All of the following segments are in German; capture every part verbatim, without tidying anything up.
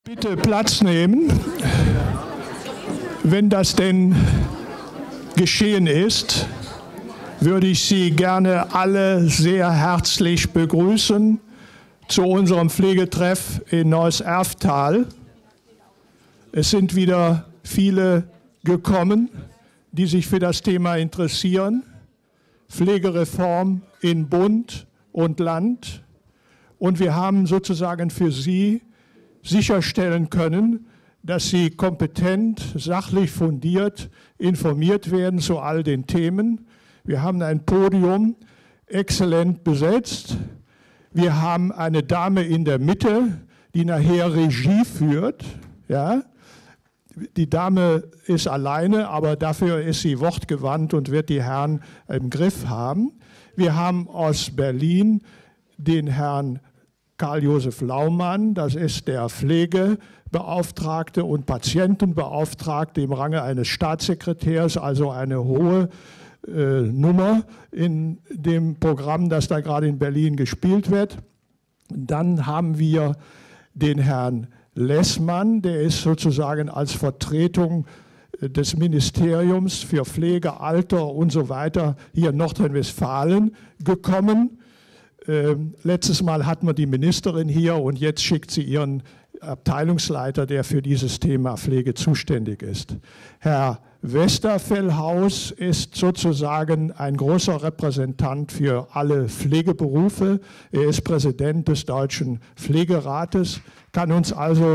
Bitte Platz nehmen, wenn das denn geschehen ist, würde ich Sie gerne alle sehr herzlich begrüßen zu unserem Pflegetreff in Neuss-Erftal. Es sind wieder viele gekommen, die sich für das Thema interessieren. Pflegereform in Bund und Land. Und wir haben sozusagen für Sie sicherstellen können, dass Sie kompetent, sachlich fundiert informiert werden zu all den Themen. Wir haben ein Podium exzellent besetzt. Wir haben eine Dame in der Mitte, die nachher Regie führt. Ja? Die Dame ist alleine, aber dafür ist sie wortgewandt und wird die Herren im Griff haben. Wir haben aus Berlin den Herrn Karl-Josef Laumann, das ist der Pflegebeauftragte und Patientenbeauftragte im Range eines Staatssekretärs, also eine hohe äh, Nummer in dem Programm, das da gerade in Berlin gespielt wird. Dann haben wir den Herrn Lessmann, der ist sozusagen als Vertretung des Ministeriums für Pflege, Alter und so weiter hier in Nordrhein-Westfalen gekommen. Ähm, letztes Mal hatten wir die Ministerin hier und jetzt schickt sie ihren Abteilungsleiter, der für dieses Thema Pflege zuständig ist. Herr Westerfellhaus ist sozusagen ein großer Repräsentant für alle Pflegeberufe. Er ist Präsident des Deutschen Pflegerates, kann uns also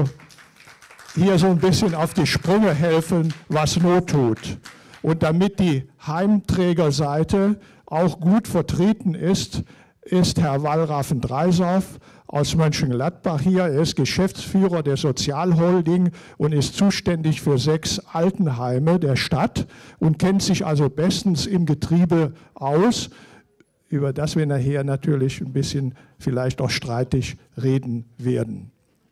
hier so ein bisschen auf die Sprünge helfen, was Not tut. Und damit die Heimträgerseite auch gut vertreten ist, ist Herr Wallraffen-Dreisow aus Mönchengladbach hier. Er ist Geschäftsführer der Sozialholding und ist zuständig für sechs Altenheime der Stadt und kennt sich also bestens im Getriebe aus, über das wir nachher natürlich ein bisschen vielleicht auch streitig reden werden.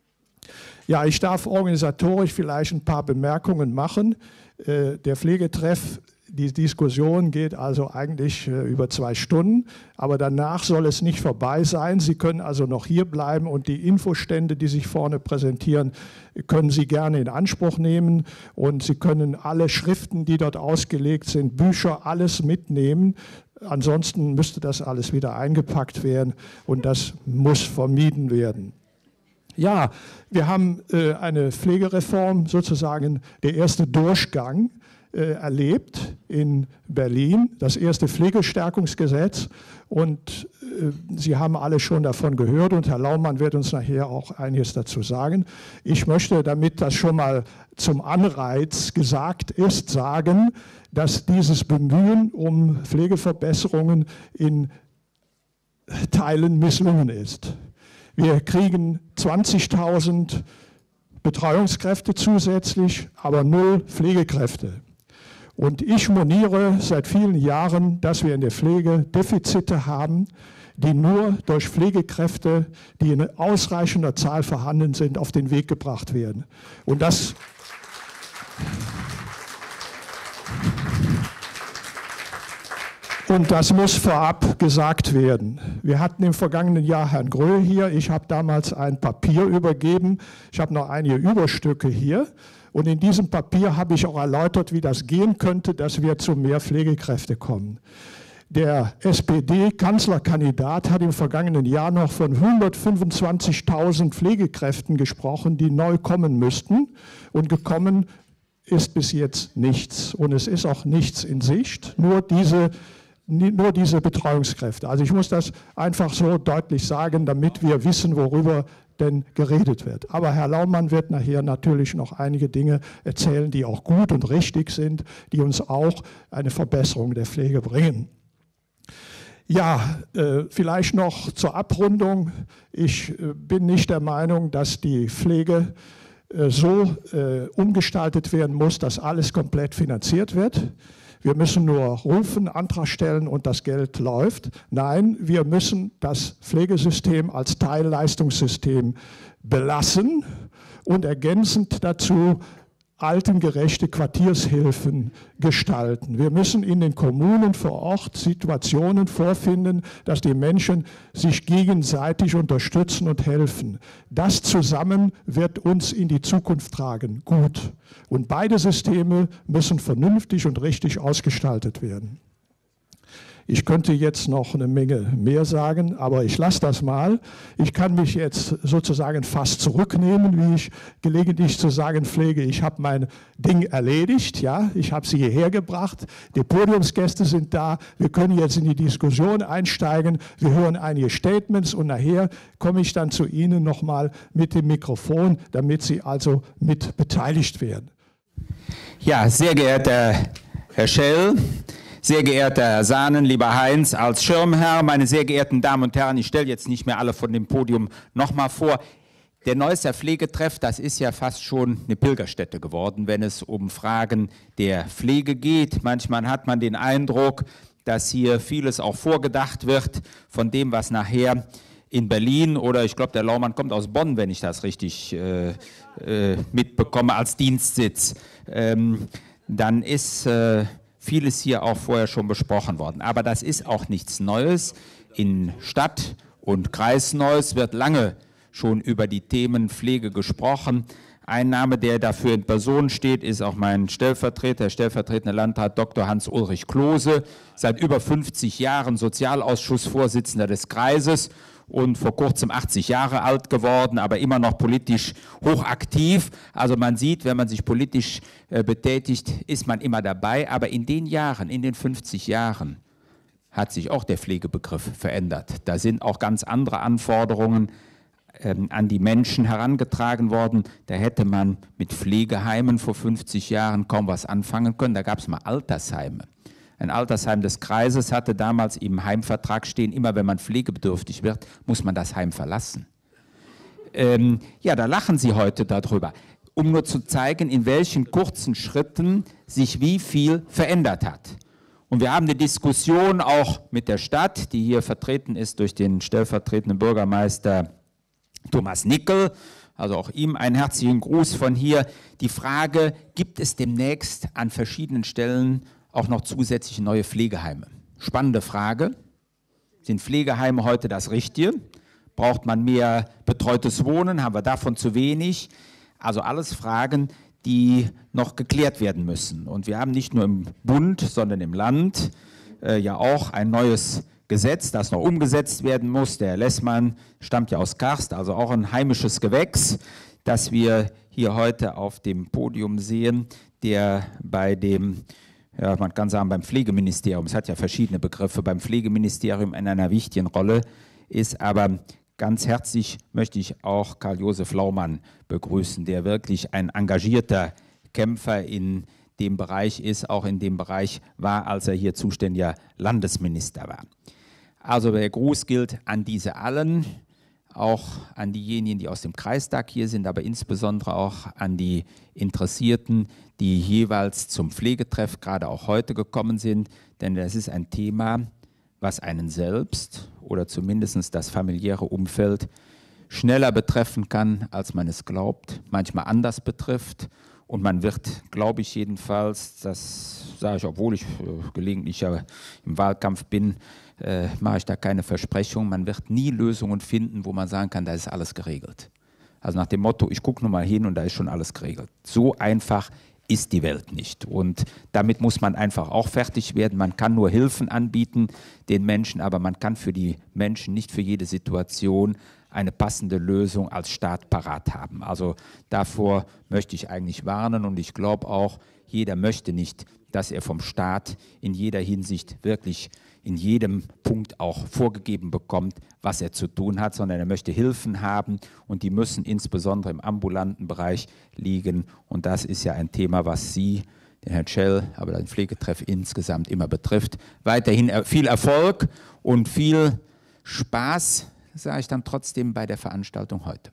Ja, ich darf organisatorisch vielleicht ein paar Bemerkungen machen. Der Pflegetreff, die Diskussion geht also eigentlich über zwei Stunden, aber danach soll es nicht vorbei sein. Sie können also noch hier bleiben und die Infostände, die sich vorne präsentieren, können Sie gerne in Anspruch nehmen und Sie können alle Schriften, die dort ausgelegt sind, Bücher, alles mitnehmen. Ansonsten müsste das alles wieder eingepackt werden und das muss vermieden werden. Ja, wir haben äh, eine Pflegereform, sozusagen der erste Durchgang äh, erlebt in Berlin, das erste Pflegestärkungsgesetz. Und äh, Sie haben alle schon davon gehört und Herr Laumann wird uns nachher auch einiges dazu sagen. Ich möchte, damit das schon mal zum Anreiz gesagt ist, sagen, dass dieses Bemühen um Pflegeverbesserungen in Teilen misslungen ist. Wir kriegen zwanzigtausend Betreuungskräfte zusätzlich, aber null Pflegekräfte. Und ich moniere seit vielen Jahren, dass wir in der Pflege Defizite haben, die nur durch Pflegekräfte, die in ausreichender Zahl vorhanden sind, auf den Weg gebracht werden. Und das Und das muss vorab gesagt werden. Wir hatten im vergangenen Jahr Herrn Gröhe hier. Ich habe damals ein Papier übergeben. Ich habe noch einige Überstücke hier. Und in diesem Papier habe ich auch erläutert, wie das gehen könnte, dass wir zu mehr Pflegekräfte kommen. Der S P D-Kanzlerkandidat hat im vergangenen Jahr noch von hundertfünfundzwanzigtausend Pflegekräften gesprochen, die neu kommen müssten. Und gekommen ist bis jetzt nichts. Und es ist auch nichts in Sicht, nur diese Nur diese Betreuungskräfte. Also ich muss das einfach so deutlich sagen, damit wir wissen, worüber denn geredet wird. Aber Herr Laumann wird nachher natürlich noch einige Dinge erzählen, die auch gut und richtig sind, die uns auch eine Verbesserung der Pflege bringen. Ja, äh, vielleicht noch zur Abrundung. Ich äh, bin nicht der Meinung, dass die Pflege äh, so äh, umgestaltet werden muss, dass alles komplett finanziert wird. Wir müssen nur rufen, Antrag stellen und das Geld läuft. Nein, wir müssen das Pflegesystem als Teilleistungssystem belassen und ergänzend dazu altengerechte Quartiershilfen gestalten. Wir müssen in den Kommunen vor Ort Situationen vorfinden, dass die Menschen sich gegenseitig unterstützen und helfen. Das zusammen wird uns in die Zukunft tragen. Gut. Und beide Systeme müssen vernünftig und richtig ausgestaltet werden. Ich könnte jetzt noch eine Menge mehr sagen, aber ich lasse das mal. Ich kann mich jetzt sozusagen fast zurücknehmen, wie ich gelegentlich zu sagen pflege. Ich habe mein Ding erledigt, ja, ich habe sie hierher gebracht. Die Podiumsgäste sind da. Wir können jetzt in die Diskussion einsteigen. Wir hören einige Statements und nachher komme ich dann zu Ihnen nochmal mit dem Mikrofon, damit Sie also mit beteiligt werden. Ja, sehr geehrter Herr Schell, sehr geehrter Herr Sahnen, lieber Heinz, als Schirmherr, meine sehr geehrten Damen und Herren, ich stelle jetzt nicht mehr alle von dem Podium nochmal vor. Der Neusser Pflegetreff, das ist ja fast schon eine Pilgerstätte geworden, wenn es um Fragen der Pflege geht. Manchmal hat man den Eindruck, dass hier vieles auch vorgedacht wird von dem, was nachher in Berlin oder ich glaube, der Laumann kommt aus Bonn, wenn ich das richtig äh, äh, mitbekomme, als Dienstsitz. Ähm, dann ist äh, vieles hier auch vorher schon besprochen worden. Aber das ist auch nichts Neues. In Stadt- und Kreisneues wird lange schon über die Themen Pflege gesprochen. Ein Name, der dafür in Person steht, ist auch mein Stellvertreter, der stellvertretende Landrat Doktor Hans-Ulrich Klose, seit über fünfzig Jahren Sozialausschussvorsitzender des Kreises und vor kurzem achtzig Jahre alt geworden, aber immer noch politisch hochaktiv. Also man sieht, wenn man sich politisch äh, betätigt, ist man immer dabei. Aber in den Jahren, in den fünfzig Jahren, hat sich auch der Pflegebegriff verändert. Da sind auch ganz andere Anforderungen ähm, an die Menschen herangetragen worden. Da hätte man mit Pflegeheimen vor fünfzig Jahren kaum was anfangen können. Da gab es mal Altersheime. Ein Altersheim des Kreises hatte damals im Heimvertrag stehen, immer wenn man pflegebedürftig wird, muss man das Heim verlassen. Ähm, ja, da lachen Sie heute darüber, um nur zu zeigen, in welchen kurzen Schritten sich wie viel verändert hat. Und wir haben eine Diskussion auch mit der Stadt, die hier vertreten ist durch den stellvertretenden Bürgermeister Thomas Nickel, also auch ihm einen herzlichen Gruß von hier. Die Frage, gibt es demnächst an verschiedenen Stellen auch noch zusätzliche neue Pflegeheime? Spannende Frage. Sind Pflegeheime heute das Richtige? Braucht man mehr betreutes Wohnen? Haben wir davon zu wenig? Also alles Fragen, die noch geklärt werden müssen. Und wir haben nicht nur im Bund, sondern im Land äh, ja auch ein neues Gesetz, das noch umgesetzt werden muss. Der Herr Lessmann stammt ja aus Karst, also auch ein heimisches Gewächs, das wir hier heute auf dem Podium sehen, der bei dem Ja, man kann sagen, beim Pflegeministerium, es hat ja verschiedene Begriffe, beim Pflegeministerium in einer wichtigen Rolle ist. Aber ganz herzlich möchte ich auch Karl-Josef Laumann begrüßen, der wirklich ein engagierter Kämpfer in dem Bereich ist, auch in dem Bereich war, als er hier zuständiger Landesminister war. Also der Gruß gilt an diese allen, auch an diejenigen, die aus dem Kreistag hier sind, aber insbesondere auch an die Interessierten, die jeweils zum Pflegetreff gerade auch heute gekommen sind. Denn das ist ein Thema, was einen selbst oder zumindest das familiäre Umfeld schneller betreffen kann, als man es glaubt, manchmal anders betrifft. Und man wird, glaube ich jedenfalls, das sage ich, obwohl ich äh, gelegentlich ja im Wahlkampf bin, äh, mache ich da keine Versprechung. Man wird nie Lösungen finden, wo man sagen kann, da ist alles geregelt. Also nach dem Motto, ich gucke nur mal hin und da ist schon alles geregelt. So einfach ist die Welt nicht. Und damit muss man einfach auch fertig werden. Man kann nur Hilfen anbieten den Menschen, aber man kann für die Menschen nicht für jede Situation eine passende Lösung als Staat parat haben. Also davor möchte ich eigentlich warnen und ich glaube auch, jeder möchte nicht, dass er vom Staat in jeder Hinsicht wirklich in jedem Punkt auch vorgegeben bekommt, was er zu tun hat, sondern er möchte Hilfen haben und die müssen insbesondere im ambulanten Bereich liegen. Und das ist ja ein Thema, was Sie, den Herrn Schell, aber den Pflegetreff insgesamt immer betrifft. Weiterhin viel Erfolg und viel Spaß, sage ich dann trotzdem bei der Veranstaltung heute.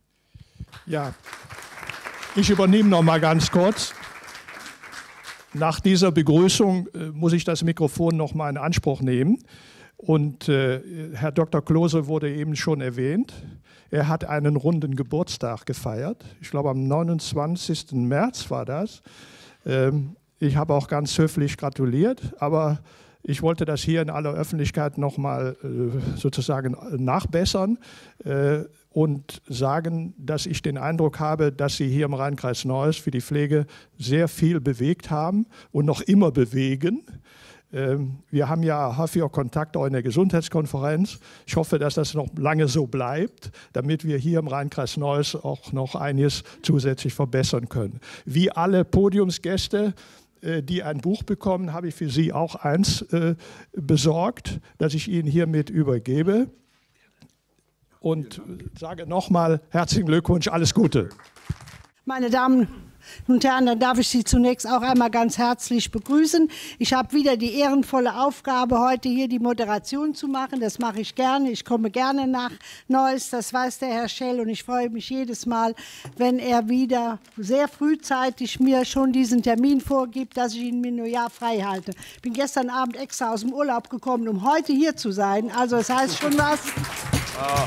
Ja, ich übernehme noch mal ganz kurz. Nach dieser Begrüßung äh, muss ich das Mikrofon noch mal in Anspruch nehmen. Und äh, Herr Doktor Klose wurde eben schon erwähnt. Er hat einen runden Geburtstag gefeiert. Ich glaube, am neunundzwanzigsten März war das. Ähm, ich habe auch ganz höflich gratuliert, aber ich wollte das hier in aller Öffentlichkeit nochmal äh, sozusagen nachbessern äh, und sagen, dass ich den Eindruck habe, dass Sie hier im Rhein-Kreis Neuss für die Pflege sehr viel bewegt haben und noch immer bewegen. Ähm, wir haben ja häufig auch Kontakt auch in der Gesundheitskonferenz. Ich hoffe, dass das noch lange so bleibt, damit wir hier im Rhein-Kreis Neuss auch noch einiges zusätzlich verbessern können. Wie alle Podiumsgäste, die ein Buch bekommen, habe ich für Sie auch eins äh, besorgt, das ich Ihnen hiermit übergebe. Und sage nochmal herzlichen Glückwunsch, alles Gute. Meine Damen und Herren, dann darf ich Sie zunächst auch einmal ganz herzlich begrüßen. Ich habe wieder die ehrenvolle Aufgabe, heute hier die Moderation zu machen. Das mache ich gerne. Ich komme gerne nach Neuss, das weiß der Herr Schell. Und ich freue mich jedes Mal, wenn er wieder sehr frühzeitig mir schon diesen Termin vorgibt, dass ich ihn mir nur ja frei halte. Ich bin gestern Abend extra aus dem Urlaub gekommen, um heute hier zu sein. Also das heißt schon was. Oh.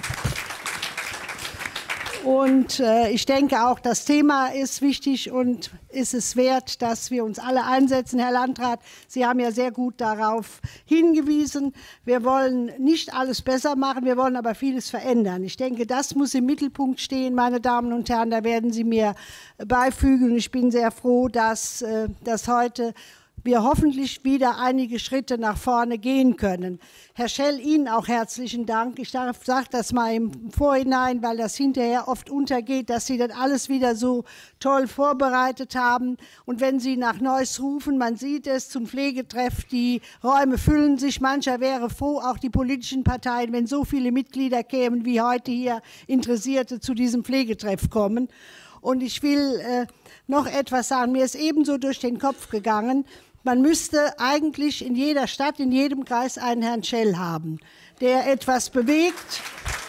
Und äh, ich denke auch, das Thema ist wichtig und ist es wert, dass wir uns alle einsetzen. Herr Landrat, Sie haben ja sehr gut darauf hingewiesen. Wir wollen nicht alles besser machen, wir wollen aber vieles verändern. Ich denke, das muss im Mittelpunkt stehen, meine Damen und Herren. Da werden Sie mir beifügen. Und ich bin sehr froh, dass äh, das heute wir hoffentlich wieder einige Schritte nach vorne gehen können. Herr Schell, Ihnen auch herzlichen Dank. Ich sage das mal im Vorhinein, weil das hinterher oft untergeht, dass Sie das alles wieder so toll vorbereitet haben. Und wenn Sie nach Neuss rufen, man sieht es zum Pflegetreff, die Räume füllen sich. Mancher wäre froh, auch die politischen Parteien, wenn so viele Mitglieder kämen, wie heute hier Interessierte zu diesem Pflegetreff kommen. Und ich will äh, noch etwas sagen. Mir ist ebenso durch den Kopf gegangen, man müsste eigentlich in jeder Stadt, in jedem Kreis einen Herrn Schell haben, der etwas bewegt.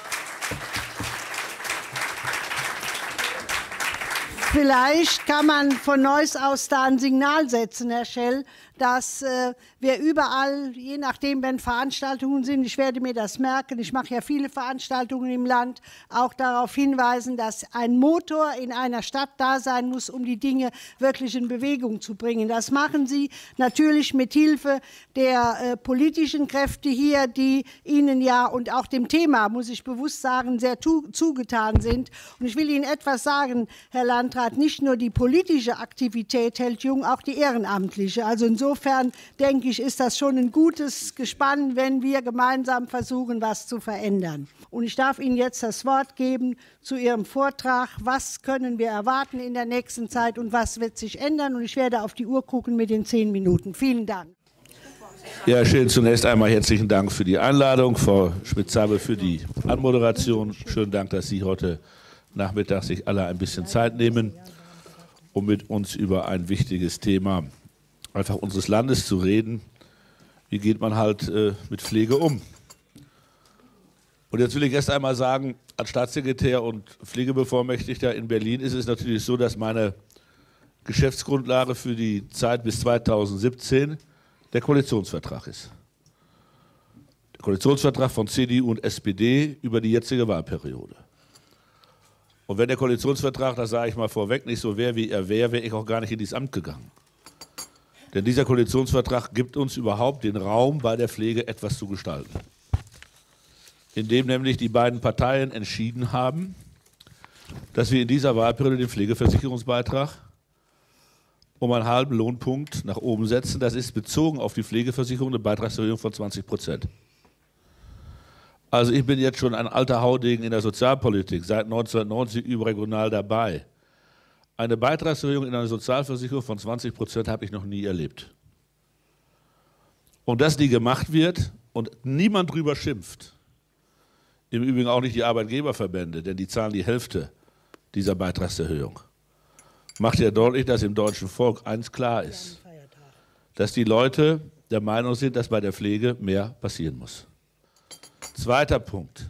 Vielleicht kann man von Neuss aus da ein Signal setzen, Herr Schell, dass äh, wir überall, je nachdem, wenn Veranstaltungen sind, ich werde mir das merken, ich mache ja viele Veranstaltungen im Land, auch darauf hinweisen, dass ein Motor in einer Stadt da sein muss, um die Dinge wirklich in Bewegung zu bringen. Das machen Sie natürlich mit Hilfe der äh, politischen Kräfte hier, die Ihnen ja und auch dem Thema, muss ich bewusst sagen, sehr tu- zugetan sind. Und ich will Ihnen etwas sagen, Herr Landrat, nicht nur die politische Aktivität hält jung, auch die ehrenamtliche. Also insofern denke ich, ist das schon ein gutes Gespann, wenn wir gemeinsam versuchen, was zu verändern. Und ich darf Ihnen jetzt das Wort geben zu Ihrem Vortrag. Was können wir erwarten in der nächsten Zeit und was wird sich ändern? Und ich werde auf die Uhr gucken mit den zehn Minuten. Vielen Dank. Ja, Herr Schell, zunächst einmal herzlichen Dank für die Einladung, Frau Schmidt-Zabel für die Anmoderation. Schönen Dank, dass Sie heute Nachmittag sich alle ein bisschen Zeit nehmen, um mit uns über ein wichtiges Thema einfach unseres Landes zu reden. Wie geht man halt äh, mit Pflege um? Und jetzt will ich erst einmal sagen, als Staatssekretär und Pflegebevollmächtigter in Berlin ist es natürlich so, dass meine Geschäftsgrundlage für die Zeit bis zweitausendsiebzehn der Koalitionsvertrag ist. Der Koalitionsvertrag von C D U und S P D über die jetzige Wahlperiode. Und wenn der Koalitionsvertrag, das sage ich mal vorweg, nicht so wäre, wie er wäre, wäre ich auch gar nicht in dieses Amt gegangen. Denn dieser Koalitionsvertrag gibt uns überhaupt den Raum, bei der Pflege etwas zu gestalten. Indem nämlich die beiden Parteien entschieden haben, dass wir in dieser Wahlperiode den Pflegeversicherungsbeitrag um einen halben Lohnpunkt nach oben setzen. Das ist bezogen auf die Pflegeversicherung eine Beitragserhöhung von zwanzig Prozent. Also ich bin jetzt schon ein alter Haudegen in der Sozialpolitik, seit neunzehnhundertneunzig überregional dabei. Eine Beitragserhöhung in einer Sozialversicherung von zwanzig Prozent habe ich noch nie erlebt. Und dass die gemacht wird und niemand drüber schimpft, im Übrigen auch nicht die Arbeitgeberverbände, denn die zahlen die Hälfte dieser Beitragserhöhung, macht ja deutlich, dass im deutschen Volk eins klar ist, dass die Leute der Meinung sind, dass bei der Pflege mehr passieren muss. Zweiter Punkt.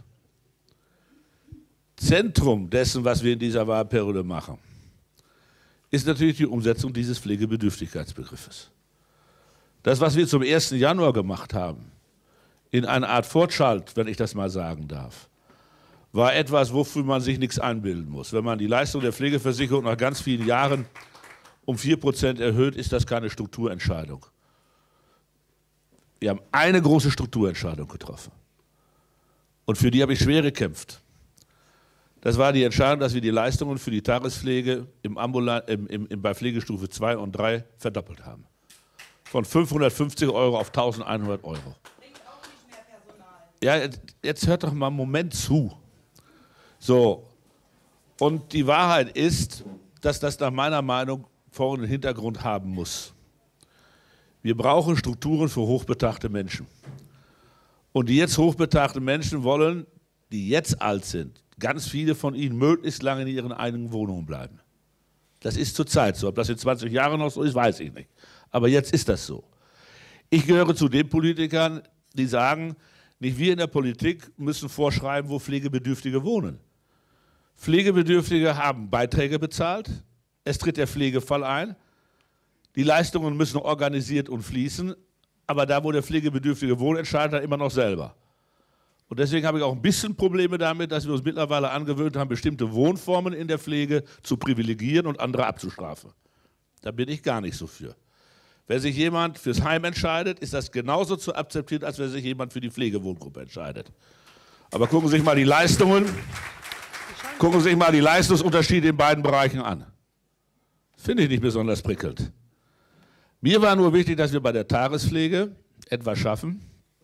Zentrum dessen, was wir in dieser Wahlperiode machen, ist natürlich die Umsetzung dieses Pflegebedürftigkeitsbegriffes. Das, was wir zum ersten Januar gemacht haben, in eine Art Fortschalt, wenn ich das mal sagen darf, war etwas, wofür man sich nichts einbilden muss. Wenn man die Leistung der Pflegeversicherung nach ganz vielen Jahren um vier Prozent erhöht, ist das keine Strukturentscheidung. Wir haben eine große Strukturentscheidung getroffen. Und für die habe ich schwer gekämpft. Das war die Entscheidung, dass wir die Leistungen für die Tagespflege im Ambulan- im, im, im, bei Pflegestufe zwei und drei verdoppelt haben. Von fünfhundertfünfzig Euro auf eintausendeinhundert Euro. Ja, jetzt hört doch mal einen Moment zu. So, und die Wahrheit ist, dass das nach meiner Meinung Vor- und Hintergrund haben muss. Wir brauchen Strukturen für hochbetagte Menschen. Und die jetzt hochbetagten Menschen wollen, die jetzt alt sind, ganz viele von ihnen möglichst lange in ihren eigenen Wohnungen bleiben. Das ist zurzeit so. Ob das in zwanzig Jahren noch so ist, weiß ich nicht. Aber jetzt ist das so. Ich gehöre zu den Politikern, die sagen, nicht wir in der Politik müssen vorschreiben, wo Pflegebedürftige wohnen. Pflegebedürftige haben Beiträge bezahlt, es tritt der Pflegefall ein, die Leistungen müssen organisiert und fließen, aber da, wo der Pflegebedürftige wohnt, entscheidet er immer noch selber. Und deswegen habe ich auch ein bisschen Probleme damit, dass wir uns mittlerweile angewöhnt haben, bestimmte Wohnformen in der Pflege zu privilegieren und andere abzustrafen. Da bin ich gar nicht so für. Wenn sich jemand fürs Heim entscheidet, ist das genauso zu akzeptieren, als wenn sich jemand für die Pflegewohngruppe entscheidet. Aber gucken Sie sich mal die Leistungen, gucken Sie sich mal die Leistungsunterschiede in beiden Bereichen an. Finde ich nicht besonders prickelnd. Mir war nur wichtig, dass wir bei der Tagespflege etwas schaffen,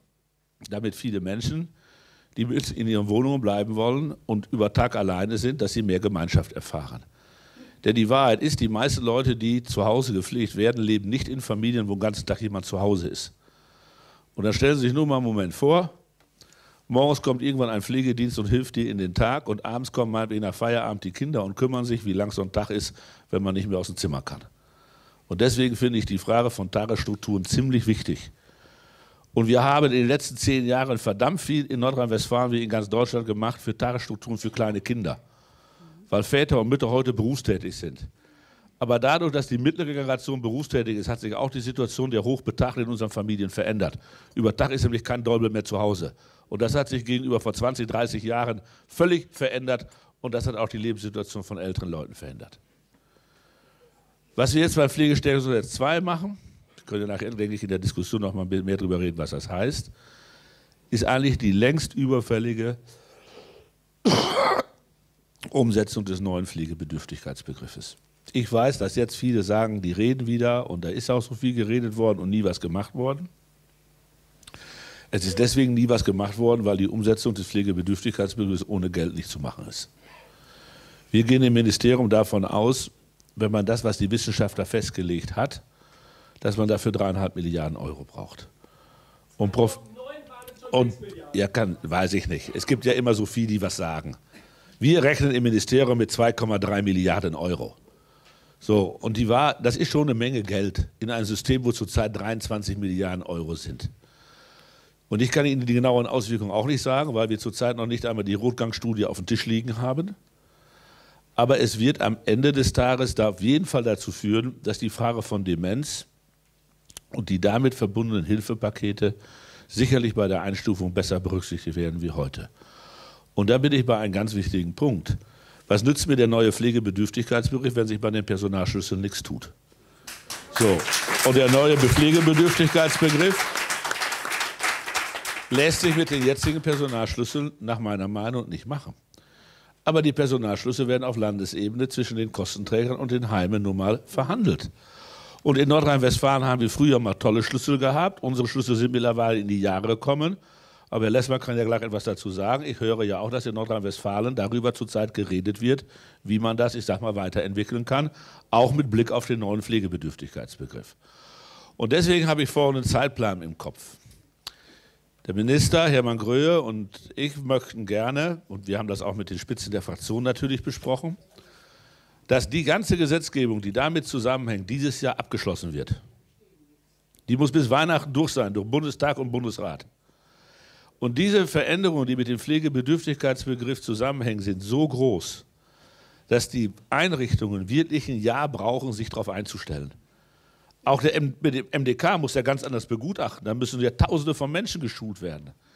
damit viele Menschen, die in ihren Wohnungen bleiben wollen und über Tag alleine sind, dass sie mehr Gemeinschaft erfahren. Denn die Wahrheit ist, die meisten Leute, die zu Hause gepflegt werden, leben nicht in Familien, wo den ganzen Tag jemand zu Hause ist. Und dann stellen Sie sich nur mal einen Moment vor, morgens kommt irgendwann ein Pflegedienst und hilft dir in den Tag und abends kommen meinetwegen nach Feierabend die Kinder und kümmern sich, wie lang so ein Tag ist, wenn man nicht mehr aus dem Zimmer kann. Und deswegen finde ich die Frage von Tagesstrukturen ziemlich wichtig. Und wir haben in den letzten zehn Jahren verdammt viel in Nordrhein-Westfalen wie in ganz Deutschland gemacht für Tagesstrukturen für kleine Kinder. Weil Väter und Mütter heute berufstätig sind. Aber dadurch, dass die mittlere Generation berufstätig ist, hat sich auch die Situation der Hochbetagten in unseren Familien verändert. Über Tag ist nämlich kein Däubel mehr zu Hause. Und das hat sich gegenüber vor zwanzig, dreißig Jahren völlig verändert. Und das hat auch die Lebenssituation von älteren Leuten verändert. Was wir jetzt bei Pflegestärkungsgesetz zwei machen, wir können ja nachher, denke ich, in der Diskussion noch mal mehr darüber reden, was das heißt, ist eigentlich die längst überfällige Umsetzung des neuen Pflegebedürftigkeitsbegriffes. Ich weiß, dass jetzt viele sagen, die reden wieder und da ist auch so viel geredet worden und nie was gemacht worden. Es ist deswegen nie was gemacht worden, weil die Umsetzung des Pflegebedürftigkeitsbegriffes ohne Geld nicht zu machen ist. Wir gehen im Ministerium davon aus, wenn man das, was die Wissenschaftler festgelegt hat, dass man dafür dreieinhalb Milliarden Euro braucht. Und, Prof und ja, kann, weiß ich nicht. Es gibt ja immer so viele, die was sagen. Wir rechnen im Ministerium mit zwei Komma drei Milliarden Euro. So, und die war, das ist schon eine Menge Geld in einem System, wo zurzeit dreiundzwanzig Milliarden Euro sind. Und ich kann Ihnen die genauen Auswirkungen auch nicht sagen, weil wir zurzeit noch nicht einmal die Rotgang-Studie auf dem Tisch liegen haben. Aber es wird am Ende des Tages da auf jeden Fall dazu führen, dass die Frage von Demenz und die damit verbundenen Hilfepakete sicherlich bei der Einstufung besser berücksichtigt werden wie heute. Und da bin ich bei einem ganz wichtigen Punkt. Was nützt mir der neue Pflegebedürftigkeitsbegriff, wenn sich bei den Personalschlüsseln nichts tut? So. Und der neue Pflegebedürftigkeitsbegriff lässt sich mit den jetzigen Personalschlüsseln nach meiner Meinung nicht machen. Aber die Personalschlüssel werden auf Landesebene zwischen den Kostenträgern und den Heimen nun mal verhandelt. Und in Nordrhein-Westfalen haben wir früher mal tolle Schlüssel gehabt. Unsere Schlüssel sind mittlerweile in die Jahre gekommen. Aber Herr Lessmann kann ja gleich etwas dazu sagen. Ich höre ja auch, dass in Nordrhein-Westfalen darüber zurzeit geredet wird, wie man das, ich sag mal, weiterentwickeln kann, auch mit Blick auf den neuen Pflegebedürftigkeitsbegriff. Und deswegen habe ich vorhin einen Zeitplan im Kopf. Der Minister, Hermann Gröhe, und ich möchten gerne, und wir haben das auch mit den Spitzen der Fraktion natürlich besprochen, dass die ganze Gesetzgebung, die damit zusammenhängt, dieses Jahr abgeschlossen wird. Die muss bis Weihnachten durch sein, durch Bundestag und Bundesrat. Und diese Veränderungen, die mit dem Pflegebedürftigkeitsbegriff zusammenhängen, sind so groß, dass die Einrichtungen wirklich ein Jahr brauchen, sich darauf einzustellen. Auch der M D K muss ja ganz anders begutachten. Da müssen ja Tausende von Menschen geschult werden.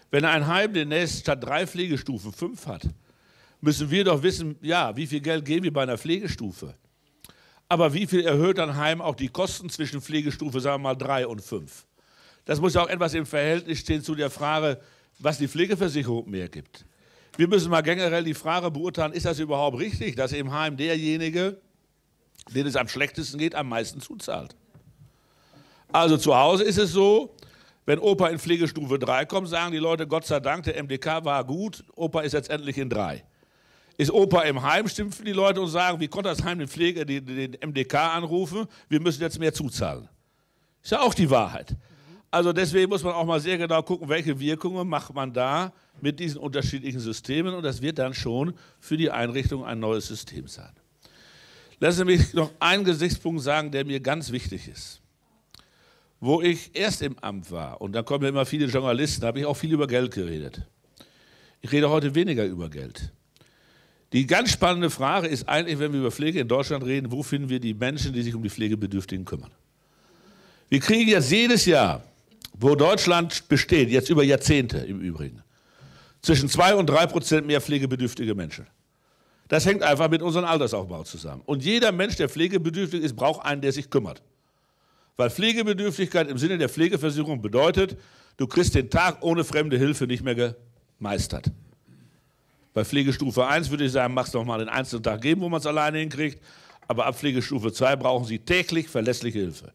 Wenn ein Heim demnächst statt drei Pflegestufen fünf hat, müssen wir doch wissen, ja, wie viel Geld geben wir bei einer Pflegestufe? Aber wie viel erhöht ein Heim auch die Kosten zwischen Pflegestufe, sagen wir mal, drei und fünf? Das muss ja auch etwas im Verhältnis stehen zu der Frage, was die Pflegeversicherung mehr gibt. Wir müssen mal generell die Frage beurteilen, ist das überhaupt richtig, dass im Heim derjenige, den es am schlechtesten geht, am meisten zuzahlt? Also zu Hause ist es so, wenn Opa in Pflegestufe drei kommt, sagen die Leute, Gott sei Dank, der M D K war gut, Opa ist jetzt endlich in drei. Ist Opa im Heim, schimpfen die Leute und sagen, wie konnte das Heim den, Pflege, den, den M D K anrufen, wir müssen jetzt mehr zuzahlen. Ist ja auch die Wahrheit. Also deswegen muss man auch mal sehr genau gucken, welche Wirkungen macht man da mit diesen unterschiedlichen Systemen, und das wird dann schon für die Einrichtung ein neues System sein. Lassen Sie mich noch einen Gesichtspunkt sagen, der mir ganz wichtig ist. Wo ich erst im Amt war, und da kommen ja immer viele Journalisten, da habe ich auch viel über Geld geredet. Ich rede heute weniger über Geld. Die ganz spannende Frage ist eigentlich, wenn wir über Pflege in Deutschland reden, wo finden wir die Menschen, die sich um die Pflegebedürftigen kümmern? Wir kriegen jetzt jedes Jahr, wo Deutschland besteht, jetzt über Jahrzehnte im Übrigen, zwischen zwei und drei Prozent mehr pflegebedürftige Menschen. Das hängt einfach mit unserem Altersaufbau zusammen. Und jeder Mensch, der pflegebedürftig ist, braucht einen, der sich kümmert. Weil Pflegebedürftigkeit im Sinne der Pflegeversicherung bedeutet, du kriegst den Tag ohne fremde Hilfe nicht mehr gemeistert. Bei Pflegestufe eins würde ich sagen, mach's doch mal den einzelnen Tag geben, wo man es alleine hinkriegt. Aber ab Pflegestufe zwei brauchen Sie täglich verlässliche Hilfe.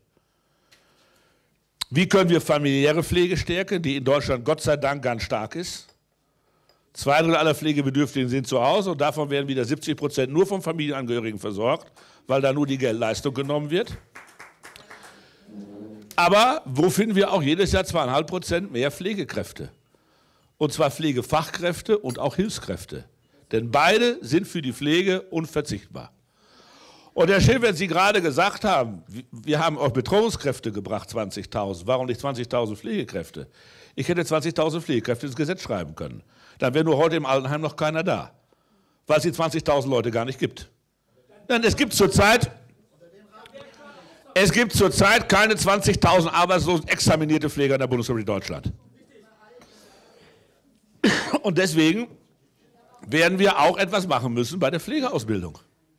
Wie können wir familiäre Pflege stärken, die in Deutschland Gott sei Dank ganz stark ist? Zwei Drittel aller Pflegebedürftigen sind zu Hause und davon werden wieder siebzig Prozent nur von Familienangehörigen versorgt, weil da nur die Geldleistung genommen wird. Aber wo finden wir auch jedes Jahr zwei Komma fünf Prozent mehr Pflegekräfte? Und zwar Pflegefachkräfte und auch Hilfskräfte. Denn beide sind für die Pflege unverzichtbar. Und Herr Schill, wenn Sie gerade gesagt haben, wir haben auch Betreuungskräfte gebracht, zwanzigtausend, warum nicht zwanzigtausend Pflegekräfte? Ich hätte zwanzigtausend Pflegekräfte ins Gesetz schreiben können. Dann wäre nur heute im Altenheim noch keiner da, weil es die zwanzigtausend Leute gar nicht gibt. Denn es gibt zurzeit... Es gibt zurzeit keine zwanzigtausend arbeitslosen examinierte Pfleger in der Bundesrepublik Deutschland. Und deswegen werden wir auch etwas machen müssen bei der Pflegeausbildung.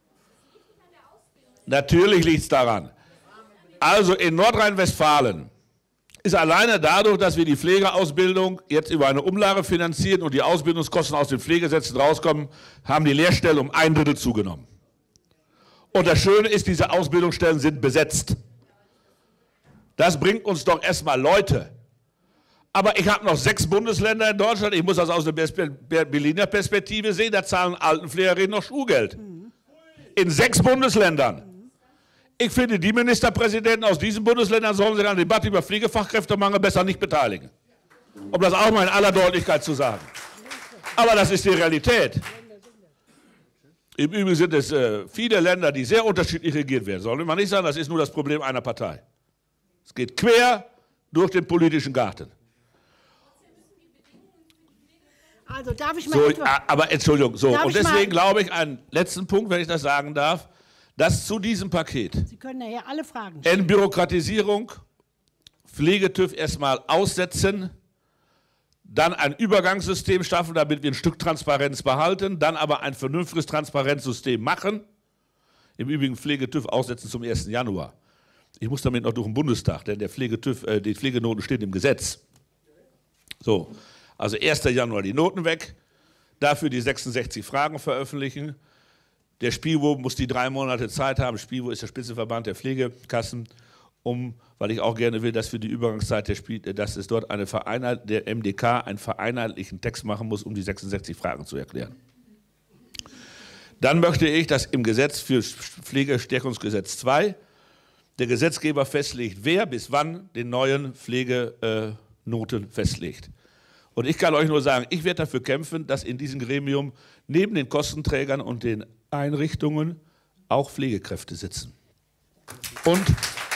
Natürlich liegt es daran. Also in Nordrhein-Westfalen ist alleine dadurch, dass wir die Pflegeausbildung jetzt über eine Umlage finanzieren und die Ausbildungskosten aus den Pflegesätzen rauskommen, haben die Lehrstellen um ein Drittel zugenommen. Und das Schöne ist, diese Ausbildungsstellen sind besetzt. Das bringt uns doch erstmal Leute. Aber ich habe noch sechs Bundesländer in Deutschland, ich muss das aus der Berliner Perspektive sehen, da zahlen Altenpflegerinnen noch Schulgeld. In sechs Bundesländern. Ich finde, die Ministerpräsidenten aus diesen Bundesländern sollen sich an der Debatte über Pflegefachkräftemangel besser nicht beteiligen. Um das auch mal in aller Deutlichkeit zu sagen. Aber das ist die Realität. Im Übrigen sind es äh, viele Länder, die sehr unterschiedlich regiert werden. Soll man nicht sagen, das ist nur das Problem einer Partei. Es geht quer durch den politischen Garten. Also darf ich mal so, etwas, aber Entschuldigung, so. Darf Und deswegen glaube ich, einen letzten Punkt, wenn ich das sagen darf, dass zu diesem Paket Sie können nachher alle Fragen stellen. Entbürokratisierung, Pflegetüv erstmal aussetzen, dann ein Übergangssystem schaffen, damit wir ein Stück Transparenz behalten, dann aber ein vernünftiges Transparenzsystem machen. Im Übrigen Pflegetüv aussetzen zum ersten Januar. Ich muss damit noch durch den Bundestag, denn der Pflegetüv, äh, die Pflegenoten stehen im Gesetz. So, also erster Januar die Noten weg, dafür die sechsundsechzig Fragen veröffentlichen. Der SPIWO muss die drei Monate Zeit haben. SPIWO ist der Spitzenverband der Pflegekassen, um, weil ich auch gerne will, dass für die Übergangszeit der Spiel, dass es dort eine Vereinheit, der M D K einen vereinheitlichen Text machen muss, um die sechsundsechzig Fragen zu erklären. Dann möchte ich, dass im Gesetz für Pflegestärkungsgesetz zwei der Gesetzgeber festlegt, wer bis wann den neuen Pflegenoten festlegt. Und ich kann euch nur sagen, ich werde dafür kämpfen, dass in diesem Gremium neben den Kostenträgern und den Einrichtungen auch Pflegekräfte sitzen. Und,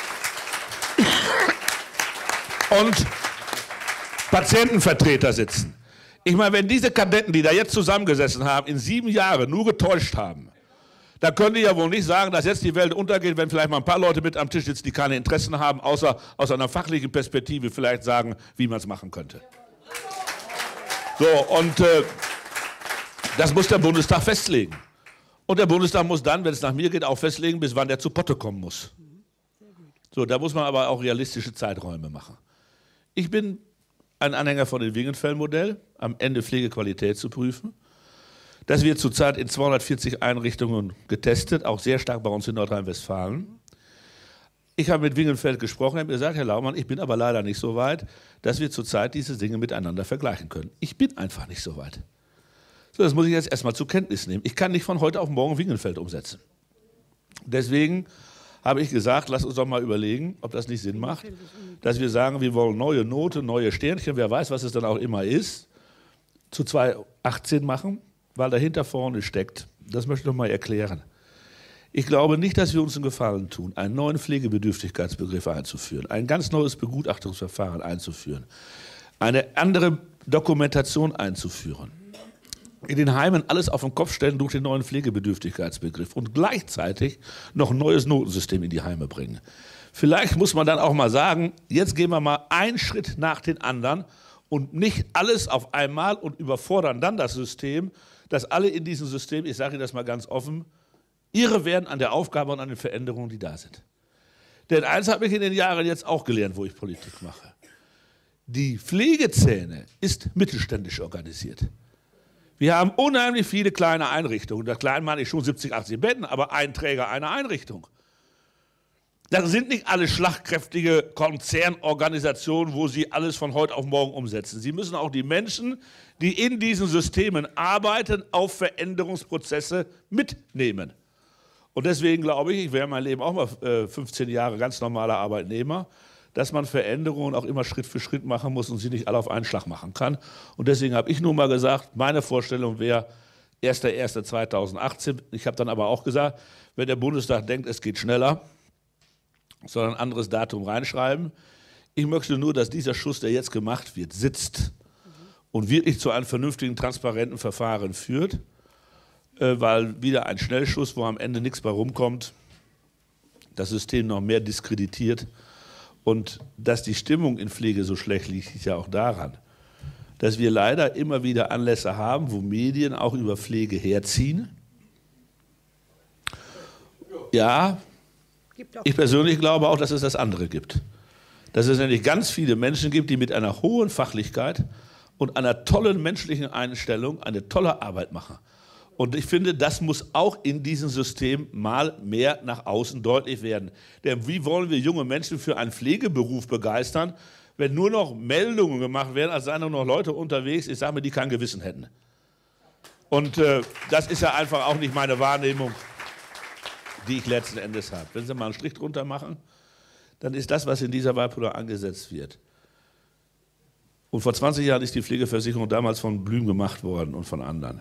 und Patientenvertreter sitzen. Ich meine, wenn diese Kadetten, die da jetzt zusammengesessen haben, in sieben Jahren nur getäuscht haben, dann können die ja wohl nicht sagen, dass jetzt die Welt untergeht, wenn vielleicht mal ein paar Leute mit am Tisch sitzen, die keine Interessen haben, außer aus einer fachlichen Perspektive vielleicht sagen, wie man es machen könnte. So, und äh, das muss der Bundestag festlegen. Und der Bundestag muss dann, wenn es nach mir geht, auch festlegen, bis wann der zu Potte kommen muss. So, da muss man aber auch realistische Zeiträume machen. Ich bin ein Anhänger von dem Wingenfeld-Modell, am Ende Pflegequalität zu prüfen. Das wird zurzeit in zweihundertvierzig Einrichtungen getestet, auch sehr stark bei uns in Nordrhein-Westfalen. Ich habe mit Wingenfeld gesprochen, habe gesagt, Herr Laumann, ich bin aber leider nicht so weit, dass wir zurzeit diese Dinge miteinander vergleichen können. Ich bin einfach nicht so weit. So, das muss ich jetzt erstmal zur Kenntnis nehmen. Ich kann nicht von heute auf morgen Wingenfeld umsetzen. Deswegen habe ich gesagt, lass uns doch mal überlegen, ob das nicht Sinn macht, dass wir sagen, wir wollen neue Note, neue Sternchen, wer weiß, was es dann auch immer ist, zu zweitausendachtzehn machen, weil dahinter vorne steckt. Das möchte ich noch mal erklären. Ich glaube nicht, dass wir uns einen Gefallen tun, einen neuen Pflegebedürftigkeitsbegriff einzuführen, ein ganz neues Begutachtungsverfahren einzuführen, eine andere Dokumentation einzuführen, in den Heimen alles auf den Kopf stellen durch den neuen Pflegebedürftigkeitsbegriff und gleichzeitig noch ein neues Notensystem in die Heime bringen. Vielleicht muss man dann auch mal sagen, jetzt gehen wir mal einen Schritt nach den anderen und nicht alles auf einmal und überfordern dann das System, dass alle in diesem System, ich sage Ihnen das mal ganz offen, irre werden an der Aufgabe und an den Veränderungen, die da sind. Denn eins habe ich in den Jahren jetzt auch gelernt, wo ich Politik mache. Die Pflegeszene ist mittelständisch organisiert. Wir haben unheimlich viele kleine Einrichtungen. Das klein meine ich schon siebzig, achtzig Betten, aber ein Träger einer Einrichtung. Das sind nicht alle schlagkräftige Konzernorganisationen, wo sie alles von heute auf morgen umsetzen. Sie müssen auch die Menschen, die in diesen Systemen arbeiten, auf Veränderungsprozesse mitnehmen. Und deswegen glaube ich, ich wäre mein Leben auch mal äh, fünfzehn Jahre ganz normaler Arbeitnehmer, dass man Veränderungen auch immer Schritt für Schritt machen muss und sie nicht alle auf einen Schlag machen kann. Und deswegen habe ich nun mal gesagt, meine Vorstellung wäre erster erster zweitausendachtzehn. Ich habe dann aber auch gesagt, wenn der Bundestag denkt, es geht schneller, soll ein anderes Datum reinschreiben. Ich möchte nur, dass dieser Schuss, der jetzt gemacht wird, sitzt und wirklich zu einem vernünftigen, transparenten Verfahren führt, weil wieder ein Schnellschuss, wo am Ende nichts bei rumkommt, das System noch mehr diskreditiert. Und dass die Stimmung in Pflege so schlecht liegt, liegt ja auch daran, dass wir leider immer wieder Anlässe haben, wo Medien auch über Pflege herziehen. Ja, ich persönlich glaube auch, dass es das andere gibt. Dass es nämlich ganz viele Menschen gibt, die mit einer hohen Fachlichkeit und einer tollen menschlichen Einstellung eine tolle Arbeit machen. Und ich finde, das muss auch in diesem System mal mehr nach außen deutlich werden. Denn wie wollen wir junge Menschen für einen Pflegeberuf begeistern, wenn nur noch Meldungen gemacht werden, als seien nur noch Leute unterwegs, ich sage mir, die kein Gewissen hätten. Und äh, das ist ja einfach auch nicht meine Wahrnehmung, die ich letzten Endes habe. Wenn Sie mal einen Strich drunter machen, dann ist das, was in dieser Wahlperiode angesetzt wird. Und vor zwanzig Jahren ist die Pflegeversicherung damals von Blüm gemacht worden und von anderen.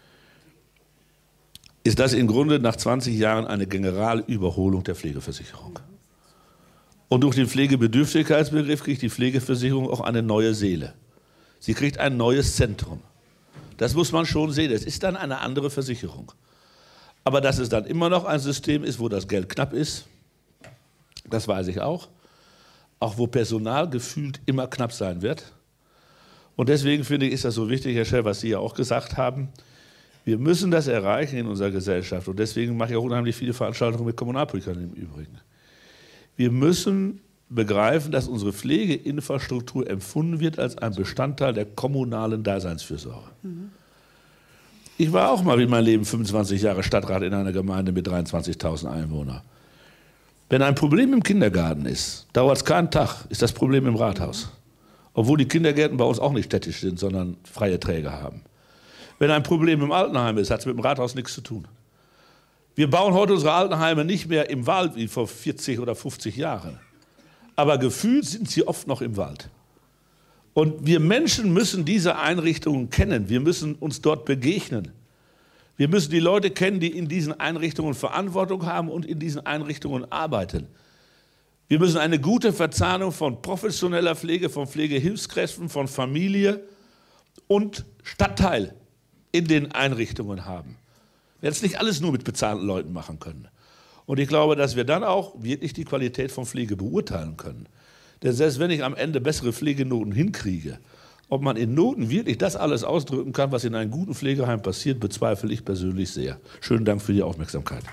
Ist das im Grunde nach zwanzig Jahren eine Generalüberholung der Pflegeversicherung. Und durch den Pflegebedürftigkeitsbegriff kriegt die Pflegeversicherung auch eine neue Seele. Sie kriegt ein neues Zentrum. Das muss man schon sehen. Es ist dann eine andere Versicherung. Aber dass es dann immer noch ein System ist, wo das Geld knapp ist, das weiß ich auch. Auch wo Personal gefühlt immer knapp sein wird. Und deswegen finde ich, ist das so wichtig, Herr Schell, was Sie ja auch gesagt haben. Wir müssen das erreichen in unserer Gesellschaft. Und deswegen mache ich auch unheimlich viele Veranstaltungen mit Kommunalpolitikern im Übrigen. Wir müssen begreifen, dass unsere Pflegeinfrastruktur empfunden wird als ein Bestandteil der kommunalen Daseinsfürsorge. Mhm. Ich war auch mal in meinem Leben fünfundzwanzig Jahre Stadtrat in einer Gemeinde mit dreiundzwanzigtausend Einwohnern. Wenn ein Problem im Kindergarten ist, dauert es keinen Tag, ist das Problem im Rathaus. Obwohl die Kindergärten bei uns auch nicht städtisch sind, sondern freie Träger haben. Wenn ein Problem im Altenheim ist, hat es mit dem Rathaus nichts zu tun. Wir bauen heute unsere Altenheime nicht mehr im Wald wie vor vierzig oder fünfzig Jahren. Aber gefühlt sind sie oft noch im Wald. Und wir Menschen müssen diese Einrichtungen kennen. Wir müssen uns dort begegnen. Wir müssen die Leute kennen, die in diesen Einrichtungen Verantwortung haben und in diesen Einrichtungen arbeiten. Wir müssen eine gute Verzahnung von professioneller Pflege, von Pflegehilfskräften, von Familie und Stadtteil in den Einrichtungen haben. Wir werden es nicht alles nur mit bezahlten Leuten machen können. Und ich glaube, dass wir dann auch wirklich die Qualität von Pflege beurteilen können. Denn selbst wenn ich am Ende bessere Pflegenoten hinkriege, Ob man in Noten wirklich das alles ausdrücken kann, was in einem guten Pflegeheim passiert, bezweifle ich persönlich sehr. Schönen Dank für die Aufmerksamkeit.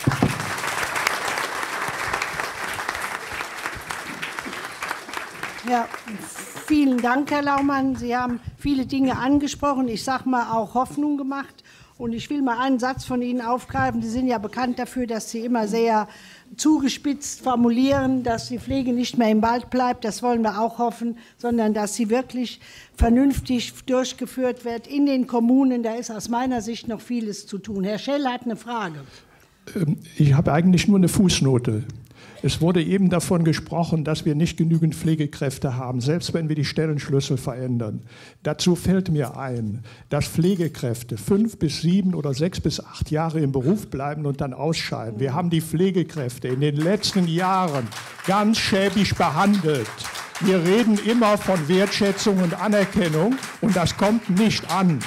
Ja, vielen Dank, Herr Laumann. Sie haben viele Dinge angesprochen. Ich sage mal auch Hoffnung gemacht. Und ich will mal einen Satz von Ihnen aufgreifen. Sie sind ja bekannt dafür, dass Sie immer sehr zugespitzt formulieren, dass die Pflege nicht mehr im Wald bleibt. Das wollen wir auch hoffen, sondern dass sie wirklich vernünftig durchgeführt wird in den Kommunen. Da ist aus meiner Sicht noch vieles zu tun. Herr Schell hat eine Frage. Ich habe eigentlich nur eine Fußnote. Es wurde eben davon gesprochen, dass wir nicht genügend Pflegekräfte haben, selbst wenn wir die Stellenschlüssel verändern. Dazu fällt mir ein, dass Pflegekräfte fünf bis sieben oder sechs bis acht Jahre im Beruf bleiben und dann ausscheiden. Wir haben die Pflegekräfte in den letzten Jahren ganz schäbig behandelt. Wir reden immer von Wertschätzung und Anerkennung und das kommt nicht an.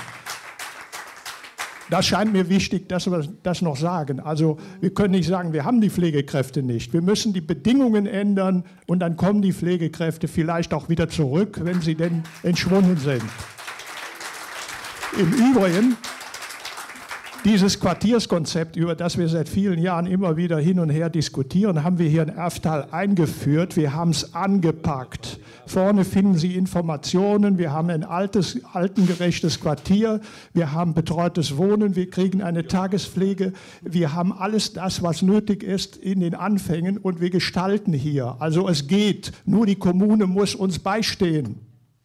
Das scheint mir wichtig, dass wir das noch sagen. Also wir können nicht sagen, wir haben die Pflegekräfte nicht. Wir müssen die Bedingungen ändern und dann kommen die Pflegekräfte vielleicht auch wieder zurück, wenn sie denn entschwunden sind. Im Übrigen, dieses Quartierskonzept, über das wir seit vielen Jahren immer wieder hin und her diskutieren, haben wir hier in Erftal eingeführt. Wir haben es angepackt. Vorne finden Sie Informationen. Wir haben ein altes, altengerechtes Quartier. Wir haben betreutes Wohnen. Wir kriegen eine Tagespflege. Wir haben alles das, was nötig ist in den Anfängen. Und wir gestalten hier. Also es geht. Nur die Kommune muss uns beistehen.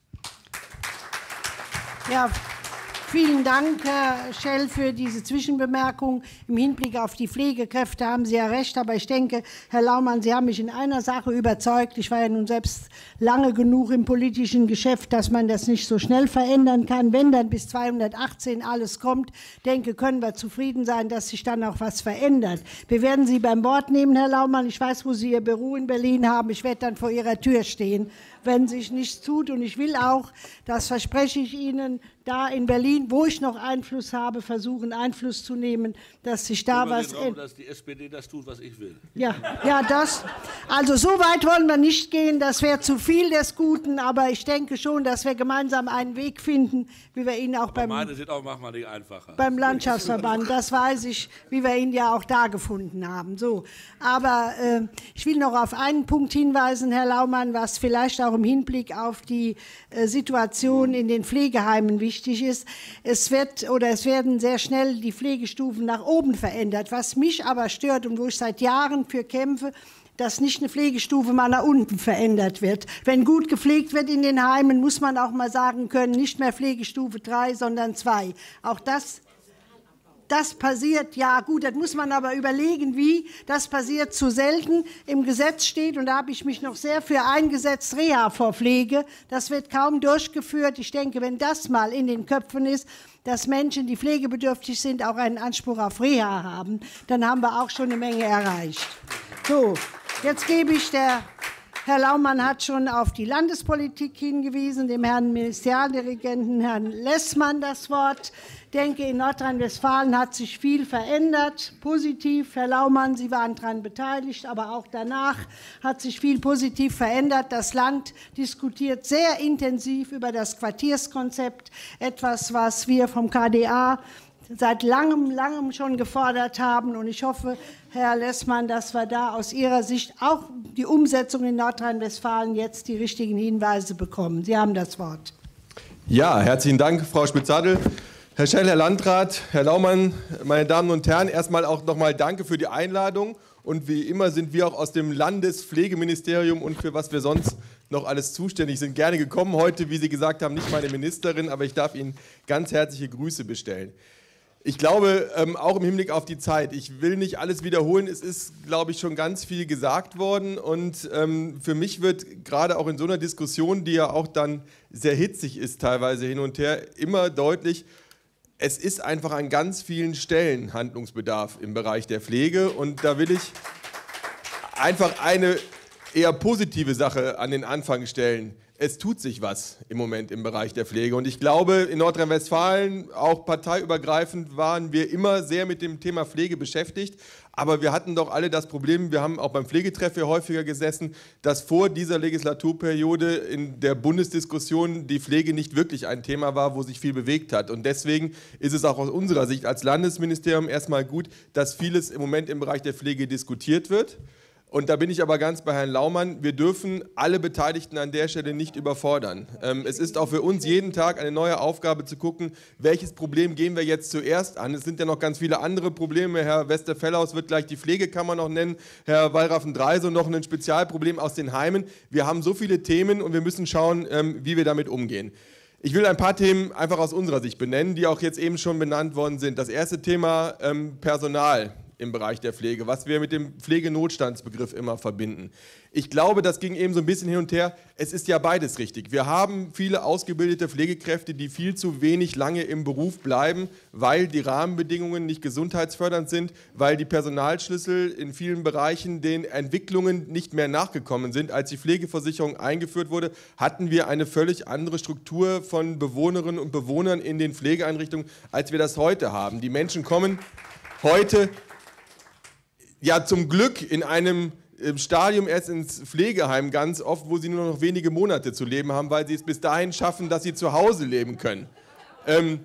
Ja. Vielen Dank, Herr Schell, für diese Zwischenbemerkung. Im Hinblick auf die Pflegekräfte haben Sie ja recht, aber ich denke, Herr Laumann, Sie haben mich in einer Sache überzeugt. Ich war ja nun selbst lange genug im politischen Geschäft, dass man das nicht so schnell verändern kann. Wenn dann bis zweihundertachtzehn alles kommt, denke, können wir zufrieden sein, dass sich dann auch was verändert. Wir werden Sie beim Wort nehmen, Herr Laumann. Ich weiß, wo Sie Ihr Büro in Berlin haben. Ich werde dann vor Ihrer Tür stehen, wenn sich nichts tut. Und ich will auch, das verspreche ich Ihnen, da in Berlin, wo ich noch Einfluss habe, versuchen, Einfluss zu nehmen, dass sich da was... Darum, dass die S P D das tut, was ich will. Ja, ja, das... Also so weit wollen wir nicht gehen, das wäre zu viel des Guten, aber ich denke schon, dass wir gemeinsam einen Weg finden, wie wir ihn auch aber beim... meine sind auch manchmal nicht einfacher. Beim Landschaftsverband, das weiß ich, wie wir ihn ja auch da gefunden haben. So. Aber äh, ich will noch auf einen Punkt hinweisen, Herr Laumann, was vielleicht auch im Hinblick auf die äh, Situation in den Pflegeheimen wichtig Wichtig ist, es wird oder es werden sehr schnell die Pflegestufen nach oben verändert. Was mich aber stört und wo ich seit Jahren für kämpfe, dass nicht eine Pflegestufe mal nach unten verändert wird. Wenn gut gepflegt wird in den Heimen, muss man auch mal sagen können, nicht mehr Pflegestufe drei, sondern zwei. Auch das Das passiert, ja gut, das muss man aber überlegen, wie. Das passiert zu selten. Im Gesetz steht, und da habe ich mich noch sehr für eingesetzt, Reha vor Pflege. Das wird kaum durchgeführt. Ich denke, wenn das mal in den Köpfen ist, dass Menschen, die pflegebedürftig sind, auch einen Anspruch auf Reha haben, dann haben wir auch schon eine Menge erreicht. So, jetzt gebe ich der... Herr Laumann hat schon auf die Landespolitik hingewiesen, dem Herrn Ministerialdirigenten, Herrn Lessmann, das Wort. Ich denke, in Nordrhein-Westfalen hat sich viel verändert, positiv. Herr Laumann, Sie waren daran beteiligt, aber auch danach hat sich viel positiv verändert. Das Land diskutiert sehr intensiv über das Quartierskonzept, etwas, was wir vom K D A seit langem, langem schon gefordert haben. Und ich hoffe, Herr Lessmann, dass wir da aus Ihrer Sicht auch die Umsetzung in Nordrhein-Westfalen jetzt die richtigen Hinweise bekommen. Sie haben das Wort. Ja, herzlichen Dank, Frau Schmidt-Zadel. Herr Schell, Herr Landrat, Herr Laumann, meine Damen und Herren, erstmal auch nochmal danke für die Einladung. Und wie immer sind wir auch aus dem Landespflegeministerium und für was wir sonst noch alles zuständig sind, gerne gekommen. Heute, wie Sie gesagt haben, nicht meine Ministerin, aber ich darf Ihnen ganz herzliche Grüße bestellen. Ich glaube, ähm, auch im Hinblick auf die Zeit, ich will nicht alles wiederholen, es ist, glaube ich, schon ganz viel gesagt worden und ähm, für mich wird gerade auch in so einer Diskussion, die ja auch dann sehr hitzig ist teilweise hin und her, immer deutlich, es ist einfach an ganz vielen Stellen Handlungsbedarf im Bereich der Pflege und da will ich einfach eine eher positive Sache an den Anfang stellen. Es tut sich was im Moment im Bereich der Pflege. Und ich glaube, in Nordrhein-Westfalen, auch parteiübergreifend, waren wir immer sehr mit dem Thema Pflege beschäftigt. Aber wir hatten doch alle das Problem, wir haben auch beim Pflegetreff hier häufiger gesessen, dass vor dieser Legislaturperiode in der Bundesdiskussion die Pflege nicht wirklich ein Thema war, wo sich viel bewegt hat. Und deswegen ist es auch aus unserer Sicht als Landesministerium erstmal gut, dass vieles im Moment im Bereich der Pflege diskutiert wird. Und da bin ich aber ganz bei Herrn Laumann, wir dürfen alle Beteiligten an der Stelle nicht überfordern. Ähm, es ist auch für uns jeden Tag eine neue Aufgabe zu gucken, welches Problem gehen wir jetzt zuerst an. Es sind ja noch ganz viele andere Probleme. Herr Westerfellhaus wird gleich die Pflegekammer noch nennen, Herr Wallraffen-Dreisow noch ein Spezialproblem aus den Heimen. Wir haben so viele Themen und wir müssen schauen, ähm, wie wir damit umgehen. Ich will ein paar Themen einfach aus unserer Sicht benennen, die auch jetzt eben schon benannt worden sind. Das erste Thema ähm, Personal im Bereich der Pflege, was wir mit dem Pflegenotstandsbegriff immer verbinden. Ich glaube, das ging eben so ein bisschen hin und her. Es ist ja beides richtig. Wir haben viele ausgebildete Pflegekräfte, die viel zu wenig lange im Beruf bleiben, weil die Rahmenbedingungen nicht gesundheitsfördernd sind, weil die Personalschlüssel in vielen Bereichen den Entwicklungen nicht mehr nachgekommen sind. Als die Pflegeversicherung eingeführt wurde, hatten wir eine völlig andere Struktur von Bewohnerinnen und Bewohnern in den Pflegeeinrichtungen, als wir das heute haben. Die Menschen kommen heute ja zum Glück in einem Stadium erst ins Pflegeheim ganz oft, wo sie nur noch wenige Monate zu leben haben, weil sie es bis dahin schaffen, dass sie zu Hause leben können. Ähm,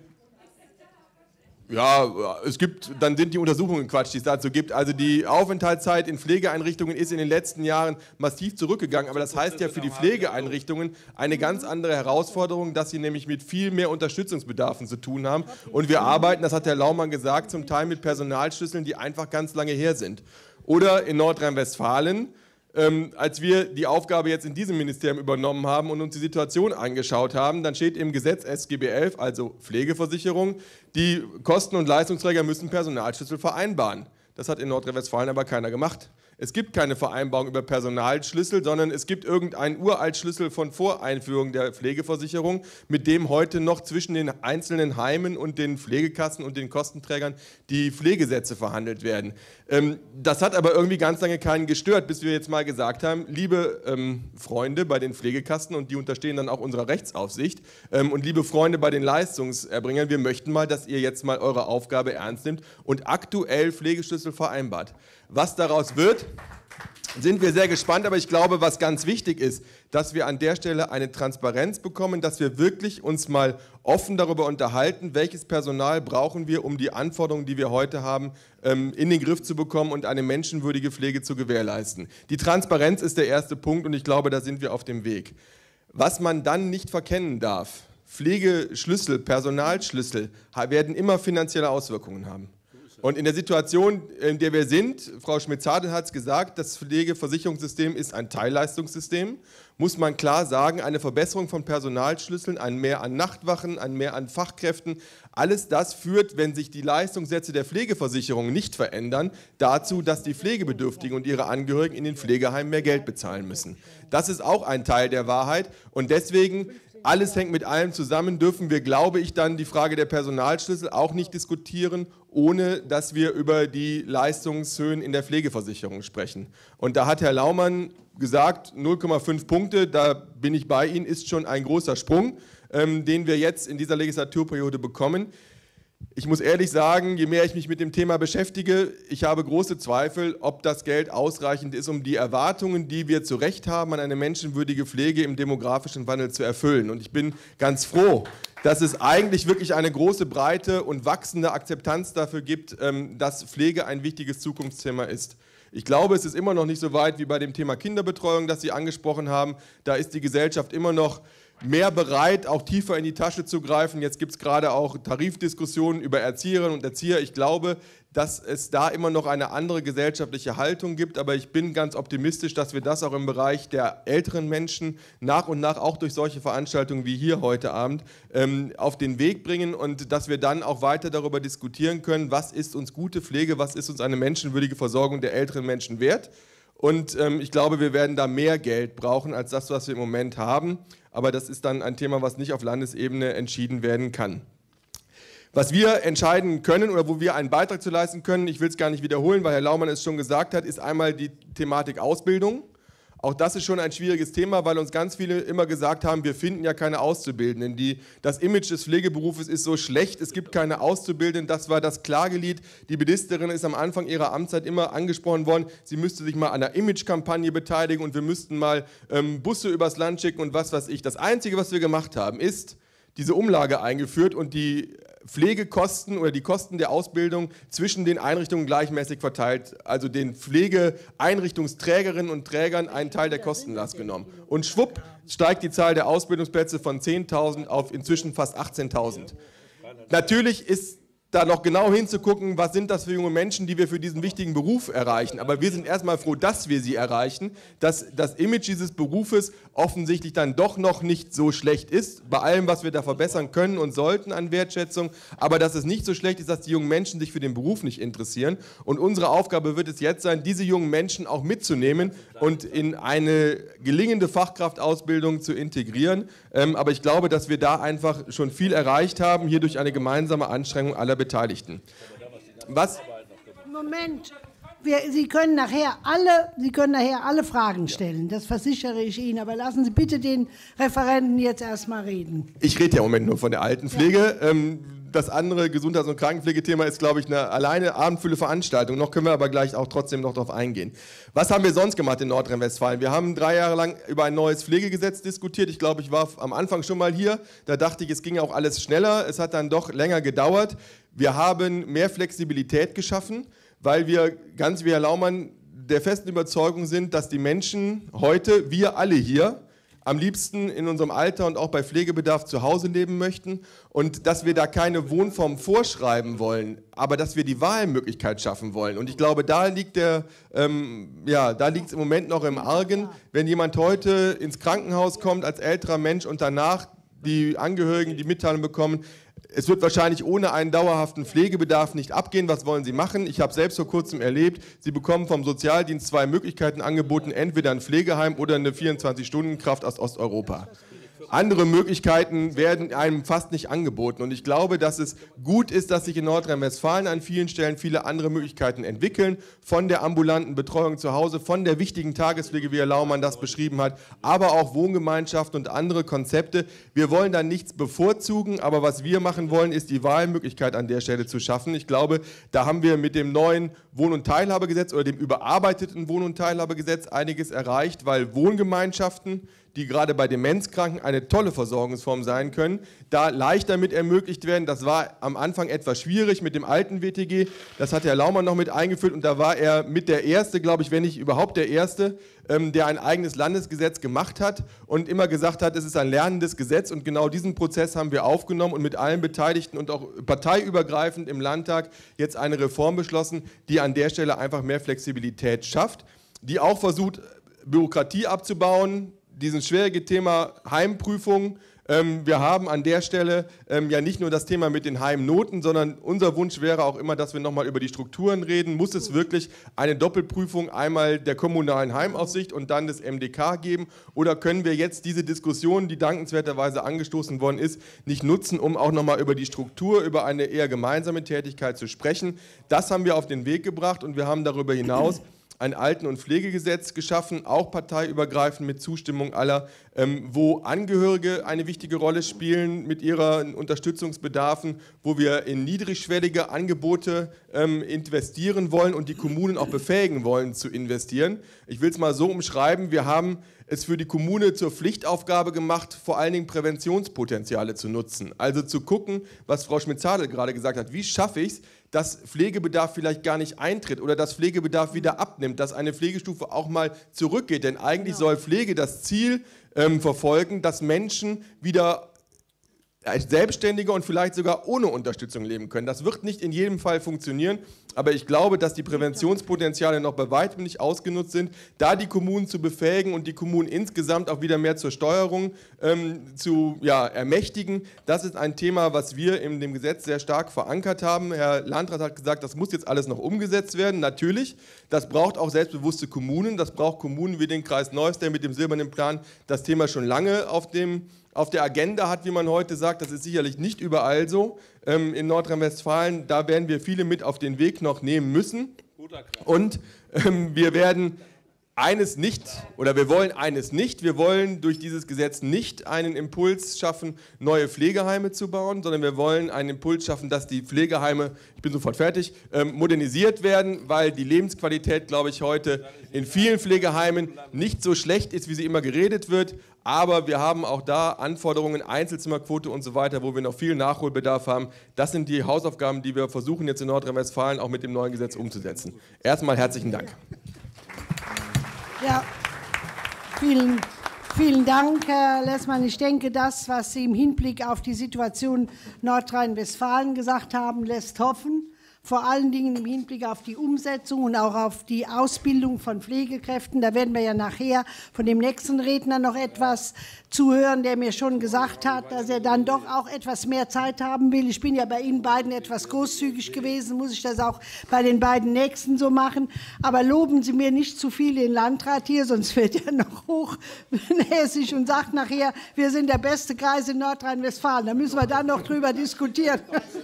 ja, es gibt, dann sind die Untersuchungen Quatsch, die es dazu gibt. Also die Aufenthaltszeit in Pflegeeinrichtungen ist in den letzten Jahren massiv zurückgegangen. Aber das heißt ja für die Pflegeeinrichtungen eine ganz andere Herausforderung, dass sie nämlich mit viel mehr Unterstützungsbedarfen zu tun haben. Und wir arbeiten, das hat Herr Laumann gesagt, zum Teil mit Personalschlüsseln, die einfach ganz lange her sind. Oder in Nordrhein-Westfalen, ähm, als wir die Aufgabe jetzt in diesem Ministerium übernommen haben und uns die Situation angeschaut haben, dann steht im Gesetz S G B elf, also Pflegeversicherung, die Kosten- und Leistungsträger müssen Personalschlüssel vereinbaren. Das hat in Nordrhein-Westfalen aber keiner gemacht. Es gibt keine Vereinbarung über Personalschlüssel, sondern es gibt irgendeinen Uraltschlüssel von Voreinführung der Pflegeversicherung, mit dem heute noch zwischen den einzelnen Heimen und den Pflegekassen und den Kostenträgern die Pflegesätze verhandelt werden. Ähm, das hat aber irgendwie ganz lange keinen gestört, bis wir jetzt mal gesagt haben, liebe ähm, Freunde bei den Pflegekassen, und die unterstehen dann auch unserer Rechtsaufsicht, ähm, und liebe Freunde bei den Leistungserbringern, wir möchten mal, dass ihr jetzt mal eure Aufgabe ernst nimmt und aktuell Pflegeschlüssel vereinbart. Was daraus wird, sind wir sehr gespannt, aber ich glaube, was ganz wichtig ist, dass wir an der Stelle eine Transparenz bekommen, dass wir wirklich uns mal offen darüber unterhalten, welches Personal brauchen wir, um die Anforderungen, die wir heute haben, in den Griff zu bekommen und eine menschenwürdige Pflege zu gewährleisten. Die Transparenz ist der erste Punkt und ich glaube, da sind wir auf dem Weg. Was man dann nicht verkennen darf, Pflegeschlüssel, Personalschlüssel werden immer finanzielle Auswirkungen haben. Und in der Situation, in der wir sind, Frau Schmidt-Zadel hat es gesagt, das Pflegeversicherungssystem ist ein Teilleistungssystem, muss man klar sagen, eine Verbesserung von Personalschlüsseln, ein Mehr an Nachtwachen, ein Mehr an Fachkräften, alles das führt, wenn sich die Leistungssätze der Pflegeversicherung nicht verändern, dazu, dass die Pflegebedürftigen und ihre Angehörigen in den Pflegeheimen mehr Geld bezahlen müssen. Das ist auch ein Teil der Wahrheit und deswegen, alles hängt mit allem zusammen, dürfen wir, glaube ich, dann die Frage der Personalschlüssel auch nicht diskutieren, ohne dass wir über die Leistungshöhen in der Pflegeversicherung sprechen. Und da hat Herr Laumann gesagt, null Komma fünf Punkte, da bin ich bei Ihnen, ist schon ein großer Sprung, ähm, den wir jetzt in dieser Legislaturperiode bekommen. Ich muss ehrlich sagen, je mehr ich mich mit dem Thema beschäftige, ich habe große Zweifel, ob das Geld ausreichend ist, um die Erwartungen, die wir zu Recht haben, an eine menschenwürdige Pflege im demografischen Wandel zu erfüllen. Und ich bin ganz froh, dass es eigentlich wirklich eine große, breite und wachsende Akzeptanz dafür gibt, dass Pflege ein wichtiges Zukunftsthema ist. Ich glaube, es ist immer noch nicht so weit wie bei dem Thema Kinderbetreuung, das Sie angesprochen haben. Da ist die Gesellschaft immer noch mehr bereit, auch tiefer in die Tasche zu greifen. Jetzt gibt es gerade auch Tarifdiskussionen über Erzieherinnen und Erzieher. Ich glaube, dass es da immer noch eine andere gesellschaftliche Haltung gibt, aber ich bin ganz optimistisch, dass wir das auch im Bereich der älteren Menschen nach und nach auch durch solche Veranstaltungen wie hier heute Abend ähm, auf den Weg bringen und dass wir dann auch weiter darüber diskutieren können, was ist uns gute Pflege, was ist uns eine menschenwürdige Versorgung der älteren Menschen wert. Und ähm, ich glaube, wir werden da mehr Geld brauchen als das, was wir im Moment haben. Aber das ist dann ein Thema, was nicht auf Landesebene entschieden werden kann. Was wir entscheiden können oder wo wir einen Beitrag zu leisten können, ich will es gar nicht wiederholen, weil Herr Laumann es schon gesagt hat, ist einmal die Thematik Ausbildung. Auch das ist schon ein schwieriges Thema, weil uns ganz viele immer gesagt haben, wir finden ja keine Auszubildenden. Die, das Image des Pflegeberufes ist so schlecht, es gibt keine Auszubildenden. Das war das Klagelied. Die Ministerin ist am Anfang ihrer Amtszeit immer angesprochen worden, sie müsste sich mal an einer Imagekampagne beteiligen und wir müssten mal ähm, Busse übers Land schicken und was weiß ich. Das Einzige, was wir gemacht haben, ist diese Umlage eingeführt und die Pflegekosten oder die Kosten der Ausbildung zwischen den Einrichtungen gleichmäßig verteilt, also den Pflegeeinrichtungsträgerinnen und Trägern einen Teil der Kostenlast genommen. Und schwupp steigt die Zahl der Ausbildungsplätze von zehntausend auf inzwischen fast achtzehntausend. Natürlich ist da noch genau hinzugucken, was sind das für junge Menschen, die wir für diesen wichtigen Beruf erreichen. Aber wir sind erstmal froh, dass wir sie erreichen, dass das Image dieses Berufes offensichtlich dann doch noch nicht so schlecht ist, bei allem, was wir da verbessern können und sollten an Wertschätzung, aber dass es nicht so schlecht ist, dass die jungen Menschen sich für den Beruf nicht interessieren. Und unsere Aufgabe wird es jetzt sein, diese jungen Menschen auch mitzunehmen und in eine gelingende Fachkraftausbildung zu integrieren. Ähm, aber ich glaube, dass wir da einfach schon viel erreicht haben, hier durch eine gemeinsame Anstrengung aller Beteiligten. Was? Moment, wir, Sie, können nachher alle, Sie können nachher alle Fragen stellen, das versichere ich Ihnen, aber lassen Sie bitte den Referenten jetzt erstmal reden. Ich rede ja im Moment nur von der Altenpflege. Ja. Ähm, das andere Gesundheits- und Krankenpflegethema ist, glaube ich, eine alleine abendfülle Veranstaltung. Noch können wir aber gleich auch trotzdem noch darauf eingehen. Was haben wir sonst gemacht in Nordrhein-Westfalen? Wir haben drei Jahre lang über ein neues Pflegegesetz diskutiert. Ich glaube, ich war am Anfang schon mal hier. Da dachte ich, es ging auch alles schneller. Es hat dann doch länger gedauert. Wir haben mehr Flexibilität geschaffen, weil wir, ganz wie Herr Laumann, der festen Überzeugung sind, dass die Menschen heute, wir alle hier, am liebsten in unserem Alter und auch bei Pflegebedarf zu Hause leben möchten und dass wir da keine Wohnform vorschreiben wollen, aber dass wir die Wahlmöglichkeit schaffen wollen. Und ich glaube, da liegt der, ähm, ja, da liegt es im Moment noch im Argen, wenn jemand heute ins Krankenhaus kommt als älterer Mensch und danach die Angehörigen die Mitteilung bekommen, es wird wahrscheinlich ohne einen dauerhaften Pflegebedarf nicht abgehen. Was wollen Sie machen? Ich habe selbst vor kurzem erlebt, Sie bekommen vom Sozialdienst zwei Möglichkeiten angeboten, entweder ein Pflegeheim oder eine vierundzwanzig-Stunden-Kraft aus Osteuropa. Andere Möglichkeiten werden einem fast nicht angeboten. Und ich glaube, dass es gut ist, dass sich in Nordrhein-Westfalen an vielen Stellen viele andere Möglichkeiten entwickeln. Von der ambulanten Betreuung zu Hause, von der wichtigen Tagespflege, wie Herr Laumann das beschrieben hat, aber auch Wohngemeinschaften und andere Konzepte. Wir wollen da nichts bevorzugen, aber was wir machen wollen, ist die Wahlmöglichkeit an der Stelle zu schaffen. Ich glaube, da haben wir mit dem neuen Wohn- und Teilhabegesetz oder dem überarbeiteten Wohn- und Teilhabegesetz einiges erreicht, weil Wohngemeinschaften, die gerade bei Demenzkranken eine tolle Versorgungsform sein können, da leichter mit ermöglicht werden. Das war am Anfang etwas schwierig mit dem alten W T G, das hat Herr Laumann noch mit eingeführt und da war er mit der Erste, glaube ich, wenn nicht überhaupt der Erste, ähm, der ein eigenes Landesgesetz gemacht hat und immer gesagt hat, es ist ein lernendes Gesetz und genau diesen Prozess haben wir aufgenommen und mit allen Beteiligten und auch parteiübergreifend im Landtag jetzt eine Reform beschlossen, die an der Stelle einfach mehr Flexibilität schafft, die auch versucht, Bürokratie abzubauen, dieses schwierige Thema Heimprüfung. Ähm, wir haben an der Stelle ähm, ja nicht nur das Thema mit den Heimnoten, sondern unser Wunsch wäre auch immer, dass wir nochmal über die Strukturen reden. Muss es wirklich eine Doppelprüfung einmal der kommunalen Heimaufsicht und dann des M D K geben? Oder können wir jetzt diese Diskussion, die dankenswerterweise angestoßen worden ist, nicht nutzen, um auch nochmal über die Struktur, über eine eher gemeinsame Tätigkeit zu sprechen? Das haben wir auf den Weg gebracht und wir haben darüber hinaus ein Alten- und Pflegegesetz geschaffen, auch parteiübergreifend mit Zustimmung aller, ähm, wo Angehörige eine wichtige Rolle spielen mit ihren Unterstützungsbedarfen, wo wir in niedrigschwellige Angebote ähm, investieren wollen und die Kommunen auch befähigen wollen zu investieren. Ich will es mal so umschreiben, wir haben es für die Kommune zur Pflichtaufgabe gemacht, vor allen Dingen Präventionspotenziale zu nutzen. Also zu gucken, was Frau Schmidt-Zadel gerade gesagt hat, wie schaffe ich es, dass Pflegebedarf vielleicht gar nicht eintritt oder dass Pflegebedarf wieder abnimmt, dass eine Pflegestufe auch mal zurückgeht. Denn eigentlich soll Pflege das Ziel ähm, verfolgen, dass Menschen wieder als Selbstständige und vielleicht sogar ohne Unterstützung leben können. Das wird nicht in jedem Fall funktionieren, aber ich glaube, dass die Präventionspotenziale noch bei weitem nicht ausgenutzt sind, da die Kommunen zu befähigen und die Kommunen insgesamt auch wieder mehr zur Steuerung ähm, zu ja, ermächtigen. Das ist ein Thema, was wir in dem Gesetz sehr stark verankert haben. Herr Landrat hat gesagt, das muss jetzt alles noch umgesetzt werden. Natürlich, das braucht auch selbstbewusste Kommunen, das braucht Kommunen wie den Kreis Neuss, der mit dem Silbernen Plan das Thema schon lange auf dem auf der Agenda hat, wie man heute sagt. Das ist sicherlich nicht überall so. Ähm, in Nordrhein-Westfalen, da werden wir viele mit auf den Weg noch nehmen müssen. Und ähm, wir werden eines nicht, oder wir wollen eines nicht, wir wollen durch dieses Gesetz nicht einen Impuls schaffen, neue Pflegeheime zu bauen, sondern wir wollen einen Impuls schaffen, dass die Pflegeheime, ich bin sofort fertig, modernisiert werden, weil die Lebensqualität, glaube ich, heute in vielen Pflegeheimen nicht so schlecht ist, wie sie immer geredet wird. Aber wir haben auch da Anforderungen, Einzelzimmerquote und so weiter, wo wir noch viel Nachholbedarf haben. Das sind die Hausaufgaben, die wir versuchen jetzt in Nordrhein-Westfalen auch mit dem neuen Gesetz umzusetzen. Erstmal herzlichen Dank. Ja, vielen, vielen Dank, Herr Lessmann. Ich denke, das, was Sie im Hinblick auf die Situation Nordrhein-Westfalen gesagt haben, lässt hoffen. Vor allen Dingen im Hinblick auf die Umsetzung und auch auf die Ausbildung von Pflegekräften. Da werden wir ja nachher von dem nächsten Redner noch etwas zuhören, der mir schon gesagt hat, dass er dann doch auch etwas mehr Zeit haben will. Ich bin ja bei Ihnen beiden etwas großzügig gewesen, muss ich das auch bei den beiden Nächsten so machen. Aber loben Sie mir nicht zu viel den Landrat hier, sonst wird er noch hochnäsig und sagt nachher, wir sind der beste Kreis in Nordrhein-Westfalen. Da müssen wir dann noch drüber diskutieren.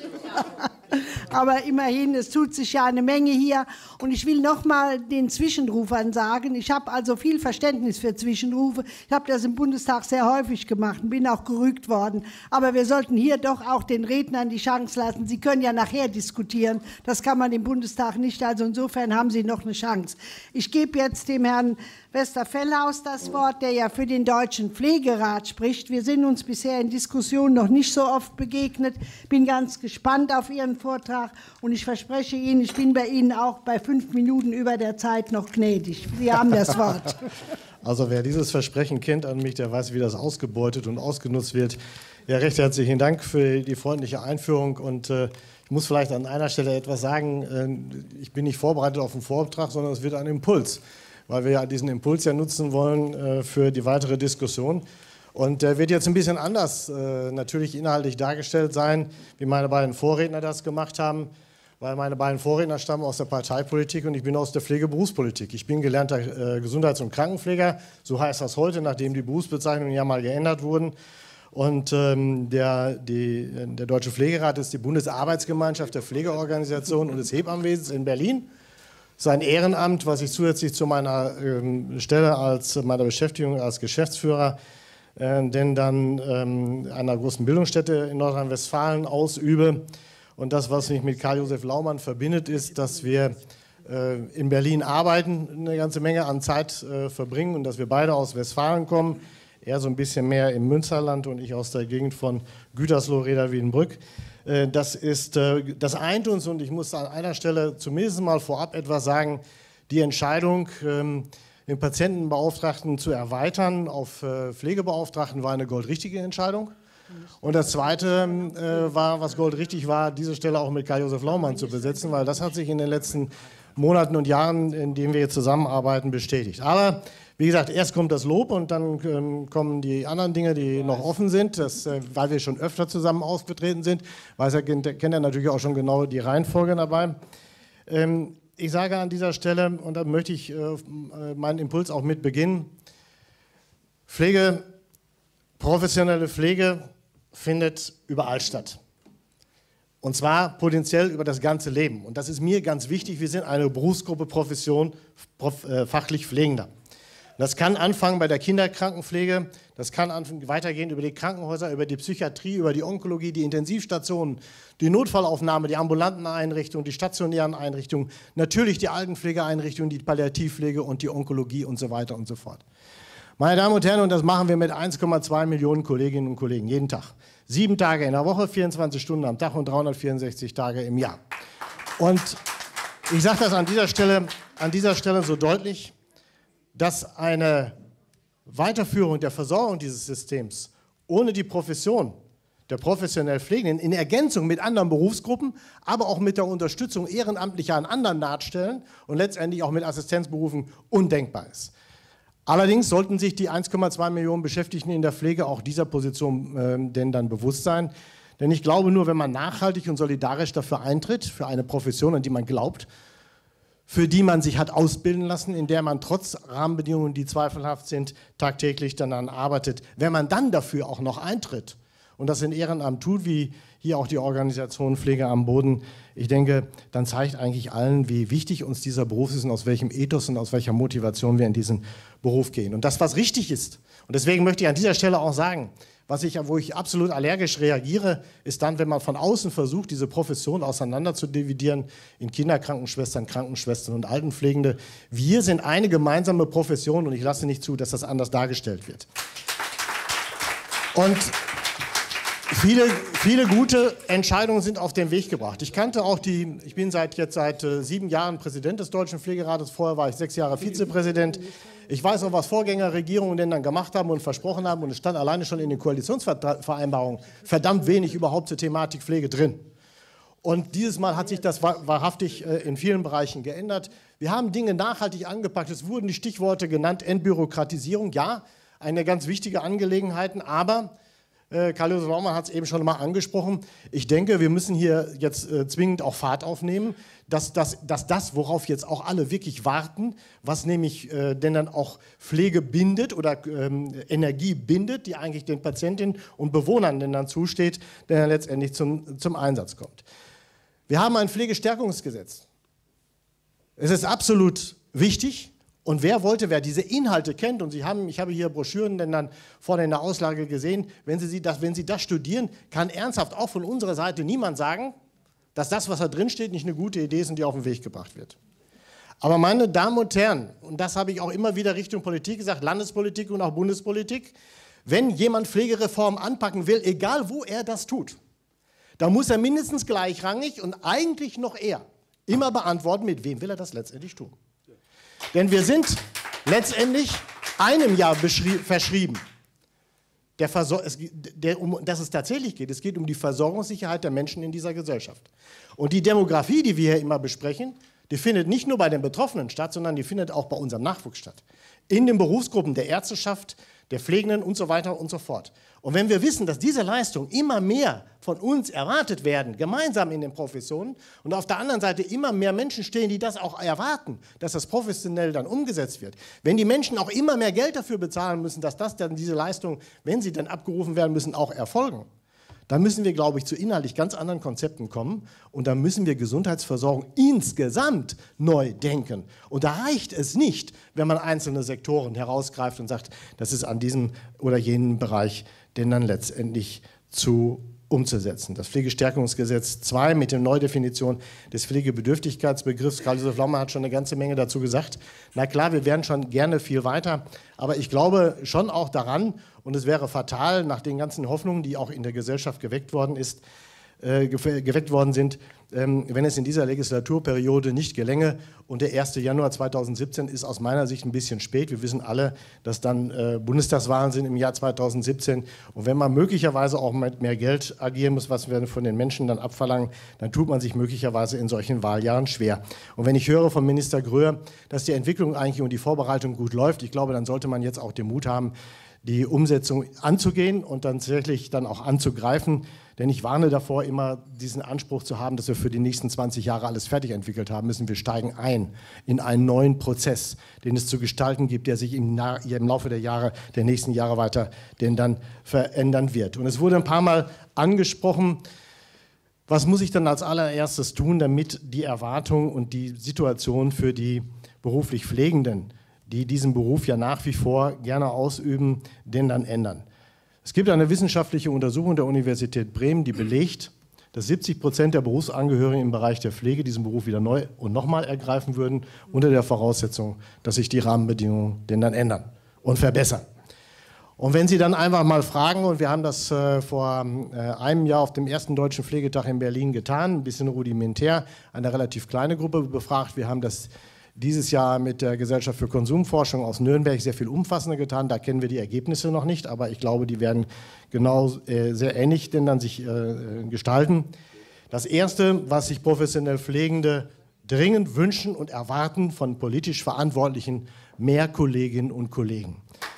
Aber immerhin, es tut sich ja eine Menge hier. Und ich will noch mal den Zwischenrufern sagen, ich habe also viel Verständnis für Zwischenrufe. Ich habe das im Bundestag sehr häufig gemacht und bin auch gerügt worden. Aber wir sollten hier doch auch den Rednern die Chance lassen. Sie können ja nachher diskutieren. Das kann man im Bundestag nicht. Also insofern haben Sie noch eine Chance. Ich gebe jetzt dem Herrn Westerfellhaus das Wort, der ja für den Deutschen Pflegerat spricht. Wir sind uns bisher in Diskussionen noch nicht so oft begegnet. Ich bin ganz gespannt auf Ihren Vortrag und ich verspreche Ihnen, ich bin bei Ihnen auch bei fünf Minuten über der Zeit noch gnädig. Sie haben das Wort. Also wer dieses Versprechen kennt an mich, der weiß, wie das ausgebeutet und ausgenutzt wird. Ja, recht herzlichen Dank für die freundliche Einführung und äh, ich muss vielleicht an einer Stelle etwas sagen. Äh, ich bin nicht vorbereitet auf einen Vortrag, sondern es wird ein Impuls, weil wir ja diesen Impuls ja nutzen wollen äh, für die weitere Diskussion. Und der wird jetzt ein bisschen anders äh, natürlich inhaltlich dargestellt sein, wie meine beiden Vorredner das gemacht haben, weil meine beiden Vorredner stammen aus der Parteipolitik und ich bin aus der Pflegeberufspolitik. Ich bin gelernter äh, Gesundheits- und Krankenpfleger, so heißt das heute, nachdem die Berufsbezeichnungen ja mal geändert wurden. Und ähm, der, die, der Deutsche Pflegerat ist die Bundesarbeitsgemeinschaft der Pflegeorganisationen und des Hebammenwesens in Berlin. Sein Ehrenamt, was ich zusätzlich zu meiner ähm, Stelle als meiner Beschäftigung als Geschäftsführer, äh, denn dann ähm, einer großen Bildungsstätte in Nordrhein-Westfalen ausübe. Und das, was mich mit Karl-Josef Laumann verbindet, ist, dass wir äh, in Berlin arbeiten, eine ganze Menge an Zeit äh, verbringen und dass wir beide aus Westfalen kommen. Er so ein bisschen mehr im Münsterland und ich aus der Gegend von Gütersloh, Reda-Wiedenbrück. Das, ist, das eint uns und ich muss an einer Stelle zumindest mal vorab etwas sagen. Die Entscheidung, den Patientenbeauftragten zu erweitern auf Pflegebeauftragten, war eine goldrichtige Entscheidung. Und das Zweite war, was goldrichtig war, diese Stelle auch mit Karl-Josef Laumann zu besetzen, weil das hat sich in den letzten Monaten und Jahren, in denen wir jetzt zusammenarbeiten, bestätigt. Aber wie gesagt, erst kommt das Lob und dann ähm, kommen die anderen Dinge, die noch offen sind, das, äh, weil wir schon öfter zusammen aufgetreten sind. Weiß er, kennt er natürlich auch schon genau die Reihenfolge dabei. Ähm, ich sage an dieser Stelle, und da möchte ich äh, meinen Impuls auch mit beginnen, Pflege, professionelle Pflege findet überall statt. Und zwar potenziell über das ganze Leben. Und das ist mir ganz wichtig, wir sind eine Berufsgruppe Profession, prof, äh, fachlich Pflegender. Das kann anfangen bei der Kinderkrankenpflege, das kann weitergehen über die Krankenhäuser, über die Psychiatrie, über die Onkologie, die Intensivstationen, die Notfallaufnahme, die ambulanten Einrichtungen, die stationären Einrichtungen, natürlich die Altenpflegeeinrichtungen, die Palliativpflege und die Onkologie und so weiter und so fort. Meine Damen und Herren, und das machen wir mit eins Komma zwei Millionen Kolleginnen und Kollegen jeden Tag. Sieben Tage in der Woche, vierundzwanzig Stunden am Tag und dreihundertvierundsechzig Tage im Jahr. Und ich sage das an dieser Stelle, an dieser Stelle so deutlich, dass eine Weiterführung der Versorgung dieses Systems ohne die Profession der professionell Pflegenden in Ergänzung mit anderen Berufsgruppen, aber auch mit der Unterstützung Ehrenamtlicher an anderen Nahtstellen und letztendlich auch mit Assistenzberufen undenkbar ist. Allerdings sollten sich die eins Komma zwei Millionen Beschäftigten in der Pflege auch dieser Position äh, denn dann bewusst sein. Denn ich glaube, nur wenn man nachhaltig und solidarisch dafür eintritt, für eine Profession, an die man glaubt, für die man sich hat ausbilden lassen, in der man trotz Rahmenbedingungen, die zweifelhaft sind, tagtäglich daran arbeitet. Wenn man dann dafür auch noch eintritt und das in Ehrenamt tut, wie hier auch die Organisation Pflege am Boden, ich denke, dann zeigt eigentlich allen, wie wichtig uns dieser Beruf ist und aus welchem Ethos und aus welcher Motivation wir in diesen Beruf gehen. Und das, was richtig ist, und deswegen möchte ich an dieser Stelle auch sagen, was ich, wo ich absolut allergisch reagiere, ist dann, wenn man von außen versucht, diese Profession auseinander zu dividieren in Kinderkrankenschwestern, Krankenschwestern und Altenpflegende. Wir sind eine gemeinsame Profession und ich lasse nicht zu, dass das anders dargestellt wird. Und viele, viele gute Entscheidungen sind auf den Weg gebracht. Ich kannte auch die, ich bin seit jetzt seit äh, sieben Jahren Präsident des Deutschen Pflegerates, vorher war ich sechs Jahre Vizepräsident. Ich weiß auch, was Vorgängerregierungen denn dann gemacht haben und versprochen haben und es stand alleine schon in den Koalitionsvereinbarungen verdammt wenig überhaupt zur Thematik Pflege drin. Und dieses Mal hat sich das wahrhaftig äh, in vielen Bereichen geändert. Wir haben Dinge nachhaltig angepackt, es wurden die Stichworte genannt, Entbürokratisierung, ja, eine ganz wichtige Angelegenheit, aber Karl-Josef Laumann hat es eben schon mal angesprochen. Ich denke, wir müssen hier jetzt äh, zwingend auch Fahrt aufnehmen, dass, dass, dass das, worauf jetzt auch alle wirklich warten, was nämlich äh, denn dann auch Pflege bindet oder ähm, Energie bindet, die eigentlich den Patientinnen und Bewohnern denn dann zusteht, der dann letztendlich zum, zum Einsatz kommt. Wir haben ein Pflegestärkungsgesetz. Es ist absolut wichtig. Und wer wollte, wer diese Inhalte kennt, und Sie haben, ich habe hier Broschüren denn dann vorne in der Auslage gesehen, wenn Sie, das, wenn Sie das studieren, kann ernsthaft auch von unserer Seite niemand sagen, dass das, was da drin steht, nicht eine gute Idee ist und die auf den Weg gebracht wird. Aber meine Damen und Herren, und das habe ich auch immer wieder Richtung Politik gesagt, Landespolitik und auch Bundespolitik, wenn jemand Pflegereform anpacken will, egal wo er das tut, dann muss er mindestens gleichrangig und eigentlich noch eher immer beantworten, mit wem will er das letztendlich tun. Denn wir sind letztendlich einem Jahr verschrieben, der es, der, um das es tatsächlich geht. Es geht um die Versorgungssicherheit der Menschen in dieser Gesellschaft. Und die Demografie, die wir hier immer besprechen, die findet nicht nur bei den Betroffenen statt, sondern die findet auch bei unserem Nachwuchs statt. In den Berufsgruppen der Ärzteschaft, der Pflegenden und so weiter und so fort. Und wenn wir wissen, dass diese Leistungen immer mehr von uns erwartet werden, gemeinsam in den Professionen, und auf der anderen Seite immer mehr Menschen stehen, die das auch erwarten, dass das professionell dann umgesetzt wird, wenn die Menschen auch immer mehr Geld dafür bezahlen müssen, dass das dann diese Leistungen, wenn sie dann abgerufen werden müssen, auch erfolgen, dann müssen wir, glaube ich, zu inhaltlich ganz anderen Konzepten kommen und dann müssen wir Gesundheitsversorgung insgesamt neu denken. Und da reicht es nicht, wenn man einzelne Sektoren herausgreift und sagt, das ist an diesem oder jenen Bereich denn dann letztendlich zu umzusetzen. Das Pflegestärkungsgesetz zwei mit der Neudefinition des Pflegebedürftigkeitsbegriffs, Karl-Josef Laumann hat schon eine ganze Menge dazu gesagt. Na klar, wir wären schon gerne viel weiter, aber ich glaube schon auch daran, und es wäre fatal nach den ganzen Hoffnungen, die auch in der Gesellschaft geweckt worden ist, äh, geweckt worden sind, ähm, wenn es in dieser Legislaturperiode nicht gelänge. Und der erste Januar zweitausendsiebzehn ist aus meiner Sicht ein bisschen spät. Wir wissen alle, dass dann äh, Bundestagswahlen sind im Jahr zweitausendsiebzehn. Und wenn man möglicherweise auch mit mehr Geld agieren muss, was wir von den Menschen dann abverlangen, dann tut man sich möglicherweise in solchen Wahljahren schwer. Und wenn ich höre von Minister Gröhe, dass die Entwicklung eigentlich und die Vorbereitung gut läuft, ich glaube, dann sollte man jetzt auch den Mut haben, die Umsetzung anzugehen und dann tatsächlich dann auch anzugreifen. Denn ich warne davor, immer diesen Anspruch zu haben, dass wir für die nächsten zwanzig Jahre alles fertig entwickelt haben müssen. Wir steigen ein in einen neuen Prozess, den es zu gestalten gibt, der sich im, im Laufe der Jahre, der nächsten Jahre weiter denn dann verändern wird. Und es wurde ein paar Mal angesprochen, was muss ich dann als allererstes tun, damit die Erwartung und die Situation für die beruflich Pflegenden, die diesen Beruf ja nach wie vor gerne ausüben, denn dann ändern. Es gibt eine wissenschaftliche Untersuchung der Universität Bremen, die belegt, dass siebzig Prozent der Berufsangehörigen im Bereich der Pflege diesen Beruf wieder neu und nochmal ergreifen würden, unter der Voraussetzung, dass sich die Rahmenbedingungen denn dann ändern und verbessern. Und wenn Sie dann einfach mal fragen, und wir haben das äh, vor äh, einem Jahr auf dem ersten Deutschen Pflegetag in Berlin getan, ein bisschen rudimentär, eine relativ kleine Gruppe befragt, wir haben das dieses Jahr mit der Gesellschaft für Konsumforschung aus Nürnberg sehr viel umfassender getan. Da kennen wir die Ergebnisse noch nicht, aber ich glaube, die werden genau äh, sehr ähnlich denn dann sich äh, gestalten. Das Erste, was sich professionell Pflegende dringend wünschen und erwarten von politisch Verantwortlichen, mehr Kolleginnen und Kollegen.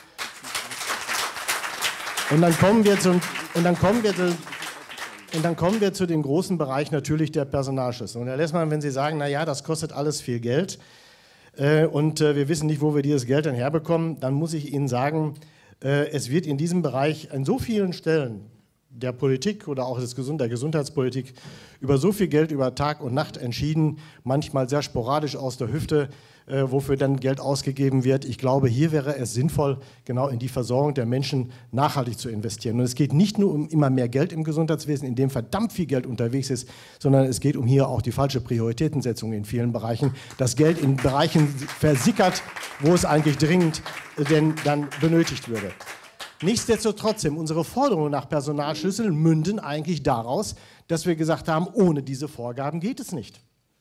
Und dann kommen wir zum, und dann kommen wir zu, Und dann kommen wir zu dem großen Bereich natürlich der Personalschlüssel. Und Herr Lessmann, wenn Sie sagen, naja, das kostet alles viel Geld äh, und äh, wir wissen nicht, wo wir dieses Geld dann herbekommen, dann muss ich Ihnen sagen, äh, es wird in diesem Bereich an so vielen Stellen der Politik oder auch des Gesund der Gesundheitspolitik über so viel Geld über Tag und Nacht entschieden, manchmal sehr sporadisch aus der Hüfte, äh, wofür dann Geld ausgegeben wird. Ich glaube, hier wäre es sinnvoll, genau in die Versorgung der Menschen nachhaltig zu investieren. Und es geht nicht nur um immer mehr Geld im Gesundheitswesen, in dem verdammt viel Geld unterwegs ist, sondern es geht um hier auch die falsche Prioritätensetzung in vielen Bereichen. Das Geld in Bereichen versickert, wo es eigentlich dringend äh, denn dann benötigt würde. Nichtsdestotrotz, unsere Forderungen nach Personalschlüsseln münden eigentlich daraus, dass wir gesagt haben, ohne diese Vorgaben geht es nicht.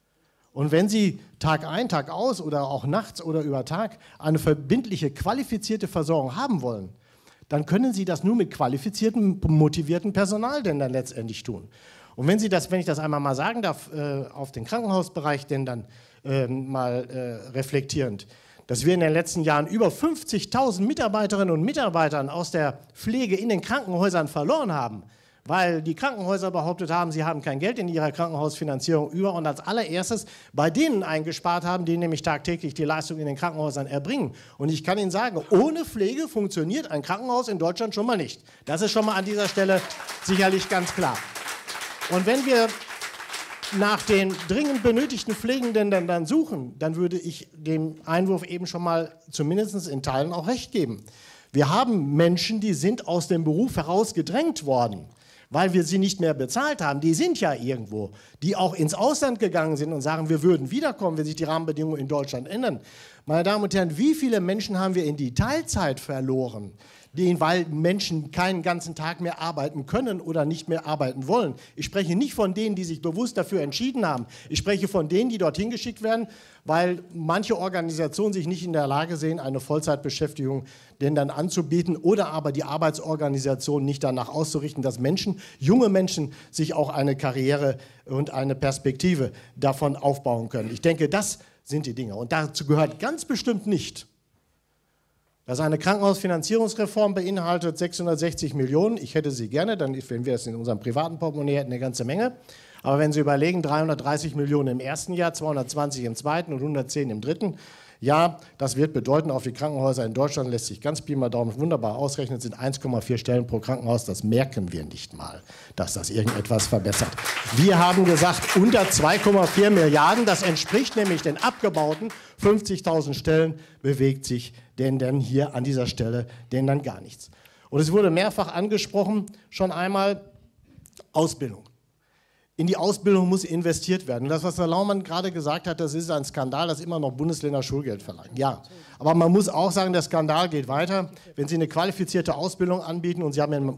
Und wenn Sie Tag ein, Tag aus oder auch nachts oder über Tag eine verbindliche, qualifizierte Versorgung haben wollen, dann können Sie das nur mit qualifiziertem, motiviertem Personal denn dann letztendlich tun. Und wenn Sie das, wenn ich das einmal mal sagen darf, äh, auf den Krankenhausbereich denn dann äh, mal äh, reflektierend, dass wir in den letzten Jahren über fünfzigtausend Mitarbeiterinnen und Mitarbeitern aus der Pflege in den Krankenhäusern verloren haben, weil die Krankenhäuser behauptet haben, sie haben kein Geld in ihrer Krankenhausfinanzierung über und als allererstes bei denen eingespart haben, die nämlich tagtäglich die Leistung in den Krankenhäusern erbringen. Und ich kann Ihnen sagen, ohne Pflege funktioniert ein Krankenhaus in Deutschland schon mal nicht. Das ist schon mal an dieser Stelle sicherlich ganz klar. Und wenn wir nach den dringend benötigten Pflegenden dann, dann suchen, dann würde ich dem Einwurf eben schon mal zumindest in Teilen auch recht geben. Wir haben Menschen, die sind aus dem Beruf herausgedrängt worden, weil wir sie nicht mehr bezahlt haben. Die sind ja irgendwo, die auch ins Ausland gegangen sind und sagen, wir würden wiederkommen, wenn sich die Rahmenbedingungen in Deutschland ändern. Meine Damen und Herren, wie viele Menschen haben wir in die Teilzeit verloren? Den, weil Menschen keinen ganzen Tag mehr arbeiten können oder nicht mehr arbeiten wollen. Ich spreche nicht von denen, die sich bewusst dafür entschieden haben. Ich spreche von denen, die dorthin geschickt werden, weil manche Organisationen sich nicht in der Lage sehen, eine Vollzeitbeschäftigung denn dann anzubieten oder aber die Arbeitsorganisation nicht danach auszurichten, dass Menschen, junge Menschen, sich auch eine Karriere und eine Perspektive davon aufbauen können. Ich denke, das sind die Dinge. Und dazu gehört ganz bestimmt nicht, dass eine Krankenhausfinanzierungsreform beinhaltet sechshundertsechzig Millionen. Ich hätte sie gerne, dann, wenn wir es in unserem privaten Portemonnaie hätten, eine ganze Menge. Aber wenn Sie überlegen, dreihundertdreißig Millionen im ersten Jahr, zweihundertzwanzig im zweiten und hundertzehn im dritten Jahr, das wird bedeuten, auf die Krankenhäuser in Deutschland lässt sich ganz Pi mal Daumen wunderbar ausrechnen, sind eins Komma vier Stellen pro Krankenhaus. Das merken wir nicht mal, dass das irgendetwas verbessert. Wir haben gesagt, unter zwei Komma vier Milliarden, das entspricht nämlich den abgebauten fünfzigtausend Stellen, bewegt sich denn dann hier an dieser Stelle denn dann gar nichts. Und es wurde mehrfach angesprochen, schon einmal Ausbildung. In die Ausbildung muss investiert werden. Und das, was Herr Laumann gerade gesagt hat, das ist ein Skandal, dass immer noch Bundesländer Schulgeld verlangen. Ja, aber man muss auch sagen, der Skandal geht weiter. Wenn Sie eine qualifizierte Ausbildung anbieten und Sie haben eine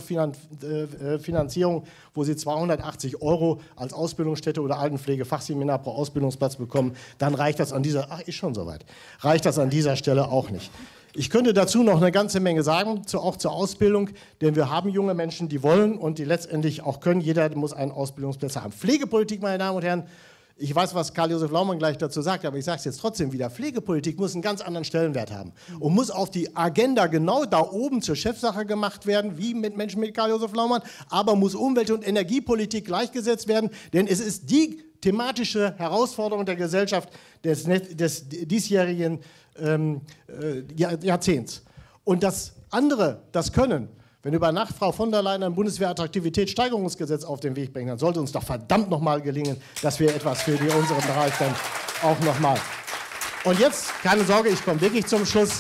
Umlagefinanzierung, wo Sie zweihundertachtzig Euro als Ausbildungsstätte oder Altenpflegefachseminar pro Ausbildungsplatz bekommen, dann reicht das an dieser, ach, ist schon soweit, reicht das an dieser Stelle auch nicht. Ich könnte dazu noch eine ganze Menge sagen, auch zur Ausbildung, denn wir haben junge Menschen, die wollen und die letztendlich auch können. Jeder muss einen Ausbildungsplatz haben. Pflegepolitik, meine Damen und Herren, ich weiß, was Karl-Josef Laumann gleich dazu sagt, aber ich sage es jetzt trotzdem wieder, Pflegepolitik muss einen ganz anderen Stellenwert haben und muss auf die Agenda genau da oben zur Chefsache gemacht werden, wie mit Menschen mit Karl-Josef Laumann, aber muss Umwelt- und Energiepolitik gleichgesetzt werden, denn es ist die thematische Herausforderung der Gesellschaft des, des diesjährigen ähm, äh, Jahrzehnts. Und das andere, das Können, wenn über Nacht Frau von der Leyen ein Bundeswehrattraktivitätssteigerungsgesetz auf den Weg bringt, dann sollte uns doch verdammt nochmal gelingen, dass wir etwas für die, unseren Bereich dann auch nochmal. Und jetzt, keine Sorge, ich komme wirklich zum Schluss,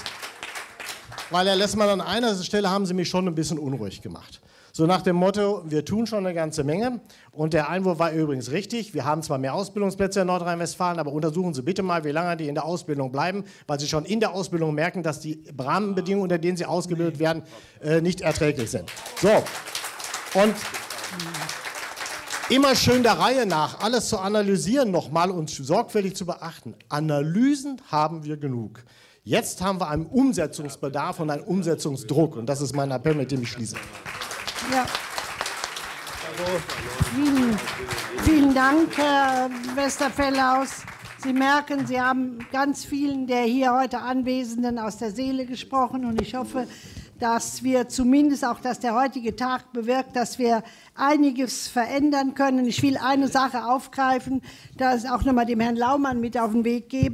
weil Herr Lessmann, an einer Stelle haben Sie mich schon ein bisschen unruhig gemacht. So nach dem Motto, wir tun schon eine ganze Menge. Und der Einwurf war übrigens richtig. Wir haben zwar mehr Ausbildungsplätze in Nordrhein-Westfalen, aber untersuchen Sie bitte mal, wie lange die in der Ausbildung bleiben, weil Sie schon in der Ausbildung merken, dass die Rahmenbedingungen, unter denen sie ausgebildet werden, äh, nicht erträglich sind. So, und immer schön der Reihe nach, alles zu analysieren nochmal und sorgfältig zu beachten. Analysen haben wir genug. Jetzt haben wir einen Umsetzungsbedarf und einen Umsetzungsdruck. Und das ist mein Appell, mit dem ich schließe. Ja. Vielen, vielen Dank, Herr Westerfellaus. Sie merken, Sie haben ganz vielen der hier heute Anwesenden aus der Seele gesprochen und ich hoffe, dass wir zumindest auch, dass der heutige Tag bewirkt, dass wir einiges verändern können. Ich will eine Sache aufgreifen, das auch nochmal dem Herrn Laumann mit auf den Weg geben.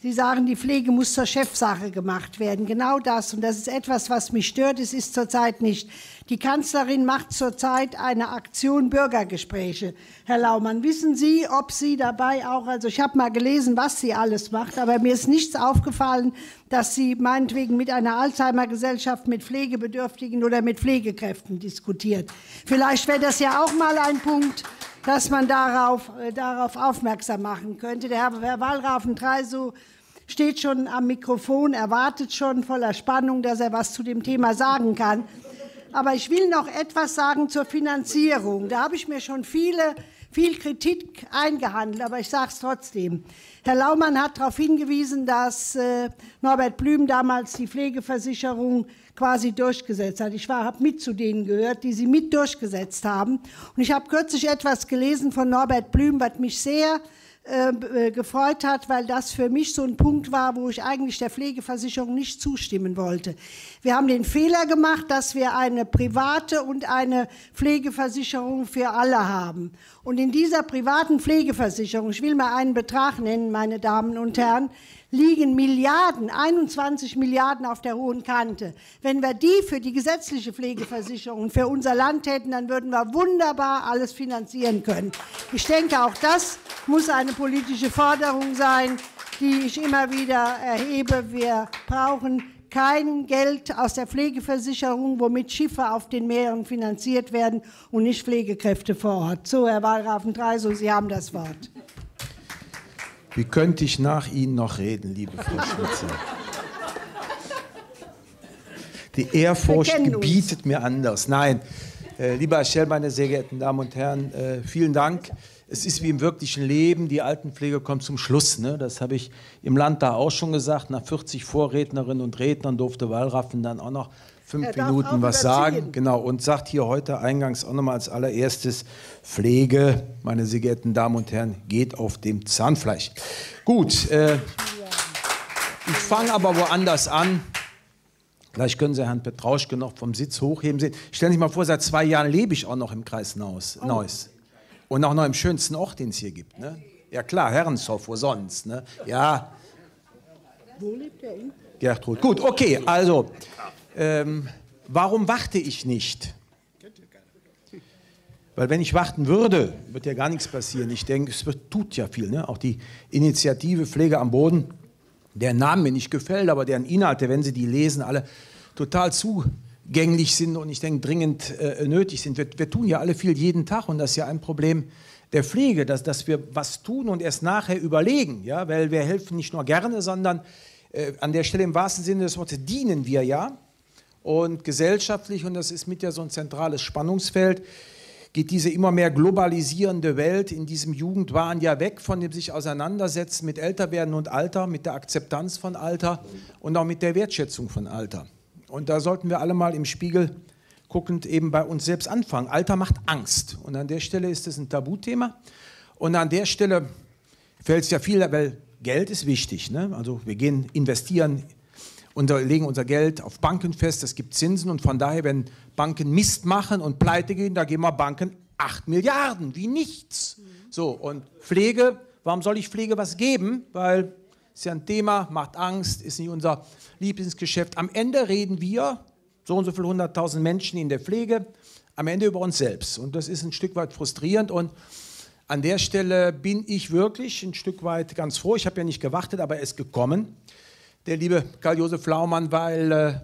Sie sagen, die Pflege muss zur Chefsache gemacht werden. Genau das. Und das ist etwas, was mich stört. Es ist zurzeit nicht. Die Kanzlerin macht zurzeit eine Aktion Bürgergespräche. Herr Laumann, wissen Sie, ob Sie dabei auch, also ich habe mal gelesen, was sie alles macht, aber mir ist nichts aufgefallen, dass sie meinetwegen mit einer Alzheimer-Gesellschaft, mit Pflegebedürftigen oder mit Pflegekräften diskutiert. Vielleicht wäre das ja auch mal ein Punkt, dass man darauf, äh, darauf aufmerksam machen könnte. Der Herr, Herr Wallraffen-Treisow steht schon am Mikrofon, erwartet schon voller Spannung, dass er was zu dem Thema sagen kann. Aber ich will noch etwas sagen zur Finanzierung. Da habe ich mir schon viele, viel Kritik eingehandelt, aber ich sage es trotzdem. Herr Laumann hat darauf hingewiesen, dass äh, Norbert Blüm damals die Pflegeversicherung quasi durchgesetzt hat. Ich habe mit zu denen gehört, die sie mit durchgesetzt haben. Und ich habe kürzlich etwas gelesen von Norbert Blüm, was mich sehr äh, gefreut hat, weil das für mich so ein Punkt war, wo ich eigentlich der Pflegeversicherung nicht zustimmen wollte. Wir haben den Fehler gemacht, dass wir eine private und eine Pflegeversicherung für alle haben. Und in dieser privaten Pflegeversicherung, ich will mal einen Betrag nennen, meine Damen und Herren, liegen Milliarden, einundzwanzig Milliarden auf der hohen Kante. Wenn wir die für die gesetzliche Pflegeversicherung für unser Land hätten, dann würden wir wunderbar alles finanzieren können. Ich denke, auch das muss eine politische Forderung sein, die ich immer wieder erhebe. Wir brauchen kein Geld aus der Pflegeversicherung, womit Schiffe auf den Meeren finanziert werden und nicht Pflegekräfte vor Ort. So, Herr Wallraffen-Treisow, Sie haben das Wort. Wie könnte ich nach Ihnen noch reden, liebe Frau Schmitzer? Die Ehrfurcht gebietet mir anders. Nein, äh, lieber Herr Schell, meine sehr geehrten Damen und Herren, äh, vielen Dank. Es ist wie im wirklichen Leben, die Altenpflege kommt zum Schluss. Ne? Das habe ich im Landtag auch schon gesagt. Nach vierzig Vorrednerinnen und Rednern durfte Wallraffen dann auch noch fünf Minuten was sagen. Genau, und sagt hier heute eingangs auch nochmal als allererstes, Pflege, meine sehr geehrten Damen und Herren, geht auf dem Zahnfleisch. Gut, äh, ich fange aber woanders an. Vielleicht können Sie Herrn Petrauschke noch vom Sitz hochheben sehen. Stellen Sie sich mal vor, seit zwei Jahren lebe ich auch noch im Kreis Neuss. Oh. Neuss. Und auch noch im schönsten Ort, den es hier gibt. Ne? Ja klar, Herrenshof, wo sonst? Ne? Ja. Wo lebt er in? Gertrud. Gut, okay, also, ähm, warum warte ich nicht? Weil wenn ich warten würde, wird ja gar nichts passieren. Ich denke, es wird, tut ja viel. Ne? Auch die Initiative Pflege am Boden, deren Namen mir nicht gefällt, aber deren Inhalte, wenn Sie die lesen, alle total zugänglich sind und ich denke, dringend äh, nötig sind. Wir, wir tun ja alle viel jeden Tag und das ist ja ein Problem der Pflege, dass, dass wir was tun und erst nachher überlegen. Ja? Weil wir helfen nicht nur gerne, sondern äh, an der Stelle im wahrsten Sinne des Wortes dienen wir ja. Und gesellschaftlich, und das ist mit ja so ein zentrales Spannungsfeld, geht diese immer mehr globalisierende Welt in diesem Jugendwahn ja weg von dem sich auseinandersetzen mit Älterwerden und Alter, mit der Akzeptanz von Alter und auch mit der Wertschätzung von Alter. Und da sollten wir alle mal im Spiegel guckend eben bei uns selbst anfangen. Alter macht Angst und an der Stelle ist es ein Tabuthema und an der Stelle fällt es ja viel, weil Geld ist wichtig. Ne? Also wir gehen investieren, und legen unser Geld auf Banken fest, es gibt Zinsen und von daher, wenn Banken Mist machen und pleite gehen, da geben wir Banken acht Milliarden, wie nichts. So, und Pflege, warum soll ich Pflege was geben? Weil es ja ein Thema, macht Angst, ist nicht unser Lieblingsgeschäft. Am Ende reden wir, so und so viele hunderttausend Menschen in der Pflege, am Ende über uns selbst. Und das ist ein Stück weit frustrierend und an der Stelle bin ich wirklich ein Stück weit ganz froh. Ich habe ja nicht gewartet, aber er ist gekommen. Der liebe Karl-Josef Laumann, weil, äh,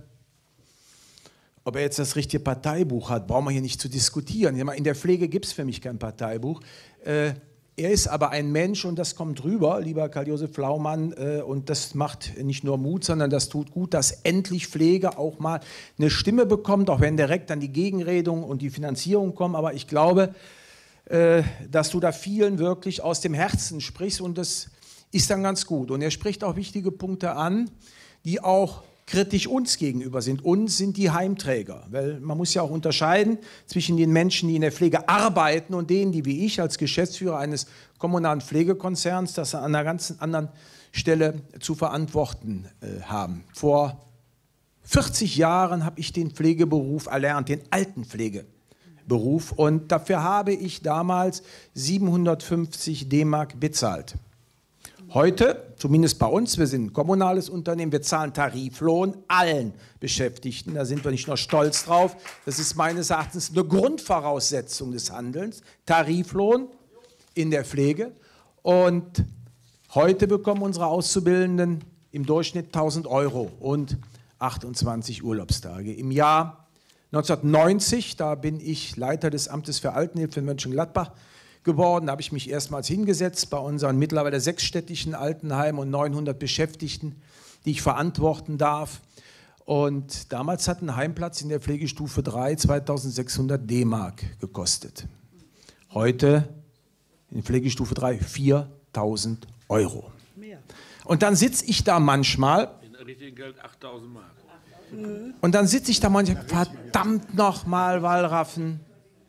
ob er jetzt das richtige Parteibuch hat, brauchen wir hier nicht zu diskutieren. In der Pflege gibt es für mich kein Parteibuch. Äh, er ist aber ein Mensch und das kommt rüber, lieber Karl-Josef Laumann, äh, und das macht nicht nur Mut, sondern das tut gut, dass endlich Pflege auch mal eine Stimme bekommt, auch wenn direkt dann die Gegenredung und die Finanzierung kommen. Aber ich glaube, äh, dass du da vielen wirklich aus dem Herzen sprichst und das ist dann ganz gut. Und er spricht auch wichtige Punkte an, die auch kritisch uns gegenüber sind. Uns sind die Heimträger, weil man muss ja auch unterscheiden zwischen den Menschen, die in der Pflege arbeiten und denen, die wie ich als Geschäftsführer eines kommunalen Pflegekonzerns das an einer ganz anderen Stelle zu verantworten äh, haben. Vor vierzig Jahren habe ich den Pflegeberuf erlernt, den Altenpflegeberuf, und dafür habe ich damals siebenhundertfünfzig D-Mark bezahlt. Heute, zumindest bei uns, wir sind ein kommunales Unternehmen, wir zahlen Tariflohn allen Beschäftigten, da sind wir nicht nur stolz drauf, das ist meines Erachtens eine Grundvoraussetzung des Handelns, Tariflohn in der Pflege. Und heute bekommen unsere Auszubildenden im Durchschnitt tausend Euro und achtundzwanzig Urlaubstage. Im Jahr neunzehnhundertneunzig, da bin ich Leiter des Amtes für Altenhilfe in Mönchengladbach geworden, da habe ich mich erstmals hingesetzt bei unseren mittlerweile sechsstädtischen Altenheimen und neunhundert Beschäftigten, die ich verantworten darf. Und damals hat ein Heimplatz in der Pflegestufe drei zweitausendsechshundert D-Mark gekostet. Heute in Pflegestufe drei viertausend Euro. Und dann sitze ich da manchmal, in richtigem Geld achttausend Mark. Und dann sitze ich da manchmal, verdammt nochmal, Wallraffen,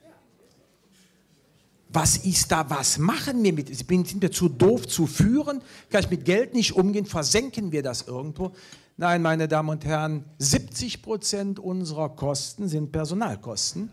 was ist da, was machen wir mit, sind wir zu doof zu führen, kann ich mit Geld nicht umgehen, versenken wir das irgendwo? Nein, meine Damen und Herren, siebzig Prozent unserer Kosten sind Personalkosten.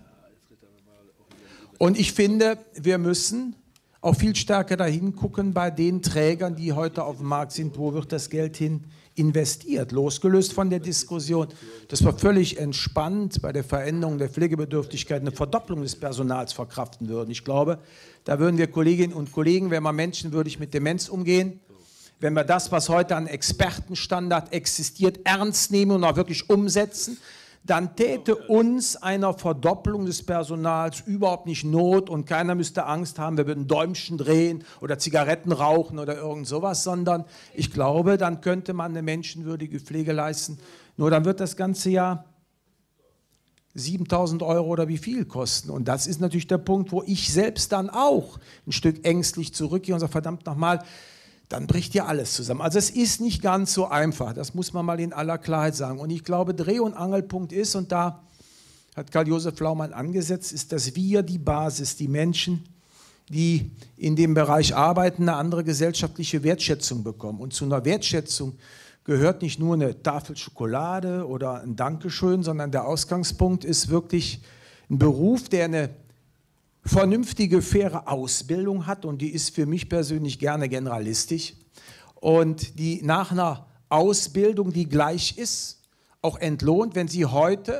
Und ich finde, wir müssen auch viel stärker dahin gucken bei den Trägern, die heute auf dem Markt sind, wo wird das Geld hin investiert, losgelöst von der Diskussion, dass wir völlig entspannt bei der Veränderung der Pflegebedürftigkeit eine Verdopplung des Personals verkraften würden. Ich glaube, da würden wir Kolleginnen und Kollegen, wenn wir menschenwürdig mit Demenz umgehen, wenn wir das, was heute an Expertenstandard existiert, ernst nehmen und auch wirklich umsetzen, dann täte uns einer Verdopplung des Personals überhaupt nicht Not und keiner müsste Angst haben, wir würden Däumchen drehen oder Zigaretten rauchen oder irgend sowas, sondern ich glaube, dann könnte man eine menschenwürdige Pflege leisten. Nur dann wird das ganze Jahr siebentausend Euro oder wie viel kosten. Und das ist natürlich der Punkt, wo ich selbst dann auch ein Stück ängstlich zurückgehe und sage, verdammt nochmal, dann bricht ja alles zusammen. Also es ist nicht ganz so einfach, das muss man mal in aller Klarheit sagen. Und ich glaube, Dreh- und Angelpunkt ist, und da hat Karl-Josef Laumann angesetzt, ist, dass wir die Basis, die Menschen, die in dem Bereich arbeiten, eine andere gesellschaftliche Wertschätzung bekommen. Und zu einer Wertschätzung gehört nicht nur eine Tafel Schokolade oder ein Dankeschön, sondern der Ausgangspunkt ist wirklich ein Beruf, der eine vernünftige, faire Ausbildung hat und die ist für mich persönlich gerne generalistisch und die nach einer Ausbildung, die gleich ist, auch entlohnt, wenn Sie heute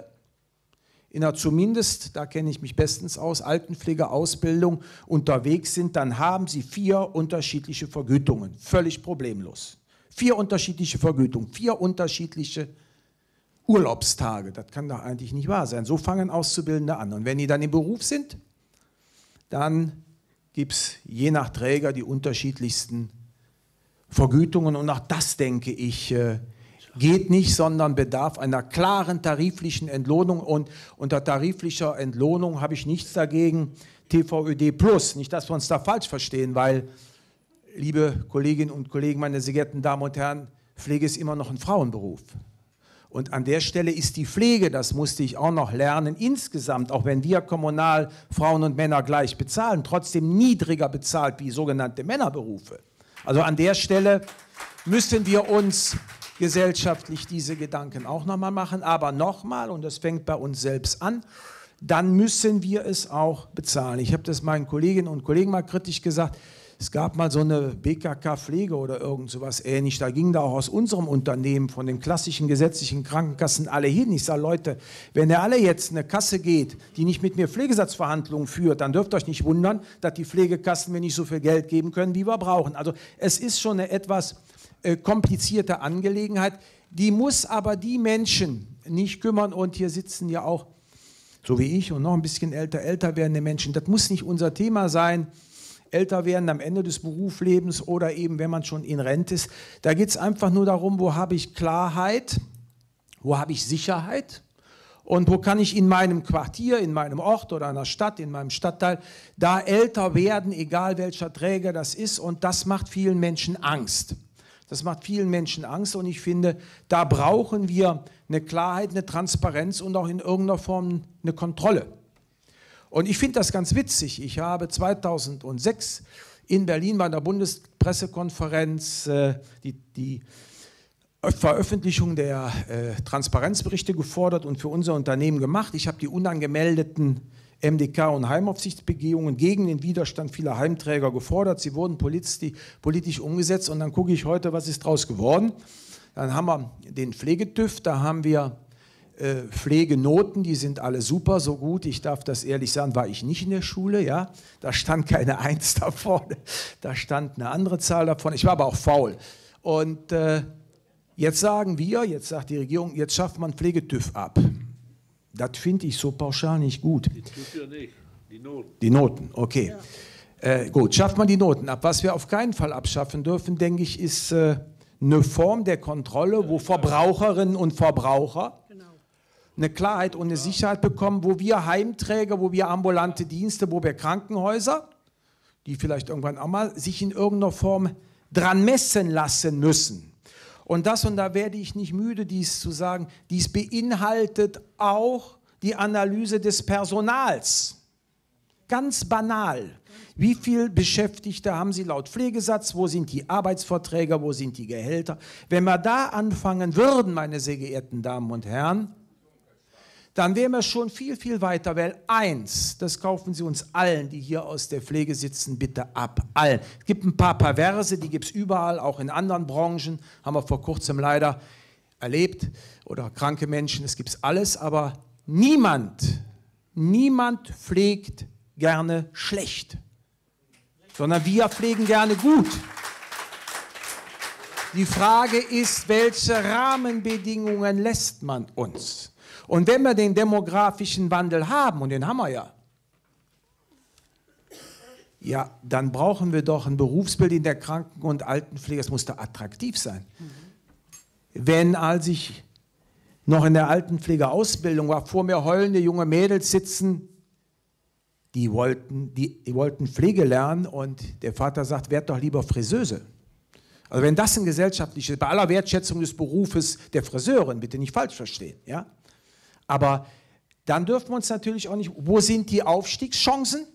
in einer zumindest, da kenne ich mich bestens aus, Altenpflegeausbildung unterwegs sind, dann haben Sie vier unterschiedliche Vergütungen, völlig problemlos. Vier unterschiedliche Vergütungen, vier unterschiedliche Urlaubstage, das kann doch eigentlich nicht wahr sein. So fangen Auszubildende an und wenn die dann im Beruf sind, dann gibt es je nach Träger die unterschiedlichsten Vergütungen. Und auch das, denke ich, geht nicht, sondern bedarf einer klaren tariflichen Entlohnung. Und unter tariflicher Entlohnung habe ich nichts dagegen, T V Ö D plus. Nicht, dass wir uns da falsch verstehen, weil, liebe Kolleginnen und Kollegen, meine sehr geehrten Damen und Herren, Pflege ist immer noch ein Frauenberuf. Und an der Stelle ist die Pflege, das musste ich auch noch lernen, insgesamt, auch wenn wir kommunal Frauen und Männer gleich bezahlen, trotzdem niedriger bezahlt wie sogenannte Männerberufe. Also an der Stelle müssen wir uns gesellschaftlich diese Gedanken auch nochmal machen. Aber nochmal, und das fängt bei uns selbst an, dann müssen wir es auch bezahlen. Ich habe das meinen Kolleginnen und Kollegen mal kritisch gesagt. Es gab mal so eine B K K-Pflege oder irgend sowas ähnlich. Da ging da auch aus unserem Unternehmen von den klassischen gesetzlichen Krankenkassen alle hin. Ich sage, Leute, wenn ihr alle jetzt eine Kasse geht, die nicht mit mir Pflegesatzverhandlungen führt, dann dürft ihr euch nicht wundern, dass die Pflegekassen mir nicht so viel Geld geben können, wie wir brauchen. Also es ist schon eine etwas äh, komplizierte Angelegenheit. Die muss aber die Menschen nicht kümmern. Und hier sitzen ja auch, so wie ich und noch ein bisschen älter, älter werdende Menschen. Das muss nicht unser Thema sein. Älter werden am Ende des Berufslebens oder eben, wenn man schon in Rente ist. Da geht es einfach nur darum, wo habe ich Klarheit, wo habe ich Sicherheit und wo kann ich in meinem Quartier, in meinem Ort oder einer Stadt, in meinem Stadtteil, da älter werden, egal welcher Träger das ist. Und das macht vielen Menschen Angst. Das macht vielen Menschen Angst und ich finde, da brauchen wir eine Klarheit, eine Transparenz und auch in irgendeiner Form eine Kontrolle. Und ich finde das ganz witzig. Ich habe zweitausendsechs in Berlin bei der Bundespressekonferenz äh, die, die Veröffentlichung der äh, Transparenzberichte gefordert und für unser Unternehmen gemacht. Ich habe die unangemeldeten M D K und Heimaufsichtsbegehungen gegen den Widerstand vieler Heimträger gefordert. Sie wurden politisch, politisch umgesetzt und dann gucke ich heute, was ist daraus geworden. Dann haben wir den Pflegetüv, da haben wir äh, Pflegenoten, die sind alle super, so gut. Ich darf das ehrlich sagen, war ich nicht in der Schule, ja. Da stand keine Eins da vorne, da stand eine andere Zahl davon. Ich war aber auch faul. Und äh, jetzt sagen wir, jetzt sagt die Regierung, jetzt schafft man Pflegetüv ab. Das finde ich so pauschal nicht gut. Die TÜV ja nicht, die Noten. Die Noten, okay. Ja. Äh, gut, schafft man die Noten ab. Was wir auf keinen Fall abschaffen dürfen, denke ich, ist äh, eine Form der Kontrolle, wo Verbraucherinnen und Verbraucher genau. eine Klarheit und eine Sicherheit bekommen, wo wir Heimträger, wo wir ambulante Dienste, wo wir Krankenhäuser, die vielleicht irgendwann auch mal sich in irgendeiner Form dran messen lassen müssen. Und das, und da werde ich nicht müde, dies zu sagen, dies beinhaltet auch die Analyse des Personals. Ganz banal. Wie viele Beschäftigte haben Sie laut Pflegesatz? Wo sind die Arbeitsverträge? Wo sind die Gehälter? Wenn wir da anfangen würden, meine sehr geehrten Damen und Herren, dann wären wir schon viel, viel weiter, weil eins, das kaufen Sie uns allen, die hier aus der Pflege sitzen, bitte ab, allen. Es gibt ein paar Perverse, die gibt es überall, auch in anderen Branchen, haben wir vor kurzem leider erlebt, oder kranke Menschen, es gibt alles, aber niemand, niemand pflegt gerne schlecht, sondern wir pflegen gerne gut. Die Frage ist, welche Rahmenbedingungen lässt man uns? Und wenn wir den demografischen Wandel haben, und den haben wir ja, ja, dann brauchen wir doch ein Berufsbild in der Kranken- und Altenpflege, es muss da attraktiv sein. Mhm. Wenn, als ich noch in der Altenpflegeausbildung war, vor mir heulende junge Mädels sitzen, die wollten, die, die wollten Pflege lernen und der Vater sagt, werd doch lieber Friseuse. Also wenn das ein gesellschaftliches, bei aller Wertschätzung des Berufes der Friseurin, bitte nicht falsch verstehen, ja? Aber dann dürfen wir uns natürlich auch nicht, wo sind die Aufstiegschancen?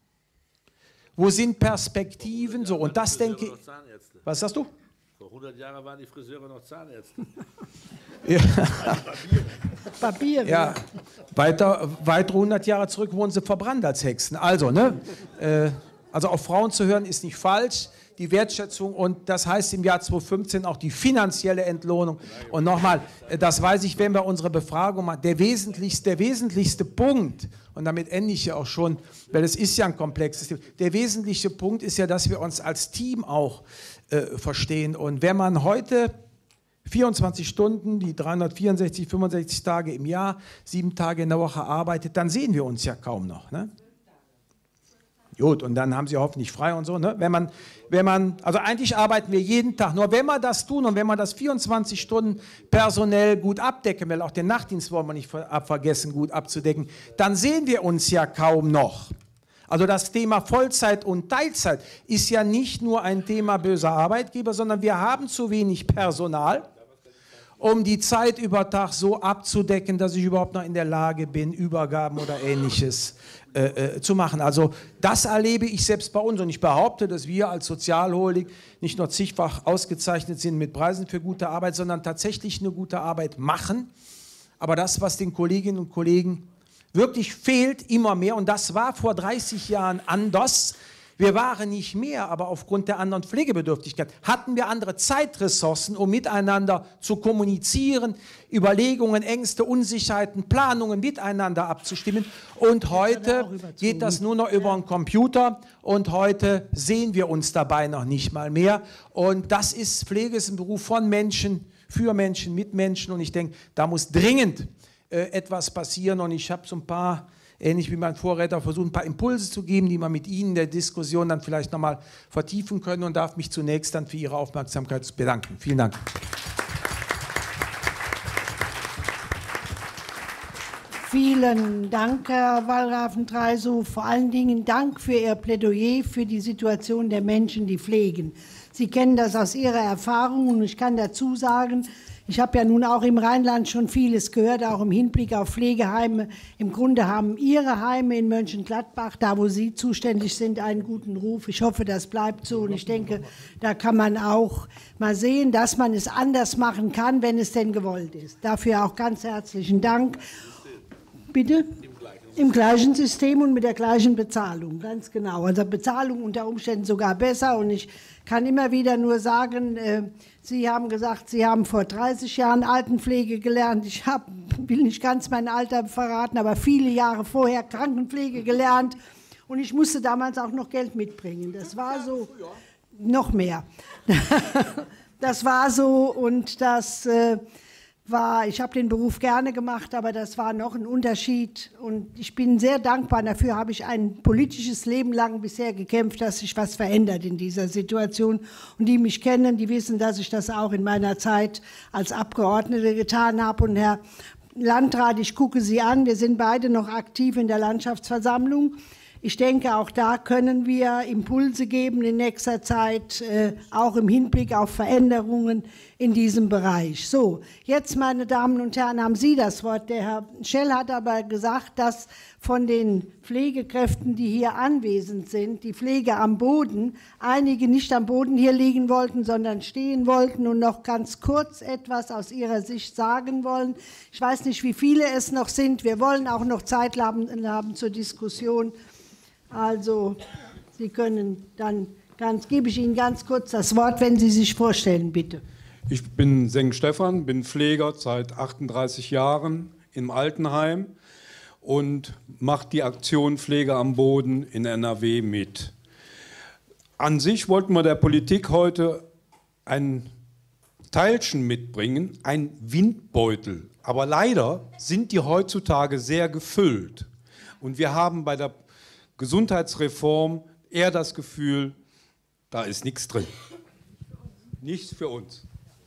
Wo sind Perspektiven? So, und das denke ich, was sagst du? Vor hundert Jahren waren die Friseure noch Zahnärzte. Ja. Papier. Ja, weiter, weitere hundert Jahre zurück wurden sie verbrannt als Hexen. Also, ne, äh, also auf Frauen zu hören ist nicht falsch. Die Wertschätzung und das heißt im Jahr zweitausendfünfzehn auch die finanzielle Entlohnung. Und nochmal, das weiß ich, wenn wir unsere Befragung machen, der wesentlichste, der wesentlichste Punkt, und damit ende ich ja auch schon, weil es ist ja ein komplexes Thema, der wesentliche Punkt ist ja, dass wir uns als Team auch äh, verstehen. Und wenn man heute vierundzwanzig Stunden, die dreihundertvierundsechzig, fünfundsechzig Tage im Jahr, sieben Tage in der Woche arbeitet, dann sehen wir uns ja kaum noch, ne? Gut, und dann haben sie hoffentlich frei und so. Ne? Wenn man, wenn man, also eigentlich arbeiten wir jeden Tag. Nur wenn wir das tun und wenn man das vierundzwanzig Stunden personell gut abdecken will, auch den Nachtdienst wollen wir nicht vergessen, gut abzudecken, dann sehen wir uns ja kaum noch. Also das Thema Vollzeit und Teilzeit ist ja nicht nur ein Thema böser Arbeitgeber, sondern wir haben zu wenig Personal, um die Zeit über Tag so abzudecken, dass ich überhaupt noch in der Lage bin, Übergaben oder Ähnliches äh, äh, zu machen. Also das erlebe ich selbst bei uns und ich behaupte, dass wir als Sozialholding nicht nur zigfach ausgezeichnet sind mit Preisen für gute Arbeit, sondern tatsächlich eine gute Arbeit machen. Aber das, was den Kolleginnen und Kollegen wirklich fehlt, immer mehr, und das war vor dreißig Jahren anders. Wir waren nicht mehr, aber aufgrund der anderen Pflegebedürftigkeit hatten wir andere Zeitressourcen, um miteinander zu kommunizieren, Überlegungen, Ängste, Unsicherheiten, Planungen miteinander abzustimmen. Und heute geht das nur noch über einen Computer und heute sehen wir uns dabei noch nicht mal mehr. Und das ist, Pflege ist ein Beruf von Menschen, für Menschen, mit Menschen, und ich denke, da muss dringend äh, etwas passieren, und ich habe so ein paar, ähnlich wie mein Vorredner, versucht, ein paar Impulse zu geben, die wir mit Ihnen in der Diskussion dann vielleicht nochmal vertiefen können, und darf mich zunächst dann für Ihre Aufmerksamkeit bedanken. Vielen Dank. Vielen Dank, Herr Wallraffen-Dreisow. Vor allen Dingen Dank für Ihr Plädoyer für die Situation der Menschen, die pflegen. Sie kennen das aus Ihrer Erfahrung, und ich kann dazu sagen, ich habe ja nun auch im Rheinland schon vieles gehört, auch im Hinblick auf Pflegeheime. Im Grunde haben Ihre Heime in Mönchengladbach, da wo Sie zuständig sind, einen guten Ruf. Ich hoffe, das bleibt so, und ich denke, da kann man auch mal sehen, dass man es anders machen kann, wenn es denn gewollt ist. Dafür auch ganz herzlichen Dank. Bitte? Im gleichen Im gleichen System und mit der gleichen Bezahlung, ganz genau. Also Bezahlung unter Umständen sogar besser. Und ich kann immer wieder nur sagen, äh, Sie haben gesagt, Sie haben vor dreißig Jahren Altenpflege gelernt. Ich hab, will nicht ganz mein Alter verraten, aber viele Jahre vorher Krankenpflege gelernt. Und ich musste damals auch noch Geld mitbringen. Das war so, noch mehr. Das war so und das äh, war, ich habe den Beruf gerne gemacht, aber das war noch ein Unterschied. Und ich bin sehr dankbar, dafür habe ich ein politisches Leben lang bisher gekämpft, dass sich was verändert in dieser Situation. Und die mich kennen, die wissen, dass ich das auch in meiner Zeit als Abgeordnete getan habe. Und Herr Landrat, ich gucke Sie an, wir sind beide noch aktiv in der Landschaftsversammlung. Ich denke, auch da können wir Impulse geben in nächster Zeit, äh, auch im Hinblick auf Veränderungen in diesem Bereich. So, jetzt, meine Damen und Herren, haben Sie das Wort. Der Herr Schell hat aber gesagt, dass von den Pflegekräften, die hier anwesend sind, die Pflege am Boden, einige nicht am Boden hier liegen wollten, sondern stehen wollten und noch ganz kurz etwas aus ihrer Sicht sagen wollen. Ich weiß nicht, wie viele es noch sind. Wir wollen auch noch Zeit haben, haben zur Diskussion. Also, Sie können dann, ganz, gebe ich Ihnen ganz kurz das Wort, wenn Sie sich vorstellen, bitte. Ich bin Seng Stefan, bin Pfleger seit achtunddreißig Jahren im Altenheim und mache die Aktion Pflege am Boden in N R W mit. An sich wollten wir der Politik heute ein Teilchen mitbringen, ein Windbeutel. Aber leider sind die heutzutage sehr gefüllt. Und wir haben bei der Gesundheitsreform eher das Gefühl, da ist nichts drin. Nichts für uns.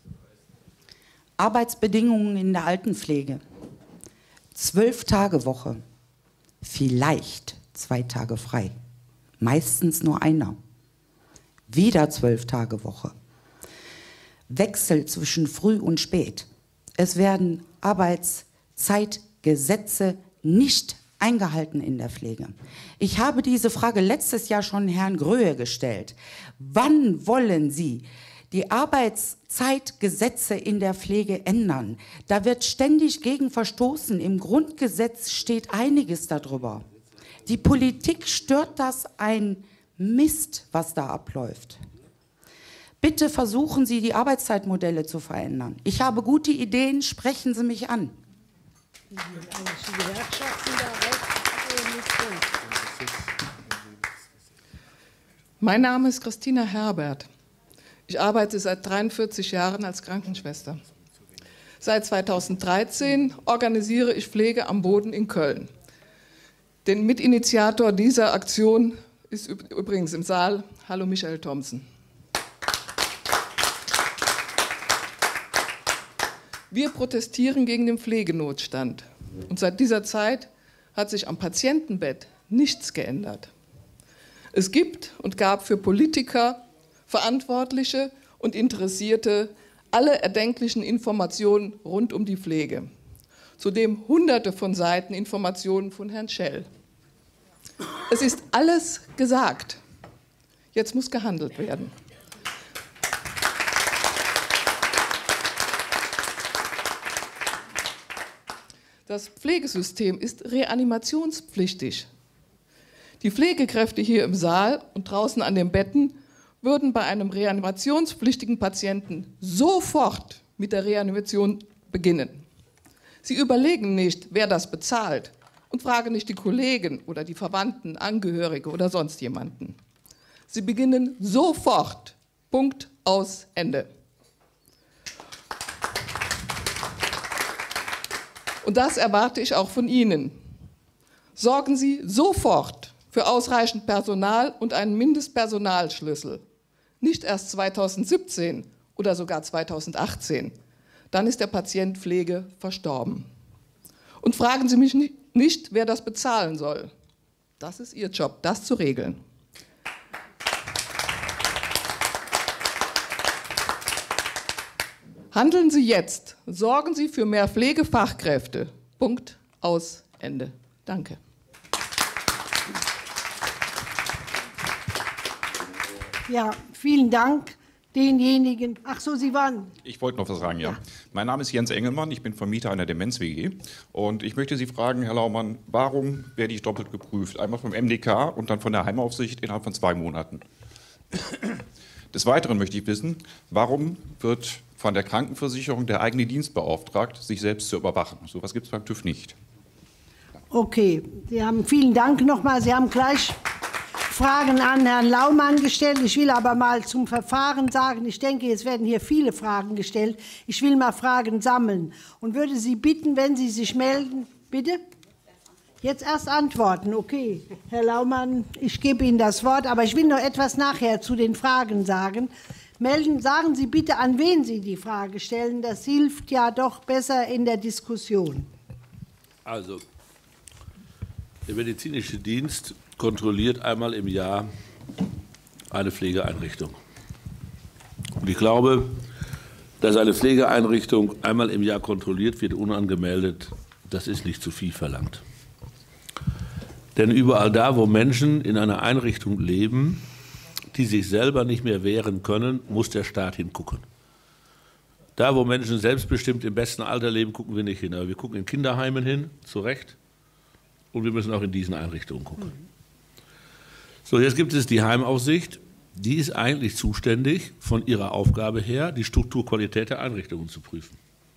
Arbeitsbedingungen in der Altenpflege. Zwölf Tage Woche. Vielleicht zwei Tage frei. Meistens nur einer. Wieder zwölf Tage Woche. Wechsel zwischen früh und spät. Es werden Arbeitszeitgesetze nicht eingehalten in der Pflege. Ich habe diese Frage letztes Jahr schon Herrn Gröhe gestellt. Wann wollen Sie die Arbeitszeitgesetze in der Pflege ändern? Da wird ständig gegen verstoßen. Im Grundgesetz steht einiges darüber. Die Politik stört das ein Mist, was da abläuft. Bitte versuchen Sie, die Arbeitszeitmodelle zu verändern. Ich habe gute Ideen, sprechen Sie mich an. Mein Name ist Christina Herbert. Ich arbeite seit dreiundvierzig Jahren als Krankenschwester. Seit zweitausenddreizehn organisiere ich Pflege am Boden in Köln. Der Mitinitiator dieser Aktion ist übrigens im Saal. Hallo Michael Thomsen. Wir protestieren gegen den Pflegenotstand. Und seit dieser Zeit hat sich am Patientenbett nichts geändert. Es gibt und gab für Politiker, Verantwortliche und Interessierte alle erdenklichen Informationen rund um die Pflege. Zudem hunderte von Seiten Informationen von Herrn Schell. Es ist alles gesagt. Jetzt muss gehandelt werden. Das Pflegesystem ist reanimationspflichtig. Die Pflegekräfte hier im Saal und draußen an den Betten würden bei einem reanimationspflichtigen Patienten sofort mit der Reanimation beginnen. Sie überlegen nicht, wer das bezahlt und fragen nicht die Kollegen oder die Verwandten, Angehörige oder sonst jemanden. Sie beginnen sofort. Punkt, aus, Ende. Und das erwarte ich auch von Ihnen. Sorgen Sie sofort für ausreichend Personal und einen Mindestpersonalschlüssel. Nicht erst zweitausendsiebzehn oder sogar zweitausendachtzehn. Dann ist der Patient Pflege verstorben. Und fragen Sie mich nicht, wer das bezahlen soll. Das ist Ihr Job, das zu regeln. Handeln Sie jetzt. Sorgen Sie für mehr Pflegefachkräfte. Punkt, aus, Ende. Danke. Ja, vielen Dank denjenigen. Ach so, Sie waren. Ich wollte noch was sagen, ja. ja. Mein Name ist Jens Engelmann, ich bin Vermieter einer Demenz-W G. Und ich möchte Sie fragen, Herr Laumann, warum werde ich doppelt geprüft? Einmal vom M D K und dann von der Heimaufsicht innerhalb von zwei Monaten. Des Weiteren möchte ich wissen, warum wird von der Krankenversicherung der eigene Dienst beauftragt, sich selbst zu überwachen? So etwas gibt es beim TÜV nicht. Okay, Sie haben vielen Dank nochmal. Sie haben gleich Fragen an Herrn Laumann gestellt. Ich will aber mal zum Verfahren sagen, ich denke, es werden hier viele Fragen gestellt. Ich will mal Fragen sammeln und würde Sie bitten, wenn Sie sich melden, bitte? Jetzt erst antworten, okay. Herr Laumann, ich gebe Ihnen das Wort, aber ich will noch etwas nachher zu den Fragen sagen. Melden, sagen Sie bitte, an wen Sie die Frage stellen. Das hilft ja doch besser in der Diskussion. Also, der medizinische Dienst kontrolliert einmal im Jahr eine Pflegeeinrichtung. Und ich glaube, dass eine Pflegeeinrichtung einmal im Jahr kontrolliert wird, unangemeldet, das ist nicht zu viel verlangt. Denn überall da, wo Menschen in einer Einrichtung leben, die sich selber nicht mehr wehren können, muss der Staat hingucken. Da, wo Menschen selbstbestimmt im besten Alter leben, gucken wir nicht hin. Aber wir gucken in Kinderheimen hin, zu Recht. Und wir müssen auch in diesen Einrichtungen gucken. So, jetzt gibt es die Heimaufsicht. Die ist eigentlich zuständig, von ihrer Aufgabe her, die Strukturqualität der Einrichtungen zu prüfen.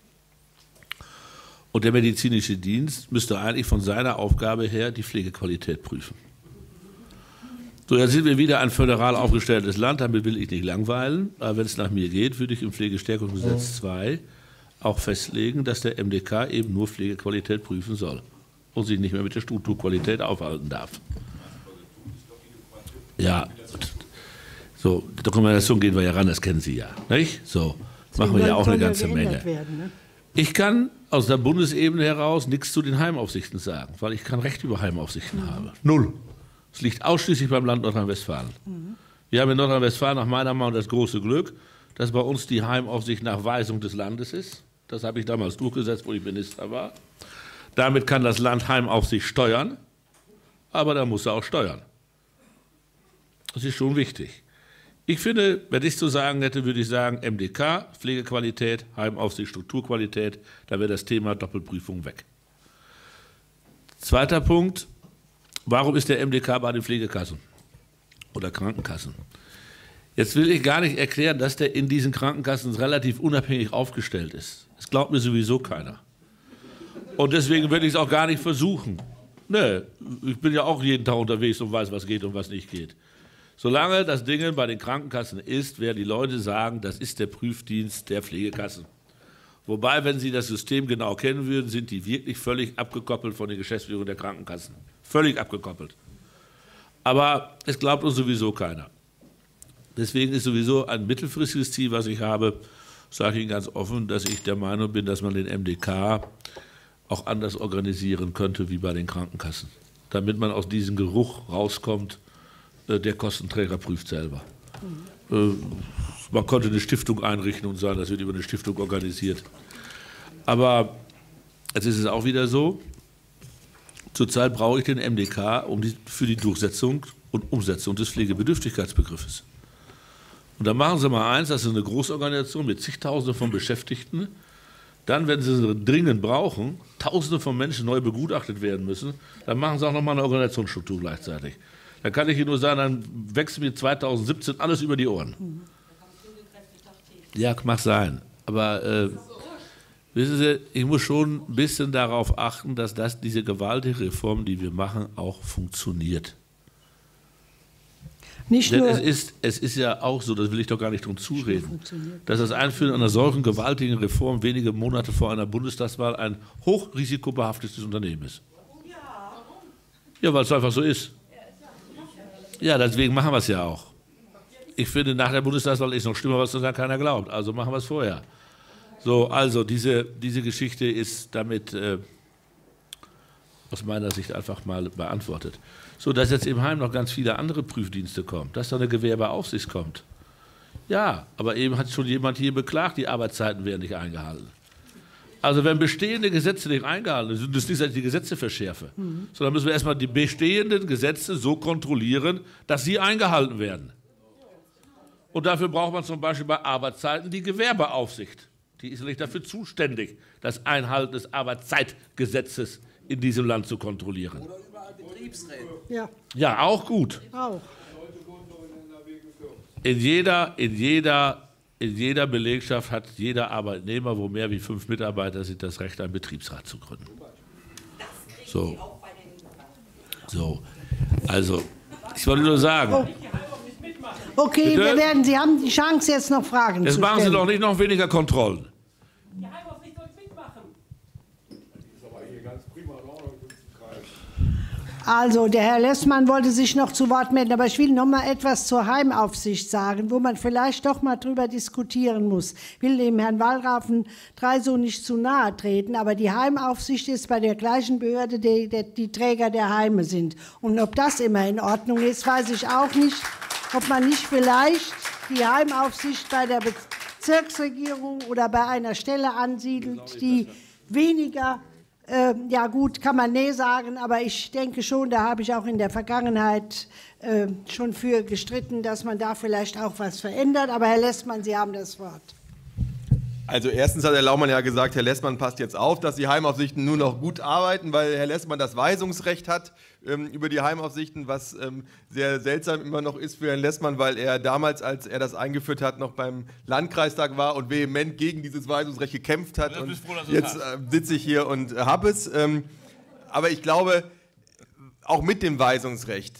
Und der medizinische Dienst müsste eigentlich von seiner Aufgabe her die Pflegequalität prüfen. So, jetzt sind wir wieder ein föderal aufgestelltes Land, damit will ich nicht langweilen. Aber wenn es nach mir geht, würde ich im Pflegestärkungsgesetz zwei auch festlegen, dass der M D K eben nur Pflegequalität prüfen soll und sich nicht mehr mit der Strukturqualität aufhalten darf. Ja, so, die Dokumentation gehen wir ja ran, das kennen Sie ja, nicht? So, machen wir ja auch eine ganze Menge. Ich kann aus der Bundesebene heraus nichts zu den Heimaufsichten sagen, weil ich kein Recht über Heimaufsichten mhm. habe. Null. Es liegt ausschließlich beim Land Nordrhein-Westfalen. Mhm. Wir haben in Nordrhein-Westfalen nach meiner Meinung das große Glück, dass bei uns die Heimaufsicht nach Weisung des Landes ist. Das habe ich damals durchgesetzt, wo ich Minister war. Damit kann das Land Heimaufsicht steuern, aber da muss er auch steuern. Das ist schon wichtig. Ich finde, wenn ich es zu sagen hätte, würde ich sagen, M D K, Pflegequalität, Heimaufsicht, Strukturqualität, da wäre das Thema Doppelprüfung weg. Zweiter Punkt, warum ist der M D K bei den Pflegekassen oder Krankenkassen? Jetzt will ich gar nicht erklären, dass der in diesen Krankenkassen relativ unabhängig aufgestellt ist. Das glaubt mir sowieso keiner. Und deswegen würde ich es auch gar nicht versuchen. Nee, ich bin ja auch jeden Tag unterwegs und weiß, was geht und was nicht geht. Solange das Ding bei den Krankenkassen ist, werden die Leute sagen, das ist der Prüfdienst der Pflegekassen. Wobei, wenn Sie das System genau kennen würden, sind die wirklich völlig abgekoppelt von der Geschäftsführung der Krankenkassen. Völlig abgekoppelt. Aber es glaubt uns sowieso keiner. Deswegen ist sowieso ein mittelfristiges Ziel, was ich habe, sage ich Ihnen ganz offen, dass ich der Meinung bin, dass man den M D K auch anders organisieren könnte wie bei den Krankenkassen. Damit man aus diesem Geruch rauskommt, der Kostenträger prüft selber. Mhm. Man konnte eine Stiftung einrichten und sagen, das wird über eine Stiftung organisiert. Aber jetzt ist es auch wieder so, zurzeit brauche ich den M D K um die, für die Durchsetzung und Umsetzung des Pflegebedürftigkeitsbegriffes. Und dann machen Sie mal eins, das ist eine Großorganisation mit zigtausenden von Beschäftigten. Dann, wenn Sie sie dringend brauchen, Tausende von Menschen neu begutachtet werden müssen, dann machen Sie auch nochmal eine Organisationsstruktur gleichzeitig. Da kann ich Ihnen nur sagen, dann wächst mir zweitausendsiebzehn alles über die Ohren. Ja, mag sein. Aber äh, wissen Sie, ich muss schon ein bisschen darauf achten, dass das, diese gewaltige Reform, die wir machen, auch funktioniert. Nicht Denn nur es ist, es ist ja auch so, das will ich doch gar nicht drum zureden, dass das Einführen einer solchen gewaltigen Reform wenige Monate vor einer Bundestagswahl ein hochrisikobehaftetes Unternehmen ist. Ja, weil es einfach so ist. Ja, deswegen machen wir es ja auch. Ich finde, nach der Bundestagswahl ist noch schlimmer, was da keiner glaubt. Also machen wir es vorher. So, also diese, diese Geschichte ist damit äh, aus meiner Sicht einfach mal beantwortet. So, dass jetzt im Heim noch ganz viele andere Prüfdienste kommen, dass da eine Gewerbeaufsicht kommt. Ja, aber eben hat schon jemand hier beklagt, die Arbeitszeiten werden nicht eingehalten. Also wenn bestehende Gesetze nicht eingehalten sind, das ist nicht, dass ich die Gesetze verschärfe, mhm. sondern müssen wir erstmal die bestehenden Gesetze so kontrollieren, dass sie eingehalten werden. Und dafür braucht man zum Beispiel bei Arbeitszeiten die Gewerbeaufsicht. Die ist nicht dafür zuständig, das Einhalten des Arbeitszeitgesetzes in diesem Land zu kontrollieren. Oder überall Betriebsräte. Ja. Ja, auch gut. Auch. In jeder, in, jeder, in jeder Belegschaft hat jeder Arbeitnehmer, wo mehr wie fünf Mitarbeiter sind, das Recht, einen Betriebsrat zu gründen. So. So. Also, ich wollte nur sagen. Oh. Okay, Bitte? wir werden, Sie haben die Chance, jetzt noch Fragen Jetzt zu machen stellen. Sie doch nicht noch weniger Kontrollen. Also, der Herr Lessmann wollte sich noch zu Wort melden, aber ich will noch mal etwas zur Heimaufsicht sagen, wo man vielleicht doch mal drüber diskutieren muss. Ich will dem Herrn Wallraffen Dreisow nicht zu nahe treten, aber die Heimaufsicht ist bei der gleichen Behörde, die, die, die Träger der Heime sind. Und ob das immer in Ordnung ist, weiß ich auch nicht. Ob man nicht vielleicht die Heimaufsicht bei der Bezirksregierung oder bei einer Stelle ansiedelt, die weniger... Äh, ja gut, kann man nee sagen, aber ich denke schon, da habe ich auch in der Vergangenheit äh, schon für gestritten, dass man da vielleicht auch was verändert. Aber Herr Lessmann, Sie haben das Wort. Also erstens hat Herr Laumann ja gesagt, Herr Lessmann passt jetzt auf, dass die Heimaufsichten nur noch gut arbeiten, weil Herr Lessmann das Weisungsrecht hat ähm, über die Heimaufsichten, was ähm, sehr seltsam immer noch ist für Herrn Lessmann, weil er damals, als er das eingeführt hat, noch beim Landkreistag war und vehement gegen dieses Weisungsrecht gekämpft hat. Und froh, jetzt äh, sitze ich hier und äh, habe es. Ähm, aber ich glaube, auch mit dem Weisungsrecht,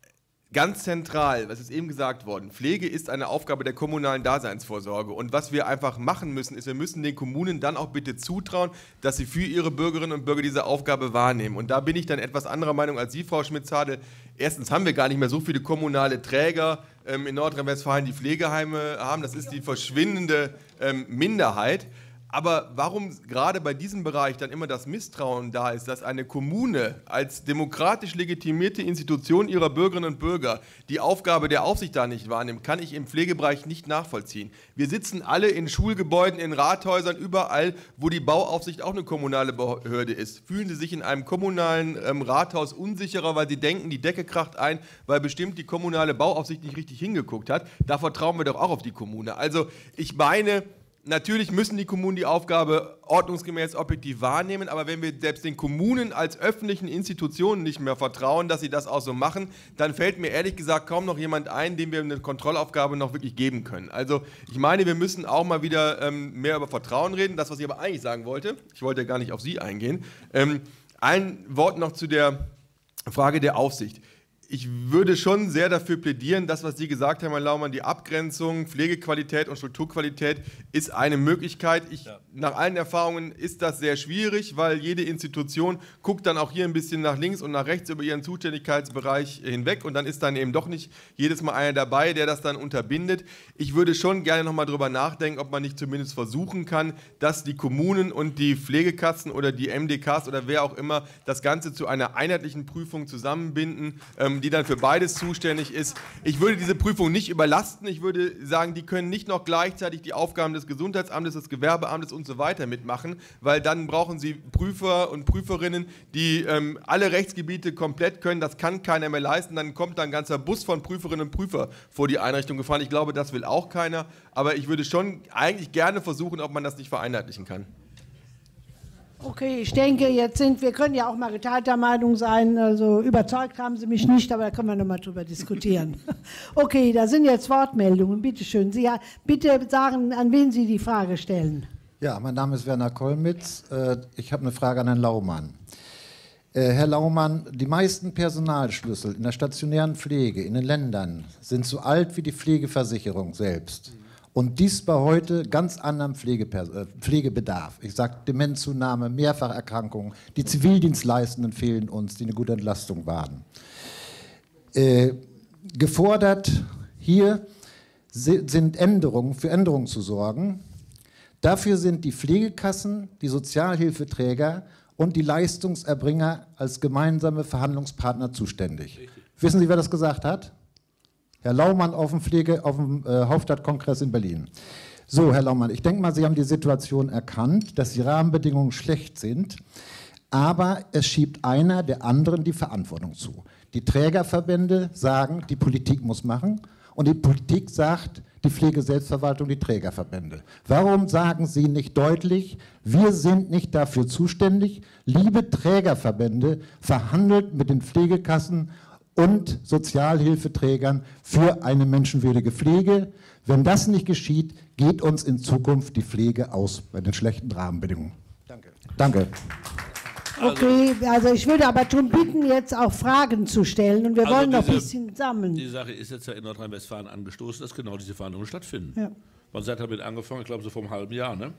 ganz zentral, was ist eben gesagt worden, Pflege ist eine Aufgabe der kommunalen Daseinsvorsorge. Und was wir einfach machen müssen, ist, wir müssen den Kommunen dann auch bitte zutrauen, dass sie für ihre Bürgerinnen und Bürger diese Aufgabe wahrnehmen. Und da bin ich dann etwas anderer Meinung als Sie, Frau Schmitz-Zadel. Erstens haben wir gar nicht mehr so viele kommunale Träger ähm, in Nordrhein-Westfalen, die Pflegeheime haben. Das ist die verschwindende ähm, Minderheit. Aber warum gerade bei diesem Bereich dann immer das Misstrauen da ist, dass eine Kommune als demokratisch legitimierte Institution ihrer Bürgerinnen und Bürger die Aufgabe der Aufsicht da nicht wahrnimmt, kann ich im Pflegebereich nicht nachvollziehen. Wir sitzen alle in Schulgebäuden, in Rathäusern, überall, wo die Bauaufsicht auch eine kommunale Behörde ist. Fühlen Sie sich in einem kommunalen ähm, Rathaus unsicherer, weil Sie denken, die Decke kracht ein, weil bestimmt die kommunale Bauaufsicht nicht richtig hingeguckt hat? Da vertrauen wir doch auch auf die Kommune. Also ich meine... Natürlich müssen die Kommunen die Aufgabe ordnungsgemäß objektiv wahrnehmen, aber wenn wir selbst den Kommunen als öffentlichen Institutionen nicht mehr vertrauen, dass sie das auch so machen, dann fällt mir ehrlich gesagt kaum noch jemand ein, dem wir eine Kontrollaufgabe noch wirklich geben können. Also ich meine, wir müssen auch mal wieder ähm, mehr über Vertrauen reden. Das, was ich aber eigentlich sagen wollte, ich wollte ja gar nicht auf Sie eingehen, ähm, ein Wort noch zu der Frage der Aufsicht. Ich würde schon sehr dafür plädieren, das, was Sie gesagt haben, Herr Laumann, die Abgrenzung, Pflegequalität und Strukturqualität ist eine Möglichkeit. Ich, ja. Nach allen Erfahrungen ist das sehr schwierig, weil jede Institution guckt dann auch hier ein bisschen nach links und nach rechts über ihren Zuständigkeitsbereich hinweg und dann ist dann eben doch nicht jedes Mal einer dabei, der das dann unterbindet. Ich würde schon gerne noch mal drüber nachdenken, ob man nicht zumindest versuchen kann, dass die Kommunen und die Pflegekassen oder die M D Ks oder wer auch immer das Ganze zu einer einheitlichen Prüfung zusammenbinden, ähm, die dann für beides zuständig ist. Ich würde diese Prüfung nicht überlasten. Ich würde sagen, die können nicht noch gleichzeitig die Aufgaben des Gesundheitsamtes, des Gewerbeamtes und so weiter mitmachen, weil dann brauchen sie Prüfer und Prüferinnen, die ähm, alle Rechtsgebiete komplett können. Das kann keiner mehr leisten. Dann kommt da ein ganzer Bus von Prüferinnen und Prüfern vor die Einrichtung gefahren. Ich glaube, das will auch keiner. Aber ich würde schon eigentlich gerne versuchen, ob man das nicht vereinheitlichen kann. Okay, ich denke, jetzt sind wir können ja auch mal geteilter Meinung sein. Also überzeugt haben Sie mich nicht, aber da können wir noch mal drüber diskutieren. Okay, da sind jetzt Wortmeldungen. Bitte schön. Sie bitte sagen, an wen Sie die Frage stellen. Ja, mein Name ist Werner Kollmitz. Ich habe eine Frage an Herrn Laumann. Herr Laumann, die meisten Personalschlüssel in der stationären Pflege in den Ländern sind so alt wie die Pflegeversicherung selbst. Und dies bei heute ganz anderem Pflegebedarf. Ich sage Demenzzunahme, Mehrfacherkrankungen. Die Zivildienstleistenden fehlen uns, die eine gute Entlastung waren. Äh, gefordert hier sind Änderungen, für Änderungen zu sorgen. Dafür sind die Pflegekassen, die Sozialhilfeträger und die Leistungserbringer als gemeinsame Verhandlungspartner zuständig. Richtig. Wissen Sie, wer das gesagt hat? Herr Laumann auf dem, Pflege, auf dem äh, Hauptstadtkongress in Berlin. So, Herr Laumann, ich denke mal, Sie haben die Situation erkannt, dass die Rahmenbedingungen schlecht sind, aber es schiebt einer der anderen die Verantwortung zu. Die Trägerverbände sagen, die Politik muss machen und die Politik sagt, die Pflegeselbstverwaltung, die Trägerverbände. Warum sagen Sie nicht deutlich, wir sind nicht dafür zuständig, liebe Trägerverbände, verhandelt mit den Pflegekassen und Sozialhilfeträgern für eine menschenwürdige Pflege. Wenn das nicht geschieht, geht uns in Zukunft die Pflege aus bei den schlechten Rahmenbedingungen. Danke. Danke. Okay, also ich würde aber darum bitten, jetzt auch Fragen zu stellen und wir Also wollen noch diese- ein bisschen sammeln. Die Sache ist jetzt ja in Nordrhein-Westfalen angestoßen, dass genau diese Verhandlungen stattfinden. Ja. Wann seid ihr damit angefangen? Ich glaube, so vor einem halben Jahr, ne?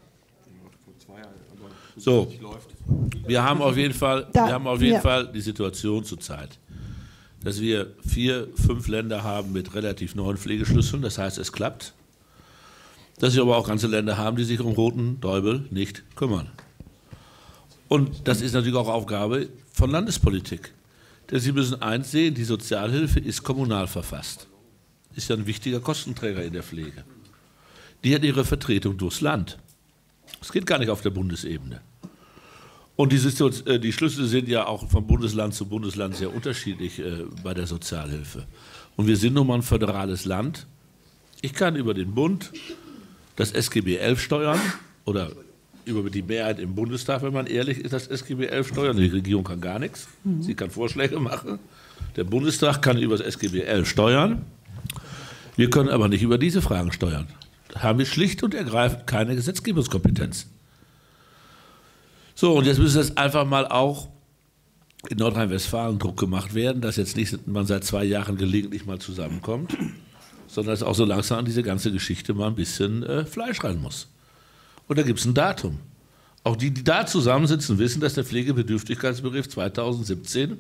So, wir haben auf jeden Fall, Da- wir haben auf jeden ja. Fall die Situation zurzeit, dass wir vier, fünf Länder haben mit relativ neuen Pflegeschlüsseln, das heißt, es klappt. Dass wir aber auch ganze Länder haben, die sich um roten Däubel nicht kümmern. Und das ist natürlich auch Aufgabe von Landespolitik. Denn Sie müssen eins sehen, die Sozialhilfe ist kommunal verfasst. Ist ja ein wichtiger Kostenträger in der Pflege. Die hat ihre Vertretung durchs Land. Es geht gar nicht auf der Bundesebene. Und die, Situation, äh, die Schlüssel sind ja auch von Bundesland zu Bundesland sehr unterschiedlich äh, bei der Sozialhilfe. Und wir sind nun mal ein föderales Land. Ich kann über den Bund das S G B elf steuern oder über die Mehrheit im Bundestag, wenn man ehrlich ist, das S G B elf steuern. Die Regierung kann gar nichts. Mhm. Sie kann Vorschläge machen. Der Bundestag kann über das S G B elf steuern. Wir können aber nicht über diese Fragen steuern. Da haben wir schlicht und ergreifend keine Gesetzgebungskompetenz. So, und jetzt müsste das einfach mal auch in Nordrhein-Westfalen Druck gemacht werden, dass jetzt nicht man seit zwei Jahren gelegentlich mal zusammenkommt, sondern dass auch so langsam an diese ganze Geschichte mal ein bisschen äh, Fleisch rein muss. Und da gibt es ein Datum. Auch die, die da zusammensitzen, wissen, dass der Pflegebedürftigkeitsbegriff zweitausendsiebzehn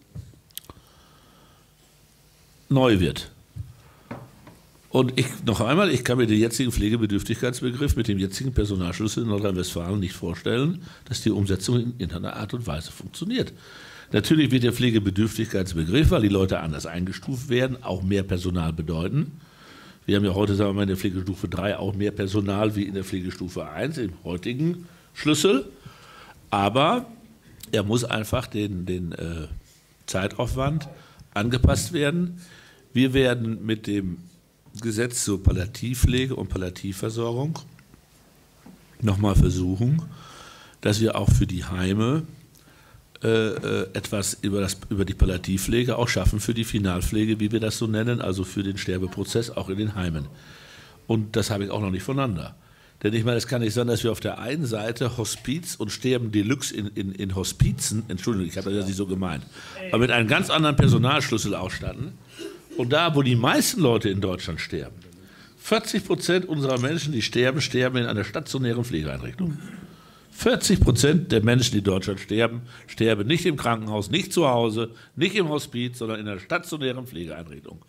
neu wird. Und ich, noch einmal, ich kann mir den jetzigen Pflegebedürftigkeitsbegriff mit dem jetzigen Personalschlüssel in Nordrhein-Westfalen nicht vorstellen, dass die Umsetzung in irgendeiner Art und Weise funktioniert. Natürlich wird der Pflegebedürftigkeitsbegriff, weil die Leute anders eingestuft werden, auch mehr Personal bedeuten. Wir haben ja heute, sagen wir mal, in der Pflegestufe drei auch mehr Personal wie in der Pflegestufe eins im heutigen Schlüssel. Aber er muss einfach den, den äh, Zeitaufwand angepasst werden. Wir werden mit dem Gesetz zur Palliativpflege und Palliativversorgung nochmal versuchen, dass wir auch für die Heime äh, etwas über, das, über die Palliativpflege auch schaffen, für die Finalpflege, wie wir das so nennen, also für den Sterbeprozess auch in den Heimen. Und das habe ich auch noch nicht voneinander. Denn ich meine, es kann nicht sein, dass wir auf der einen Seite Hospiz und Sterben Deluxe in, in, in Hospizen, Entschuldigung, ich habe das ja nicht so gemeint, aber mit einem ganz anderen Personalschlüssel ausstatten. Und da, wo die meisten Leute in Deutschland sterben, vierzig Prozent unserer Menschen, die sterben, sterben in einer stationären Pflegeeinrichtung. vierzig Prozent der Menschen, die in Deutschland sterben, sterben nicht im Krankenhaus, nicht zu Hause, nicht im Hospiz, sondern in einer stationären Pflegeeinrichtung.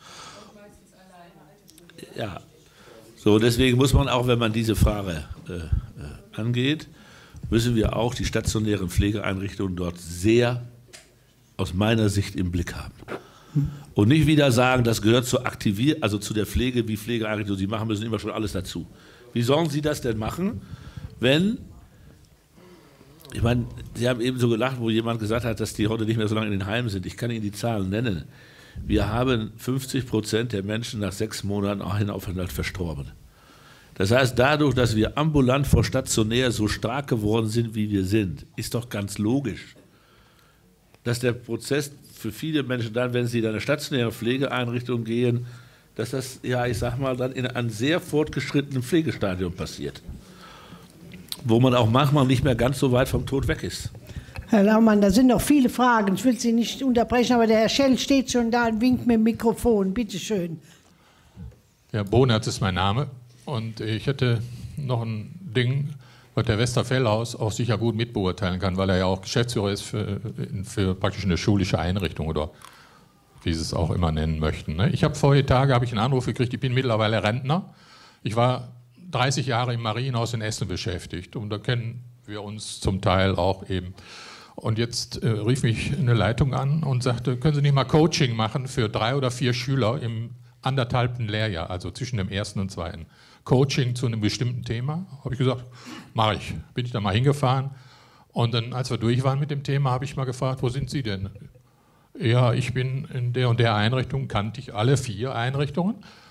Ja, so deswegen muss man auch, wenn man diese Frage äh, äh, angeht, müssen wir auch die stationären Pflegeeinrichtungen dort sehr, aus meiner Sicht, im Blick haben. Und nicht wieder sagen, das gehört zur Aktivier also zu der Pflege, wie Pflegeeinrichtungen Sie machen müssen, immer schon alles dazu. Wie sollen Sie das denn machen, wenn, ich meine, Sie haben eben so gelacht, wo jemand gesagt hat, dass die heute nicht mehr so lange in den Heimen sind. Ich kann Ihnen die Zahlen nennen. Wir haben fünfzig Prozent der Menschen nach sechs Monaten auch in Aufenthalt verstorben. Das heißt, dadurch, dass wir ambulant vor stationär so stark geworden sind, wie wir sind, ist doch ganz logisch, dass der Prozess für viele Menschen dann, wenn sie in eine stationäre Pflegeeinrichtung gehen, dass das, ja, ich sag mal, dann in einem sehr fortgeschrittenen Pflegestadium passiert, wo man auch manchmal nicht mehr ganz so weit vom Tod weg ist. Herr Laumann, da sind noch viele Fragen. Ich will Sie nicht unterbrechen, aber der Herr Schell steht schon da und winkt mit dem Mikrofon. Bitte schön. Ja, Bonert ist mein Name. Und ich hätte noch ein Ding, was der Westerfellhaus auch sicher gut mitbeurteilen kann, weil er ja auch Geschäftsführer ist für, für praktisch eine schulische Einrichtung oder wie Sie es auch immer nennen möchten. Ne? Ich habe vorige Tage habe ich einen Anruf gekriegt, ich bin mittlerweile Rentner. Ich war dreißig Jahre im Marienhaus in Essen beschäftigt und da kennen wir uns zum Teil auch eben. Und jetzt äh, rief mich eine Leitung an und sagte, können Sie nicht mal Coaching machen für drei oder vier Schüler im anderthalbten Lehrjahr, also zwischen dem ersten und zweiten. Coaching zu einem bestimmten Thema. Habe ich gesagt, mache ich. Bin ich da mal hingefahren. Und dann, als wir durch waren mit dem Thema, habe ich mal gefragt, wo sind Sie denn? Ja, ich bin in der und der Einrichtung, kannte ich alle vier Einrichtungen.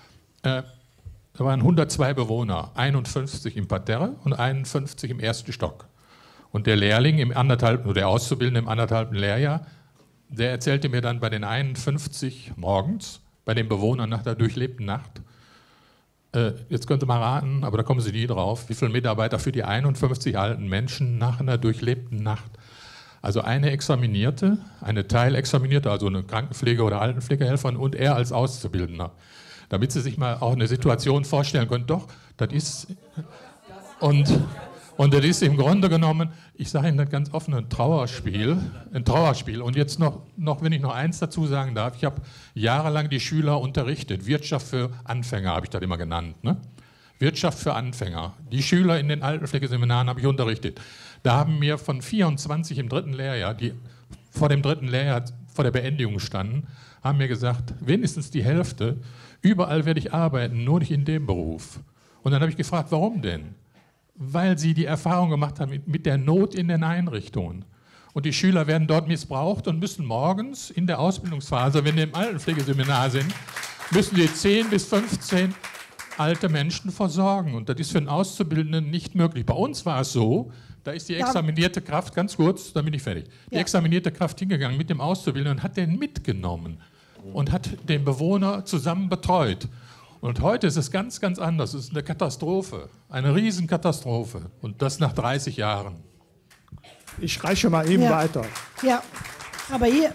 Äh, da waren hundertzwei Bewohner, einundfünfzig im Parterre und einundfünfzig im ersten Stock. Und der Lehrling im anderthalb, oder der Auszubildende im anderthalben Lehrjahr, der erzählte mir dann bei den einundfünfzig morgens, bei den Bewohnern nach der durchlebten Nacht, äh, jetzt könnt ihr mal raten, aber da kommen Sie nie drauf, wie viele Mitarbeiter für die einundfünfzig alten Menschen nach einer durchlebten Nacht. Also eine Examinierte, eine Teilexaminierte, also eine Krankenpflege- oder Altenpflegehelferin und er als Auszubildender. Damit Sie sich mal auch eine Situation vorstellen können, doch, das ist... Und... Und das ist im Grunde genommen, ich sage Ihnen das ganz offen, ein Trauerspiel. Ein Trauerspiel. Und jetzt noch, noch, wenn ich noch eins dazu sagen darf, ich habe jahrelang die Schüler unterrichtet. Wirtschaft für Anfänger habe ich das immer genannt. Ne? Wirtschaft für Anfänger. Die Schüler in den Altenpflegeseminaren habe ich unterrichtet. Da haben mir von vierundzwanzig im dritten Lehrjahr, die vor dem dritten Lehrjahr, vor der Beendigung standen, haben mir gesagt, wenigstens die Hälfte, überall werde ich arbeiten, nur nicht in dem Beruf. Und dann habe ich gefragt, warum denn? Weil sie die Erfahrung gemacht haben mit, mit der Not in den Einrichtungen. Und die Schüler werden dort missbraucht und müssen morgens in der Ausbildungsphase, wenn die im Altenpflegeseminar sind, müssen sie zehn bis fünfzehn alte Menschen versorgen. Und das ist für einen Auszubildenden nicht möglich. Bei uns war es so, da ist die examinierte Kraft, ganz kurz, dann bin ich fertig, die ja. examinierte Kraft hingegangen mit dem Auszubildenden und hat den mitgenommen und hat den Bewohner zusammen betreut. Und heute ist es ganz, ganz anders. Es ist eine Katastrophe, eine Riesenkatastrophe. Und das nach dreißig Jahren. Ich reiche mal eben ja. weiter. Ja, aber hier...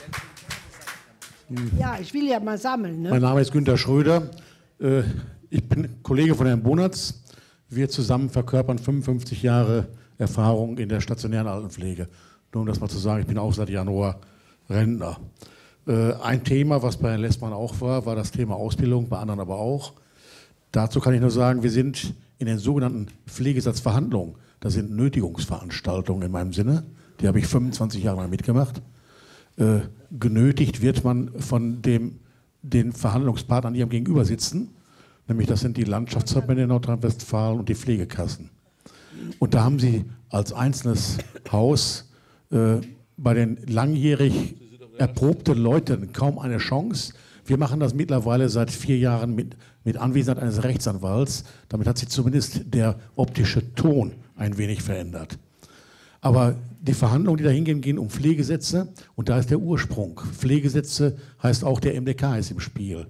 Ja, ich will ja mal sammeln. Ne? Mein Name ist Günter Schröder. Ich bin Kollege von Herrn Bonatz. Wir zusammen verkörpern fünfundfünfzig Jahre Erfahrung in der stationären Altenpflege. Nur um das mal zu sagen, ich bin auch seit Januar Rentner. Ein Thema, was bei Herrn Lessmann auch war, war das Thema Ausbildung, bei anderen aber auch. Dazu kann ich nur sagen, wir sind in den sogenannten Pflegesatzverhandlungen, das sind Nötigungsveranstaltungen in meinem Sinne, die habe ich fünfundzwanzig Jahre lang mitgemacht. Äh, genötigt wird man von dem, den Verhandlungspartnern, die am Gegenüber sitzen, nämlich das sind die Landschaftsverbände in Nordrhein-Westfalen und die Pflegekassen. Und da haben sie als einzelnes Haus äh, bei den langjährig erprobte Leute kaum eine Chance. Wir machen das mittlerweile seit vier Jahren mit, mit Anwesenheit eines Rechtsanwalts. Damit hat sich zumindest der optische Ton ein wenig verändert. Aber die Verhandlungen, die da hingehen, gehen um Pflegesätze und da ist der Ursprung. Pflegesätze heißt auch, der M D K ist im Spiel.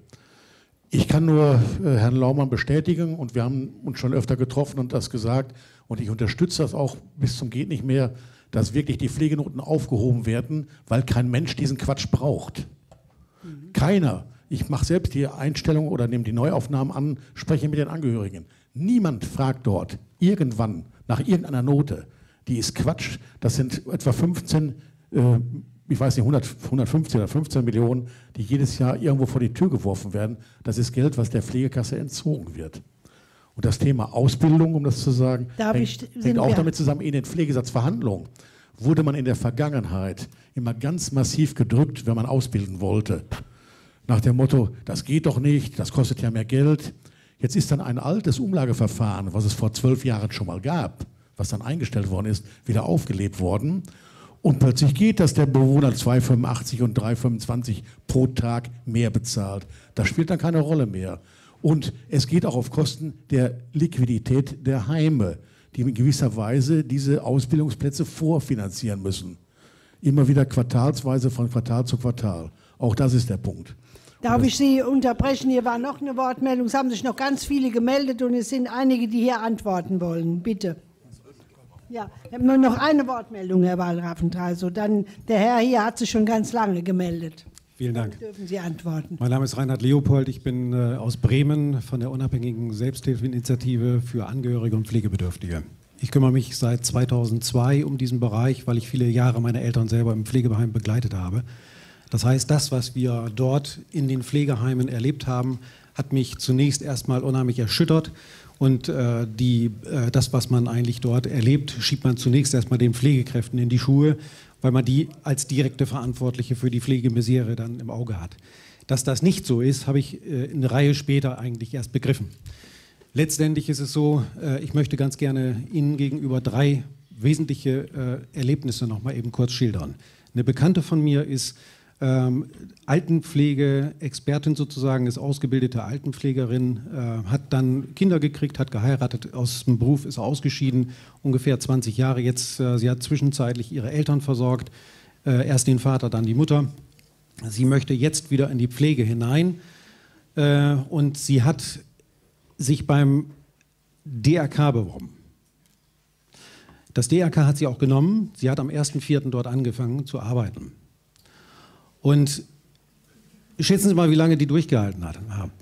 Ich kann nur äh, Herrn Laumann bestätigen und wir haben uns schon öfter getroffen und das gesagt und ich unterstütze das auch bis zum geht nicht mehr, dass wirklich die Pflegenoten aufgehoben werden, weil kein Mensch diesen Quatsch braucht. Mhm. Keiner. Ich mache selbst die Einstellung oder nehme die Neuaufnahmen an, spreche mit den Angehörigen. Niemand fragt dort irgendwann nach irgendeiner Note. Die ist Quatsch. Das sind etwa fünfzehn, äh, ich weiß nicht, hundert, hundertfünfzehn oder fünfzehn Millionen, die jedes Jahr irgendwo vor die Tür geworfen werden. Das ist Geld, was der Pflegekasse entzogen wird. Und das Thema Ausbildung, um das zu sagen, hängt, hängt auch damit zusammen. In den Pflegesatzverhandlungen wurde man in der Vergangenheit immer ganz massiv gedrückt, wenn man ausbilden wollte. Nach dem Motto, das geht doch nicht, das kostet ja mehr Geld. Jetzt ist dann ein altes Umlageverfahren, was es vor zwölf Jahren schon mal gab, was dann eingestellt worden ist, wieder aufgelebt worden. Und plötzlich geht das, der Bewohner zwei Komma fünfundachtzig und drei Komma fünfundzwanzig pro Tag mehr bezahlt. Das spielt dann keine Rolle mehr. Und es geht auch auf Kosten der Liquidität der Heime, die in gewisser Weise diese Ausbildungsplätze vorfinanzieren müssen. Immer wieder quartalsweise von Quartal zu Quartal. Auch das ist der Punkt. Darf ich Sie unterbrechen? Hier war noch eine Wortmeldung. Es haben sich noch ganz viele gemeldet und es sind einige, die hier antworten wollen. Bitte. Ja, ich habe nur noch eine Wortmeldung, Herr Wallraffentreiso. Dann der Herr hier hat sich schon ganz lange gemeldet. Vielen Dank. Dann dürfen Sie antworten. Mein Name ist Reinhard Leopold. Ich bin äh, aus Bremen von der unabhängigen Selbsthilfeinitiative für Angehörige und Pflegebedürftige. Ich kümmere mich seit zweitausendzwei um diesen Bereich, weil ich viele Jahre meine Eltern selber im Pflegeheim begleitet habe. Das heißt, das, was wir dort in den Pflegeheimen erlebt haben, hat mich zunächst erstmal unheimlich erschüttert. Und äh, die, äh, das, was man eigentlich dort erlebt, schiebt man zunächst erstmal den Pflegekräften in die Schuhe, weil man die als direkte Verantwortliche für die Pflegemisere dann im Auge hat. Dass das nicht so ist, habe ich äh, eine Reihe später eigentlich erst begriffen. Letztendlich ist es so, äh, ich möchte ganz gerne Ihnen gegenüber drei wesentliche äh, Erlebnisse noch mal eben kurz schildern. Eine Bekannte von mir ist Ähm, Altenpflege-Expertin sozusagen, ist ausgebildete Altenpflegerin, äh, hat dann Kinder gekriegt, hat geheiratet, aus dem Beruf ist ausgeschieden, ungefähr zwanzig Jahre jetzt. Äh, sie hat zwischenzeitlich ihre Eltern versorgt, äh, erst den Vater, dann die Mutter. Sie möchte jetzt wieder in die Pflege hinein äh, und sie hat sich beim D R K beworben. Das D R K hat sie auch genommen. Sie hat am ersten vierten dort angefangen zu arbeiten. Und schätzen Sie mal, wie lange die durchgehalten hat.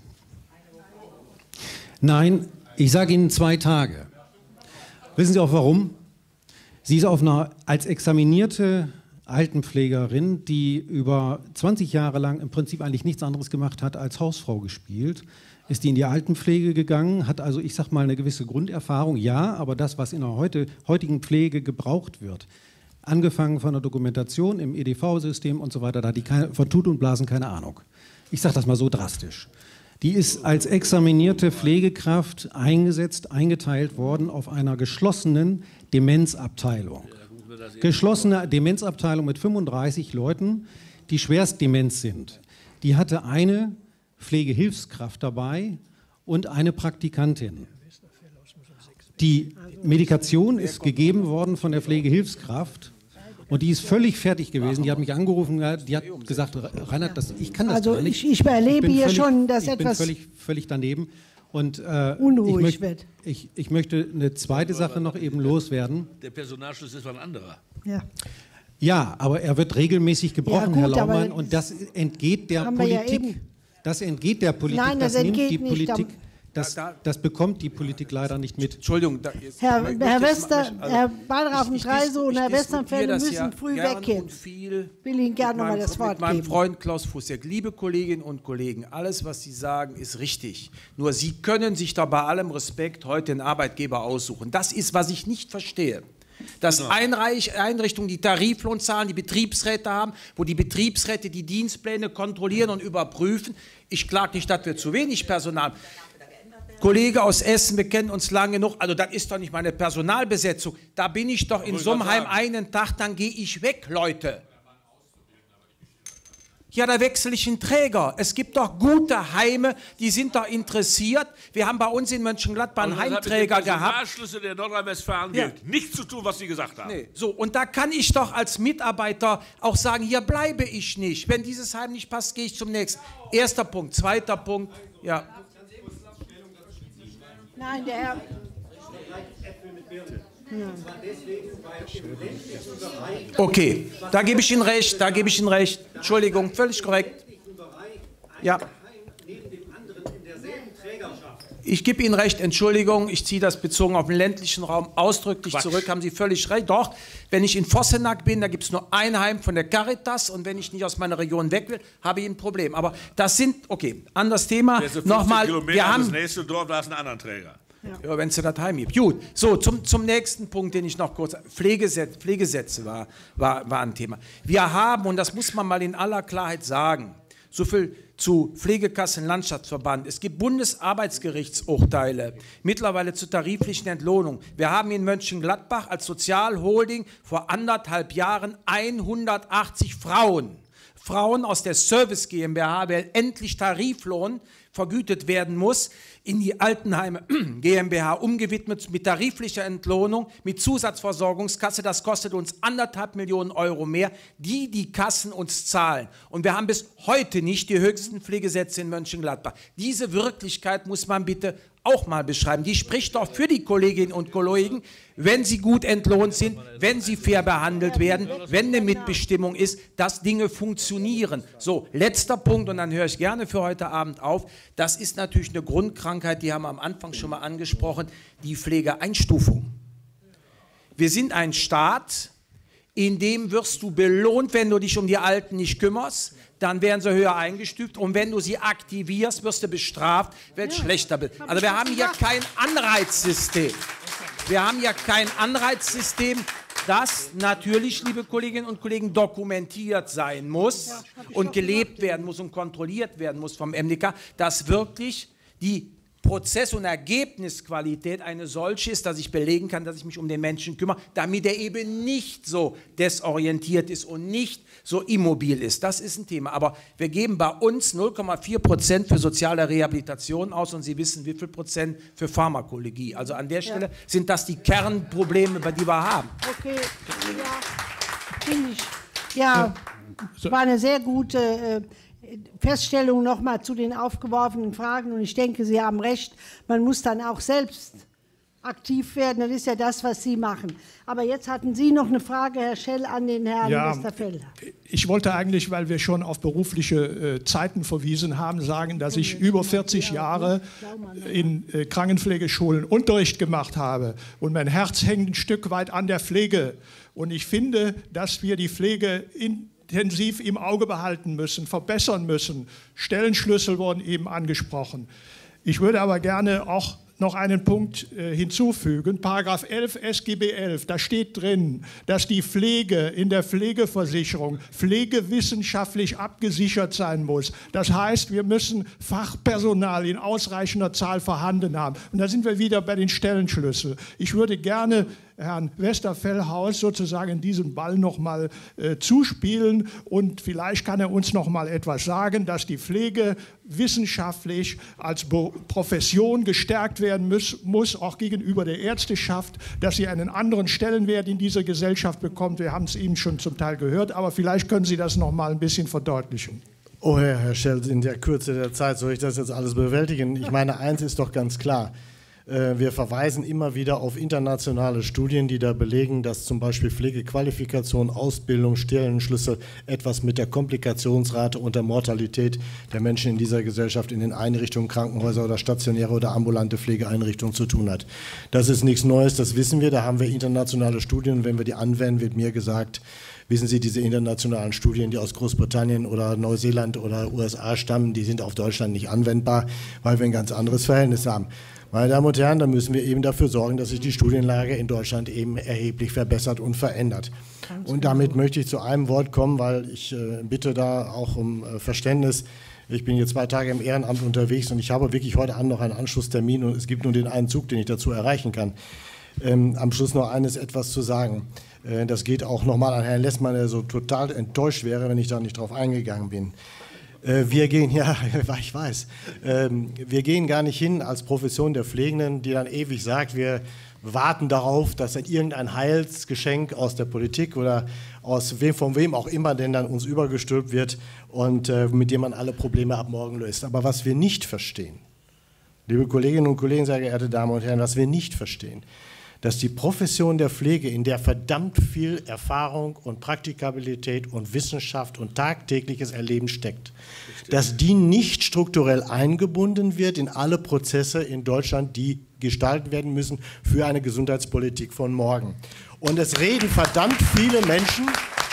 Nein, ich sage Ihnen zwei Tage. Wissen Sie auch warum? Sie ist auf einer, als examinierte Altenpflegerin, die über zwanzig Jahre lang im Prinzip eigentlich nichts anderes gemacht hat, als Hausfrau gespielt, ist die in die Altenpflege gegangen, hat also, ich sag mal, eine gewisse Grunderfahrung, ja, aber das, was in der heute, heutigen Pflege gebraucht wird, angefangen von der Dokumentation im E D V-System und so weiter, da hat die keine, von Tut und Blasen keine Ahnung. Ich sage das mal so drastisch. Die ist als examinierte Pflegekraft eingesetzt, eingeteilt worden auf einer geschlossenen Demenzabteilung. Geschlossene Demenzabteilung mit fünfunddreißig Leuten, die schwerst Demenz sind. Die hatte eine Pflegehilfskraft dabei und eine Praktikantin. Die Medikation ist gegeben worden von der Pflegehilfskraft und die ist völlig fertig gewesen. Die hat mich angerufen, die hat gesagt, Reinhard, das, ich kann das also gar nicht. Ich, ich erlebe ich hier völlig, schon, dass ich etwas bin völlig, völlig daneben. Und äh, unruhig ich möcht, wird. Ich, ich möchte eine zweite Sache noch eben loswerden. Der Personalschluss ist ein anderer. Ja. Ja, aber er wird regelmäßig gebrochen, Ja, gut, Herr Laumann, aber und das entgeht der haben wir ja Politik. eben. Das entgeht der Politik. Nein, das das nimmt entgeht die nicht, Politik. da- Das, das bekommt die Politik leider nicht mit. Entschuldigung, da, jetzt, Herr, ich möchte Herr jetzt Wester, mal- also, Herr Balraffen ich- ich Dreiso dis- und ich Herr diskutiere Westerfelde das müssen ja früh gern weggehen. und viel Will Ihnen gerne mit nochmal meinem- das Wort mit meinem geben. Freund Klaus Fußek. Liebe Kolleginnen und Kollegen, alles, was Sie sagen, ist richtig. Nur Sie können sich da bei allem Respekt heute einen Arbeitgeber aussuchen. Das ist, was ich nicht verstehe. Dass Einreich Einrichtungen, die Tariflohn zahlen, die Betriebsräte haben, wo die Betriebsräte die Dienstpläne kontrollieren und überprüfen. Ich klage nicht, dass wir zu wenig Personal haben. Kollege aus Essen, wir kennen uns lange genug, also das ist doch nicht meine Personalbesetzung. Da bin ich doch in Summheim einen Tag, dann gehe ich weg, Leute. Ja, da wechsle ich einen Träger. Es gibt doch gute Heime, die sind doch interessiert. Wir haben bei uns in Mönchengladbach einen Heimträger gehabt. Personalschlüssel der Nordrhein-Westfalen Ja. gilt. Nichts zu tun, was Sie gesagt haben. Nee. So, und da kann ich doch als Mitarbeiter auch sagen, hier bleibe ich nicht. Wenn dieses Heim nicht passt, gehe ich zum nächsten. Erster Punkt. Zweiter Punkt, ja. Nein, der Herr. Okay, da gebe ich Ihnen recht, da gebe ich Ihnen recht. Entschuldigung, völlig korrekt. Ja. Ich gebe Ihnen recht, Entschuldigung, ich ziehe das bezogen auf den ländlichen Raum ausdrücklich Quatsch. zurück, haben Sie völlig recht. Doch, wenn ich in Vossenack bin, da gibt es nur ein Heim von der Caritas und wenn ich nicht aus meiner Region weg will, habe ich ein Problem. Aber das sind, okay, anderes Thema. Der ist so fünfzig Nochmal, Kilometer wir das haben, nächste Dorf, da ist ein anderer Träger. ja, wenn es das Heim gibt. Gut, so zum, zum nächsten Punkt, den ich noch kurz. Pflegesetz, Pflegesätze war, war, war ein Thema. Wir haben, und das muss man mal in aller Klarheit sagen, so viel zu Pflegekassen-Landschaftsverband. Es gibt Bundesarbeitsgerichtsurteile, mittlerweile zur tariflichen Entlohnung. Wir haben in Mönchengladbach als Sozialholding vor anderthalb Jahren hundertachtzig Frauen. Frauen aus der Service GmbH, weil endlich Tariflohn vergütet werden muss, in die Altenheime GmbH umgewidmet mit tariflicher Entlohnung, mit Zusatzversorgungskasse. Das kostet uns anderthalb Millionen Euro mehr, die die Kassen uns zahlen. Und wir haben bis heute nicht die höchsten Pflegesätze in Mönchengladbach. Diese Wirklichkeit muss man bitte auch mal beschreiben. Die spricht doch für die Kolleginnen und Kollegen, wenn sie gut entlohnt sind, wenn sie fair behandelt werden, wenn eine Mitbestimmung ist, dass Dinge funktionieren. So, letzter Punkt, und dann höre ich gerne für heute Abend auf. Das ist natürlich eine Grundkrankheit, die haben wir am Anfang schon mal angesprochen, die Pflegeeinstufung. Wir sind ein Staat, in dem wirst du belohnt, wenn du dich um die Alten nicht kümmerst, dann werden sie höher eingestuft und wenn du sie aktivierst, wirst du bestraft, wird ja. schlechter. Be also wir haben hier kein Anreizsystem. Wir haben ja kein Anreizsystem, das natürlich, liebe Kolleginnen und Kollegen, dokumentiert sein muss und gelebt werden muss und kontrolliert werden muss vom M D K, dass wirklich die Prozess- und Ergebnisqualität eine solche ist, dass ich belegen kann, dass ich mich um den Menschen kümmere, damit er eben nicht so desorientiert ist und nicht so immobil ist. Das ist ein Thema. Aber wir geben bei uns null Komma vier Prozent für soziale Rehabilitation aus und Sie wissen, wie viel Prozent für Pharmakologie. Also an der Stelle ja. sind das die Kernprobleme, die wir haben. Okay, ja, finde ich. Ja, war eine sehr gute äh, Feststellung nochmal zu den aufgeworfenen Fragen. Und ich denke, Sie haben recht, man muss dann auch selbst aktiv werden. Das ist ja das, was Sie machen. Aber jetzt hatten Sie noch eine Frage, Herr Schell, an den Herrn ja, Westerfelder. Ich wollte eigentlich, weil wir schon auf berufliche äh, Zeiten verwiesen haben, sagen, dass ich über vierzig Jahre in äh, Krankenpflegeschulen Unterricht gemacht habe. Und mein Herz hängt ein Stück weit an der Pflege. Und ich finde, dass wir die Pflege in intensiv im Auge behalten müssen, verbessern müssen. Stellenschlüssel wurden eben angesprochen. Ich würde aber gerne auch noch einen Punkt äh, hinzufügen. Paragraph elf S G B elf, da steht drin, dass die Pflege in der Pflegeversicherung pflegewissenschaftlich abgesichert sein muss. Das heißt, wir müssen Fachpersonal in ausreichender Zahl vorhanden haben. Und da sind wir wieder bei den Stellenschlüssel. Ich würde gerne Herrn Westerfellhaus sozusagen diesen Ball noch mal äh, zuspielen und vielleicht kann er uns noch mal etwas sagen, dass die Pflege wissenschaftlich als Be- Profession gestärkt werden muss, muss, auch gegenüber der Ärzteschaft, dass sie einen anderen Stellenwert in dieser Gesellschaft bekommt. Wir haben es eben schon zum Teil gehört, aber vielleicht können Sie das noch mal ein bisschen verdeutlichen. Oh Herr, Herr Schell, in der Kürze der Zeit soll ich das jetzt alles bewältigen? Ich meine, eins ist doch ganz klar. Wir verweisen immer wieder auf internationale Studien, die da belegen, dass zum Beispiel Pflegequalifikation, Ausbildung, Stellenschlüssel etwas mit der Komplikationsrate und der Mortalität der Menschen in dieser Gesellschaft in den Einrichtungen, Krankenhäuser oder stationäre oder ambulante Pflegeeinrichtungen zu tun hat. Das ist nichts Neues, das wissen wir, da haben wir internationale Studien und wenn wir die anwenden, wird mir gesagt, wissen Sie, diese internationalen Studien, die aus Großbritannien oder Neuseeland oder U S A stammen, die sind auf Deutschland nicht anwendbar, weil wir ein ganz anderes Verhältnis haben. Meine Damen und Herren, da müssen wir eben dafür sorgen, dass sich die Studienlage in Deutschland eben erheblich verbessert und verändert. Und damit möchte ich zu einem Wort kommen, weil ich äh, bitte da auch um äh, Verständnis. Ich bin jetzt zwei Tage im Ehrenamt unterwegs und ich habe wirklich heute Abend noch einen Anschlusstermin und es gibt nur den einen Zug, den ich dazu erreichen kann. Ähm, am Schluss noch eines etwas zu sagen. Äh, das geht auch nochmal an Herrn Lessmann, der so total enttäuscht wäre, wenn ich da nicht drauf eingegangen bin. Wir gehen, ja, ich weiß, wir gehen gar nicht hin als Profession der Pflegenden, die dann ewig sagt, wir warten darauf, dass dann irgendein Heilsgeschenk aus der Politik oder aus wem, von wem auch immer denn dann uns übergestülpt wird und mit dem man alle Probleme ab morgen löst. Aber was wir nicht verstehen, liebe Kolleginnen und Kollegen, sehr geehrte Damen und Herren, was wir nicht verstehen, dass die Profession der Pflege, in der verdammt viel Erfahrung und Praktikabilität und Wissenschaft und tagtägliches Erleben steckt, dass die nicht strukturell eingebunden wird in alle Prozesse in Deutschland, die gestaltet werden müssen für eine Gesundheitspolitik von morgen. Und es reden verdammt viele Menschen,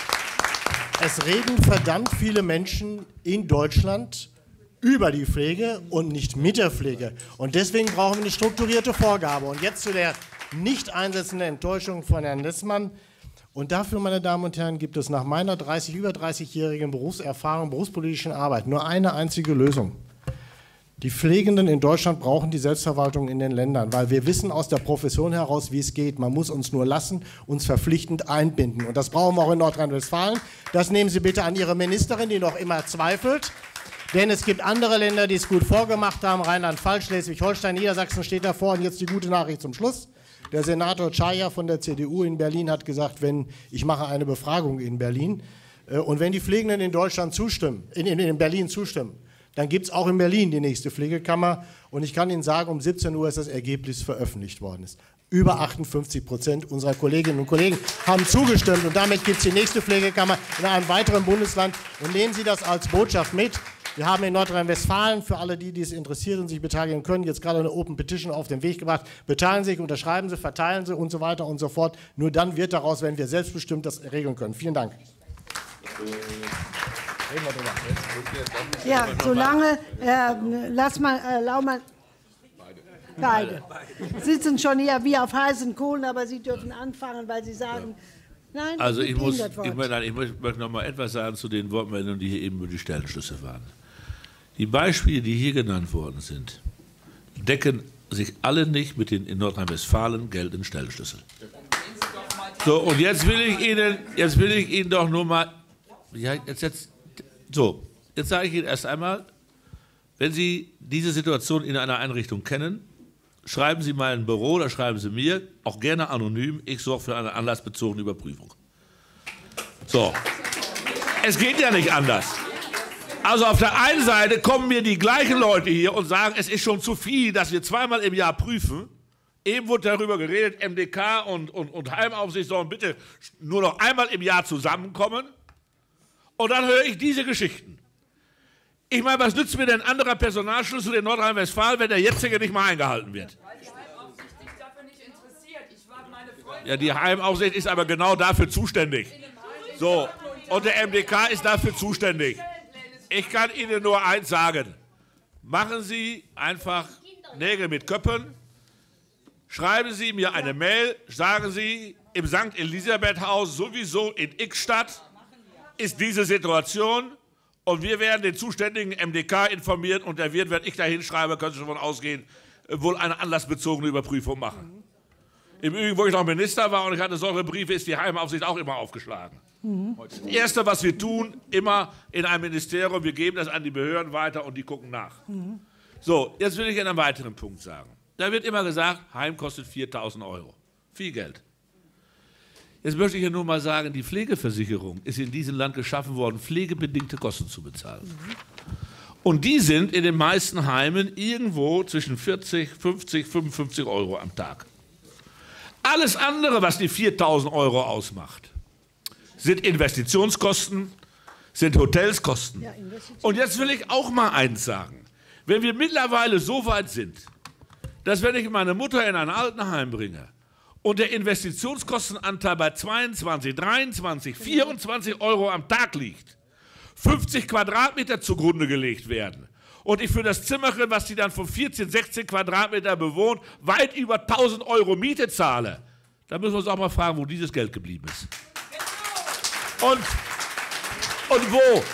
es reden verdammt viele Menschen in Deutschland über die Pflege und nicht mit der Pflege. Und deswegen brauchen wir eine strukturierte Vorgabe. Und jetzt zu der nicht einsetzende Enttäuschung von Herrn Lessmann. Und dafür, meine Damen und Herren, gibt es nach meiner dreißig, über dreißigjährigen Berufserfahrung, berufspolitischen Arbeit nur eine einzige Lösung. Die Pflegenden in Deutschland brauchen die Selbstverwaltung in den Ländern, weil wir wissen aus der Profession heraus, wie es geht. Man muss uns nur lassen, uns verpflichtend einbinden. Und das brauchen wir auch in Nordrhein-Westfalen. Das nehmen Sie bitte an Ihre Ministerin, die noch immer zweifelt. Denn es gibt andere Länder, die es gut vorgemacht haben. Rheinland-Pfalz, Schleswig-Holstein, Niedersachsen steht davor. Und jetzt die gute Nachricht zum Schluss. Der Senator Czaja von der C D U in Berlin hat gesagt, wenn ich mache eine Befragung in Berlin äh, und wenn die Pflegenden in Deutschland zustimmen, in, in, in Berlin zustimmen, dann gibt es auch in Berlin die nächste Pflegekammer. Und ich kann Ihnen sagen, um siebzehn Uhr ist das Ergebnis veröffentlicht worden. Ist. Über achtundfünfzig Prozent unserer Kolleginnen und Kollegen haben zugestimmt. Und damit gibt es die nächste Pflegekammer in einem weiteren Bundesland. Und nehmen Sie das als Botschaft mit. Wir haben in Nordrhein-Westfalen, für alle die, die es interessiert und sich beteiligen können, jetzt gerade eine Open Petition auf den Weg gebracht. Beteiligen Sie sich, unterschreiben Sie, verteilen Sie und so weiter und so fort. Nur dann wird daraus, wenn wir selbstbestimmt das regeln können. Vielen Dank. Ja, solange, äh, lass mal, äh, Laumann, beide. Sitzen schon hier wie auf heißen Kohlen, aber Sie dürfen anfangen, weil Sie sagen, nein, also ich muss, ich, meine, ich möchte noch mal etwas sagen zu den Wortmeldungen, die hier eben über die Stellenschlüsse waren. Die Beispiele, die hier genannt worden sind, decken sich alle nicht mit den in Nordrhein-Westfalen geltenden Stellenschlüsseln. So, und jetzt will ich Ihnen, jetzt will ich Ihnen doch nur mal, ja, jetzt, jetzt, so, jetzt sage ich Ihnen erst einmal, wenn Sie diese Situation in einer Einrichtung kennen, schreiben Sie mein Büro oder schreiben Sie mir, auch gerne anonym, ich sorge für eine anlassbezogene Überprüfung. So, es geht ja nicht anders. Also auf der einen Seite kommen mir die gleichen Leute hier und sagen, es ist schon zu viel, dass wir zweimal im Jahr prüfen. Eben wurde darüber geredet, M D K und, und, und Heimaufsicht sollen bitte nur noch einmal im Jahr zusammenkommen. Und dann höre ich diese Geschichten. Ich meine, was nützt mir denn ein anderer Personalschlüssel in Nordrhein-Westfalen, wenn der jetzige nicht mal eingehalten wird? Ja, die Heimaufsicht ist aber genau dafür zuständig. So, und der M D K ist dafür zuständig. Ich kann Ihnen nur eins sagen. Machen Sie einfach Nägel mit Köppen. Schreiben Sie mir eine Mail, sagen Sie, im Sankt Elisabeth-Haus sowieso in X-Stadt ist diese Situation und wir werden den zuständigen M D K informieren und der wird, wenn ich da hinschreibe, können Sie schon davon ausgehen, wohl eine anlassbezogene Überprüfung machen. Im Übrigen, wo ich noch Minister war und ich hatte solche Briefe, ist die Heimaufsicht auch immer aufgeschlagen. Mhm. Das Erste, was wir tun, immer in einem Ministerium, wir geben das an die Behörden weiter und die gucken nach. Mhm. So, jetzt will ich Ihnen einen weiteren Punkt sagen. Da wird immer gesagt, Heim kostet viertausend Euro. Viel Geld. Jetzt möchte ich ja nur mal sagen, die Pflegeversicherung ist in diesem Land geschaffen worden, pflegebedingte Kosten zu bezahlen. Mhm. Und die sind in den meisten Heimen irgendwo zwischen vierzig, fünfzig, fünfundfünfzig Euro am Tag. Alles andere, was die viertausend Euro ausmacht, sind Investitionskosten, sind Hotelskosten. Ja, und jetzt will ich auch mal eins sagen. Wenn wir mittlerweile so weit sind, dass wenn ich meine Mutter in ein Altenheim bringe und der Investitionskostenanteil bei zweiundzwanzig, dreiundzwanzig, vierundzwanzig Euro am Tag liegt, fünfzig Quadratmeter zugrunde gelegt werden und ich für das Zimmerchen, was sie dann von vierzehn, sechzehn Quadratmeter bewohnt, weit über tausend Euro Miete zahle, dann müssen wir uns auch mal fragen, wo dieses Geld geblieben ist. Und, und wo?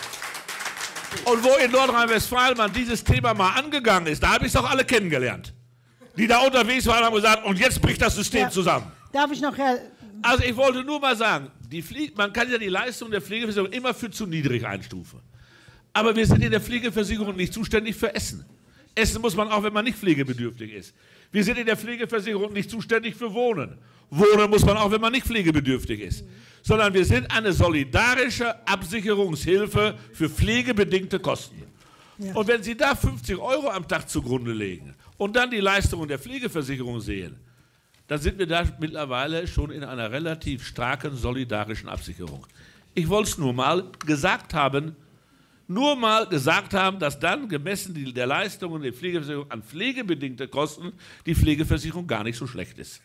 Und wo in Nordrhein-Westfalen man dieses Thema mal angegangen ist, da habe ich es doch alle kennengelernt. Die da unterwegs waren, haben gesagt, und jetzt bricht das System ja. zusammen. Darf ich noch, Herr... Also ich wollte nur mal sagen, die Pflege, man kann ja die Leistung der Pflegeversicherung immer für zu niedrig einstufen. Aber wir sind in der Pflegeversicherung nicht zuständig für Essen. Essen muss man auch, wenn man nicht pflegebedürftig ist. Wir sind in der Pflegeversicherung nicht zuständig für Wohnen. Wohnen muss man auch, wenn man nicht pflegebedürftig ist. Mhm. Sondern wir sind eine solidarische Absicherungshilfe für pflegebedingte Kosten. Ja. Und wenn Sie da fünfzig Euro am Tag zugrunde legen und dann die Leistungen der Pflegeversicherung sehen, dann sind wir da mittlerweile schon in einer relativ starken solidarischen Absicherung. Ich wollte es nur mal gesagt haben, nur mal gesagt haben, dass dann gemessen die, der Leistungen der Pflegeversicherung an pflegebedingte Kosten die Pflegeversicherung gar nicht so schlecht ist.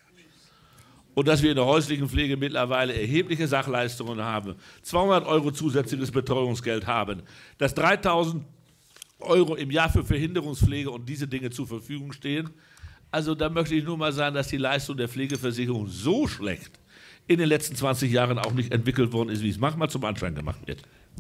Und dass wir in der häuslichen Pflege mittlerweile erhebliche Sachleistungen haben, zweihundert Euro zusätzliches Betreuungsgeld haben, dass dreitausend Euro im Jahr für Verhinderungspflege und diese Dinge zur Verfügung stehen. Also da möchte ich nur mal sagen, dass die Leistung der Pflegeversicherung so schlecht in den letzten zwanzig Jahren auch nicht entwickelt worden ist, wie es manchmal zum Anschein gemacht wird.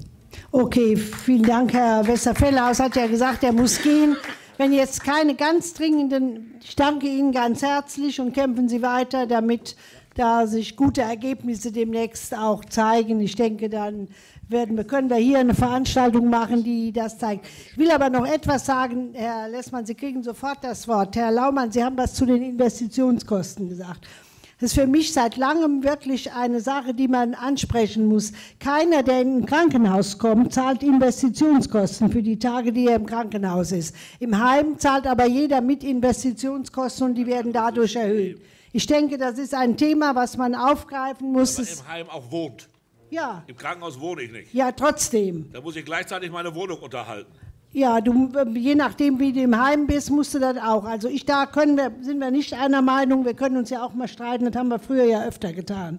Okay, vielen Dank, Herr Westerfellerhaus hat ja gesagt, er muss gehen. Wenn jetzt keine ganz dringenden, ich danke Ihnen ganz herzlich und kämpfen Sie weiter, damit da sich gute Ergebnisse demnächst auch zeigen. Ich denke, dann werden wir, können wir hier eine Veranstaltung machen, die das zeigt. Ich will aber noch etwas sagen, Herr Lessmann, Sie kriegen sofort das Wort. Herr Laumann, Sie haben was zu den Investitionskosten gesagt. Das ist für mich seit langem wirklich eine Sache, die man ansprechen muss. Keiner, der in ein Krankenhaus kommt, zahlt Investitionskosten für die Tage, die er im Krankenhaus ist. Im Heim zahlt aber jeder mit Investitionskosten und die werden dadurch erhöht. Ich denke, das ist ein Thema, was man aufgreifen muss. Aber im Heim auch wohnt. Ja. Im Krankenhaus wohne ich nicht. Ja, trotzdem. Da muss ich gleichzeitig meine Wohnung unterhalten. Ja, du, je nachdem, wie du im Heim bist, musst du das auch. Also ich, da können wir, sind wir nicht einer Meinung, wir können uns ja auch mal streiten, das haben wir früher ja öfter getan.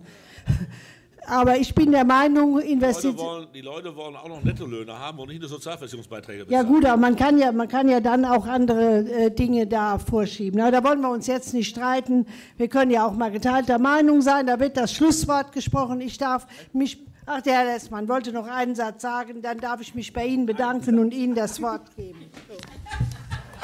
Aber ich bin der Meinung, Investitionen... Die, die Leute wollen auch noch Nettolöhne haben und nicht nur Sozialversicherungsbeiträge Ja bezahlen. gut, aber man kann ja, man kann ja dann auch andere äh, Dinge da vorschieben. Aber da wollen wir uns jetzt nicht streiten. Wir können ja auch mal geteilter Meinung sein. Da wird das Schlusswort gesprochen. Ich darf mich... Ach, der Herr Lessmann wollte noch einen Satz sagen, dann darf ich mich bei Ihnen bedanken und Ihnen das Wort geben. So.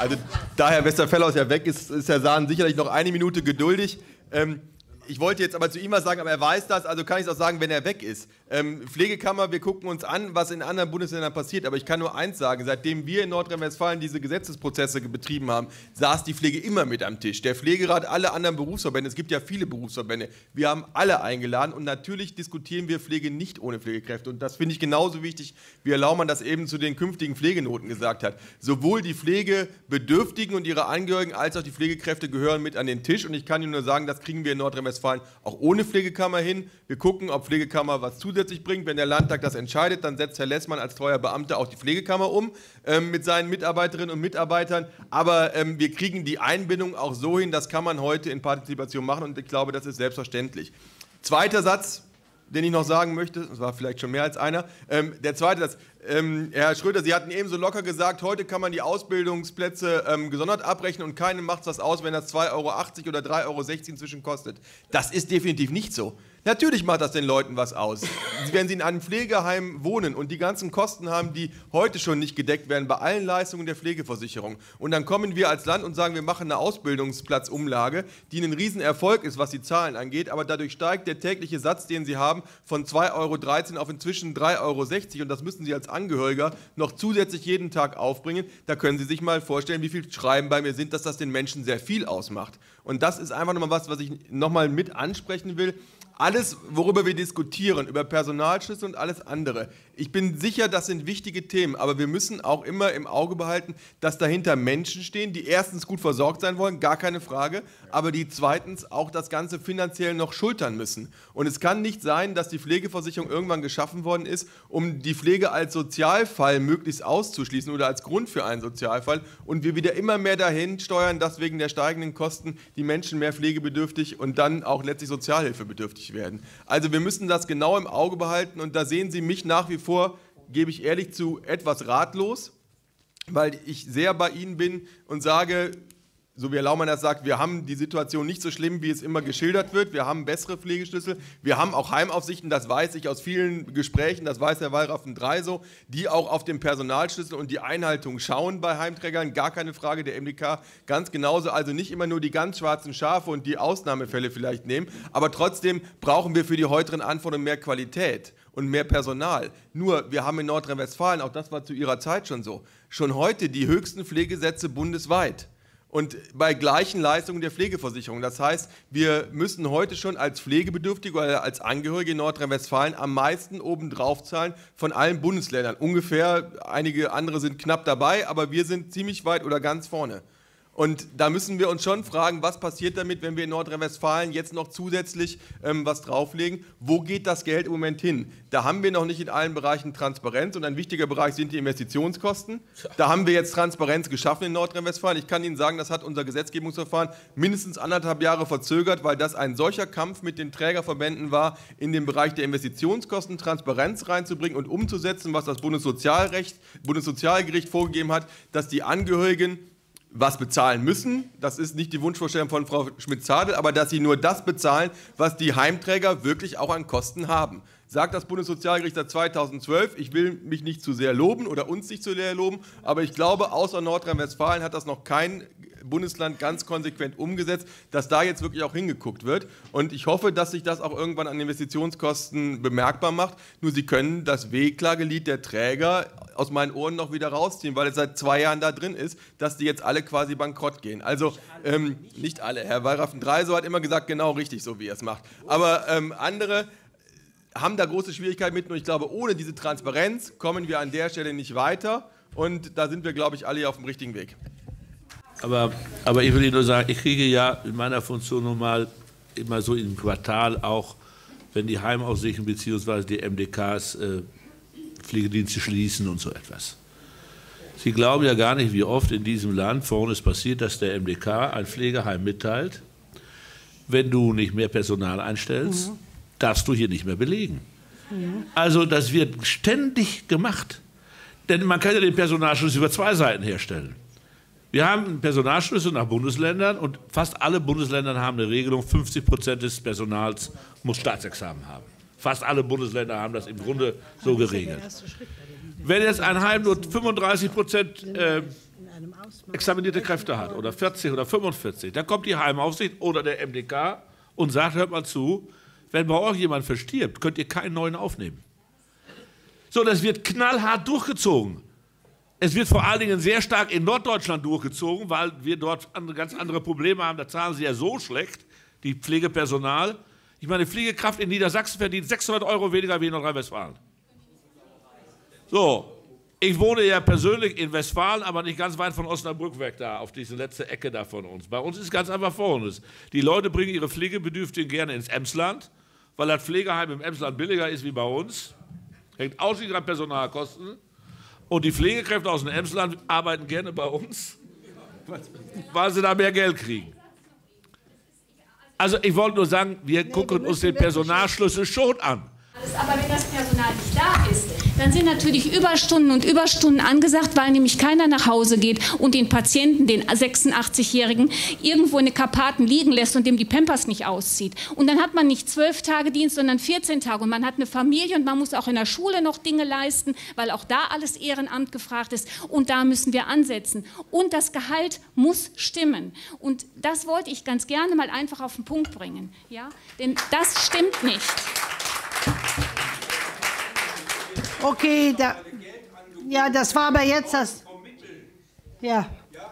Also da Herr Westerfellhaus ja weg ist, ist Herr Sahn sicherlich noch eine Minute geduldig. Ähm, Ich wollte jetzt aber zu ihm was sagen, aber er weiß das, also kann ich es auch sagen, wenn er weg ist. Ähm, Pflegekammer, wir gucken uns an, was in anderen Bundesländern passiert, aber ich kann nur eins sagen, seitdem wir in Nordrhein-Westfalen diese Gesetzesprozesse betrieben haben, saß die Pflege immer mit am Tisch. Der Pflegerat, alle anderen Berufsverbände, es gibt ja viele Berufsverbände, wir haben alle eingeladen und natürlich diskutieren wir Pflege nicht ohne Pflegekräfte und das finde ich genauso wichtig, wie Herr Laumann das eben zu den künftigen Pflegenoten gesagt hat. Sowohl die Pflegebedürftigen und ihre Angehörigen als auch die Pflegekräfte gehören mit an den Tisch und ich kann Ihnen nur sagen, das kriegen wir in Nordrhein-Westfalen auch ohne Pflegekammer hin. Wir gucken, ob Pflegekammer was zusätzlich bringt. Wenn der Landtag das entscheidet, dann setzt Herr Lessmann als treuer Beamter auch die Pflegekammer um ähm, mit seinen Mitarbeiterinnen und Mitarbeitern. Aber ähm, wir kriegen die Einbindung auch so hin, das kann man heute in Partizipation machen und ich glaube, das ist selbstverständlich. Zweiter Satz, den ich noch sagen möchte, das war vielleicht schon mehr als einer, ähm, der zweite Satz, ähm, Herr Schröder, Sie hatten eben so locker gesagt, heute kann man die Ausbildungsplätze ähm, gesondert abrechnen und keinem macht es was aus, wenn das zwei Euro achtzig oder drei Euro sechzig inzwischen kostet. Das ist definitiv nicht so. Natürlich macht das den Leuten was aus. Wenn sie in einem Pflegeheim wohnen und die ganzen Kosten haben, die heute schon nicht gedeckt werden bei allen Leistungen der Pflegeversicherung. Und dann kommen wir als Land und sagen, wir machen eine Ausbildungsplatzumlage, die ein Riesenerfolg ist, was die Zahlen angeht, aber dadurch steigt der tägliche Satz, den Sie haben, von zwei Euro dreizehn auf inzwischen drei Euro sechzig und das müssen Sie als Angehöriger noch zusätzlich jeden Tag aufbringen. Da können Sie sich mal vorstellen, wie viel Schreiben bei mir sind, dass das den Menschen sehr viel ausmacht. Und das ist einfach nochmal was, was ich nochmal mit ansprechen will. Alles, worüber wir diskutieren, über Personalschlüssel und alles andere, ich bin sicher, das sind wichtige Themen, aber wir müssen auch immer im Auge behalten, dass dahinter Menschen stehen, die erstens gut versorgt sein wollen, gar keine Frage, aber die zweitens auch das Ganze finanziell noch schultern müssen. Und es kann nicht sein, dass die Pflegeversicherung irgendwann geschaffen worden ist, um die Pflege als Sozialfall möglichst auszuschließen oder als Grund für einen Sozialfall und wir wieder immer mehr dahin steuern, dass wegen der steigenden Kosten die Menschen mehr pflegebedürftig und dann auch letztlich sozialhilfebedürftig werden. Also wir müssen das genau im Auge behalten und da sehen Sie mich nach wie vor, gebe ich ehrlich zu, etwas ratlos, weil ich sehr bei Ihnen bin und sage, so wie Herr Laumann das sagt, wir haben die Situation nicht so schlimm, wie es immer geschildert wird. Wir haben bessere Pflegeschlüssel. Wir haben auch Heimaufsichten, das weiß ich aus vielen Gesprächen, das weiß Herr Wallraffen drei so, die auch auf den Personalschlüssel und die Einhaltung schauen bei Heimträgern. Gar keine Frage, der M D K ganz genauso. Also nicht immer nur die ganz schwarzen Schafe und die Ausnahmefälle vielleicht nehmen. Aber trotzdem brauchen wir für die heutigen Anforderungen mehr Qualität und mehr Personal. Nur, wir haben in Nordrhein-Westfalen, auch das war zu Ihrer Zeit schon so, schon heute die höchsten Pflegesätze bundesweit. Und bei gleichen Leistungen der Pflegeversicherung. Das heißt, wir müssen heute schon als Pflegebedürftige oder als Angehörige in Nordrhein-Westfalen am meisten obendrauf zahlen von allen Bundesländern. Ungefähr, einige andere sind knapp dabei, aber wir sind ziemlich weit oder ganz vorne. Und da müssen wir uns schon fragen, was passiert damit, wenn wir in Nordrhein-Westfalen jetzt noch zusätzlich ähm, was drauflegen? Wo geht das Geld im Moment hin? Da haben wir noch nicht in allen Bereichen Transparenz und ein wichtiger Bereich sind die Investitionskosten. Da haben wir jetzt Transparenz geschaffen in Nordrhein-Westfalen. Ich kann Ihnen sagen, das hat unser Gesetzgebungsverfahren mindestens anderthalb Jahre verzögert, weil das ein solcher Kampf mit den Trägerverbänden war, in den Bereich der Investitionskosten Transparenz reinzubringen und umzusetzen, was das Bundessozialrecht, Bundessozialgericht vorgegeben hat, dass die Angehörigen was bezahlen müssen, das ist nicht die Wunschvorstellung von Frau Schmidt-Zadel, aber dass sie nur das bezahlen, was die Heimträger wirklich auch an Kosten haben. Sagt das Bundessozialgericht seit zweitausendzwölf, ich will mich nicht zu sehr loben oder uns nicht zu sehr loben, aber ich glaube, außer Nordrhein-Westfalen hat das noch kein Bundesland ganz konsequent umgesetzt, dass da jetzt wirklich auch hingeguckt wird. Und ich hoffe, dass sich das auch irgendwann an Investitionskosten bemerkbar macht. Nur Sie können das Wehklagelied der Träger aus meinen Ohren noch wieder rausziehen, weil es seit zwei Jahren da drin ist, dass die jetzt alle quasi bankrott gehen. Also ähm, nicht alle. Herr Wallraffen drei so hat immer gesagt, genau richtig, so wie er es macht. Aber ähm, andere haben da große Schwierigkeiten mit. Und ich glaube, ohne diese Transparenz kommen wir an der Stelle nicht weiter. Und da sind wir, glaube ich, alle auf dem richtigen Weg. Aber, aber ich will Ihnen nur sagen, ich kriege ja in meiner Funktion normal immer so im Quartal auch, wenn die Heimaufsichten bzw. die M D Ks äh, Pflegedienste schließen und so etwas. Sie glauben ja gar nicht, wie oft in diesem Land vorne es passiert, dass der M D K ein Pflegeheim mitteilt, wenn du nicht mehr Personal einstellst, mhm. darfst du hier nicht mehr belegen. Mhm. Also das wird ständig gemacht. Denn man kann ja den Personalschlüssel über zwei Seiten herstellen. Wir haben einen Personalschlüssel nach Bundesländern und fast alle Bundesländer haben eine Regelung, fünfzig Prozent des Personals muss Staatsexamen haben. Fast alle Bundesländer haben das im Grunde so geregelt. Wenn jetzt ein Heim nur fünfunddreißig Prozent äh, examinierte Kräfte hat oder vierzig oder fünfundvierzig, dann kommt die Heimaufsicht oder der M D K und sagt, hört mal zu, wenn bei euch jemand verstirbt, könnt ihr keinen neuen aufnehmen. So, das wird knallhart durchgezogen. Es wird vor allen Dingen sehr stark in Norddeutschland durchgezogen, weil wir dort andere, ganz andere Probleme haben. Da zahlen sie ja so schlecht, die Pflegepersonal. Ich meine, Pflegekraft in Niedersachsen verdient sechshundert Euro weniger wie in Nordrhein-Westfalen. So, ich wohne ja persönlich in Westfalen, aber nicht ganz weit von Osnabrück weg, da auf diese letzte Ecke da von uns. Bei uns ist ganz einfach Folgendes. Die Leute bringen ihre Pflegebedürftigen gerne ins Emsland, weil das Pflegeheim im Emsland billiger ist wie bei uns. Hängt ausschließlich an Personalkosten. Und die Pflegekräfte aus dem Emsland arbeiten gerne bei uns, weil sie da mehr Geld kriegen. Also ich wollte nur sagen, wir gucken uns den Personalschlüssel schon an. Aber wenn das Personal nicht da ist, dann sind natürlich Überstunden und Überstunden angesagt, weil nämlich keiner nach Hause geht und den Patienten, den sechsundachtzigjährigen, irgendwo in den Karpaten liegen lässt und dem die Pampers nicht auszieht. Und dann hat man nicht zwölf Tage Dienst, sondern vierzehn Tage. Und man hat eine Familie und man muss auch in der Schule noch Dinge leisten, weil auch da alles Ehrenamt gefragt ist. Und da müssen wir ansetzen. Und das Gehalt muss stimmen. Und das wollte ich ganz gerne mal einfach auf den Punkt bringen. Ja? Denn das stimmt nicht. Okay, da, ja, das war aber jetzt das. Ja.